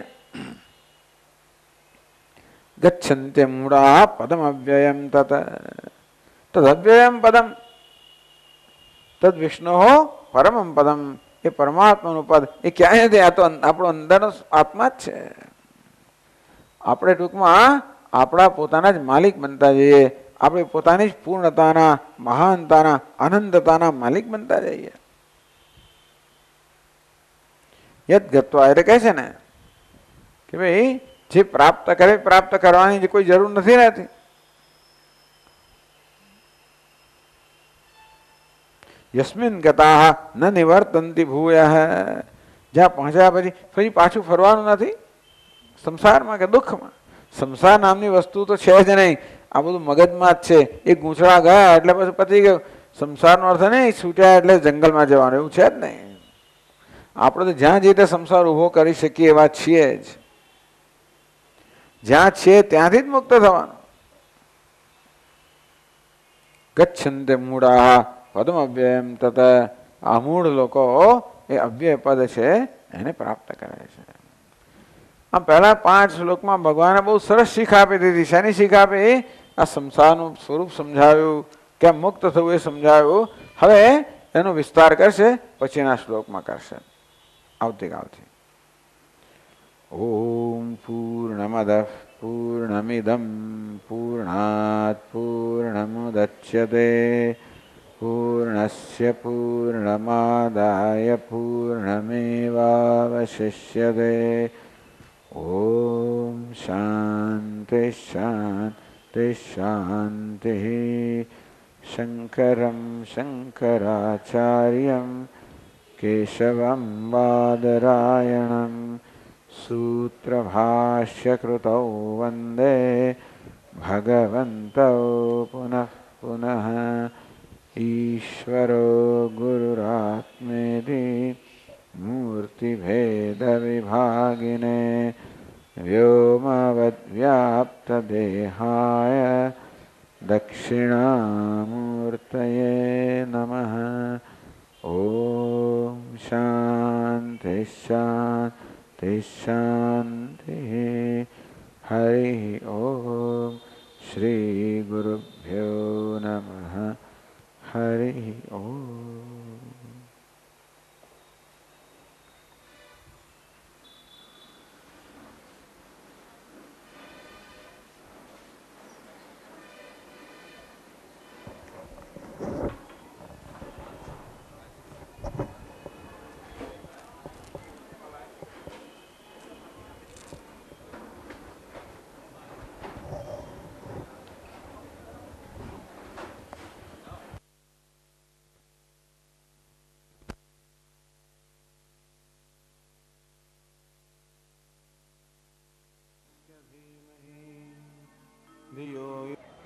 ગચ્છન્તિ મૂઢાઃ પદમ અવ્યયમ તત તદવ્યયમ પદમ તદ વિષ્ણુ પરમમ પદમ. એ પરમાત્માનું પદ એ ક્યાંય નથી, આ તો આપણો અંદરનો આત્મા જ છે. આપણે ટૂંકમાં આપણા પોતાના જ માલિક બનતા જઈએ, આપણે પોતાની જ પૂર્ણતાના, મહાનતાના, અનંતતાના માલિક બનતા જઈએ. યદ ગત્વા એટલે કહે છે ને કે ભાઈ જે પ્રાપ્ત કરે પ્રાપ્ત કરવાની કોઈ જરૂર નથી રહેતી. યસ્મિન ગતાઃ ન નિવર્તન્તિ ભૂયઃ. જ્યાં પહોંચ્યા પછી ફરી પાછું ફરવાનું નથી સંસારમાં કે દુઃખમાં. સંસાર નામની વસ્તુ તો છે જ નહીં, આ બધું મગજમાં જ છે. એ ગૂંચળા ગયા એટલે પછી પતી ગયું. સંસારનો અર્થ નહીં છૂટ્યા એટલે જંગલમાં જવાનું, એવું છે જ નહીં. આપણે તો જ્યાં જઈએ ત્યાં સંસાર ઊભો કરી શકીએ એવા છીએ જ. જ્યાં છીએ ત્યાંથી જ મુક્ત થવાનું. ગચ્છન્તિ મૂઢાઃ પદમ અવ્યયમ તત. આ મૂળ લોકો એ અવ્યય પદ છે એને પ્રાપ્ત કરે છે. આમ પહેલા પાંચ શ્લોકમાં ભગવાને બહુ સરસ શીખ આપી દીધી. શેની શીખ આપી? આ સંસારનું સ્વરૂપ સમજાવ્યું, કેમ મુક્ત થવું એ સમજાવ્યું. હવે એનો વિસ્તાર કરશે પછીના શ્લોકમાં કરશે આવતીકાલથી. ઓમ પૂર્ણમદ પૂર્ણમિદમ પૂર્ણાત પૂર્ણમુદચ્યતે પૂર્ણસ્ય પૂર્ણમાદાય પૂર્ણમેવાવશિષ્યતે. ઓમ શાંતિ શાંતિ શાંતિ. શંકરમ શંકરાચાર્યમ કેશવમ બાદરાયણમ સૂત્રભાષ્યકૃતૌ વંદે ભગવन्तौ પુનઃ પુનઃ. ઈશ્વરો ગુરુરાત્મેતિ મૂર્તિભેદવિભાગિને વ્યોમવદ્વ્યાપ્તદેહાય દક્ષિણામૂર્તયે નમઃ. ઓમ શાંતિ શાંતિ શાંતિ. હરિ ઓમ. શ્રી ગુરુભ્યો નમઃ. હરિ ઓમ. धियो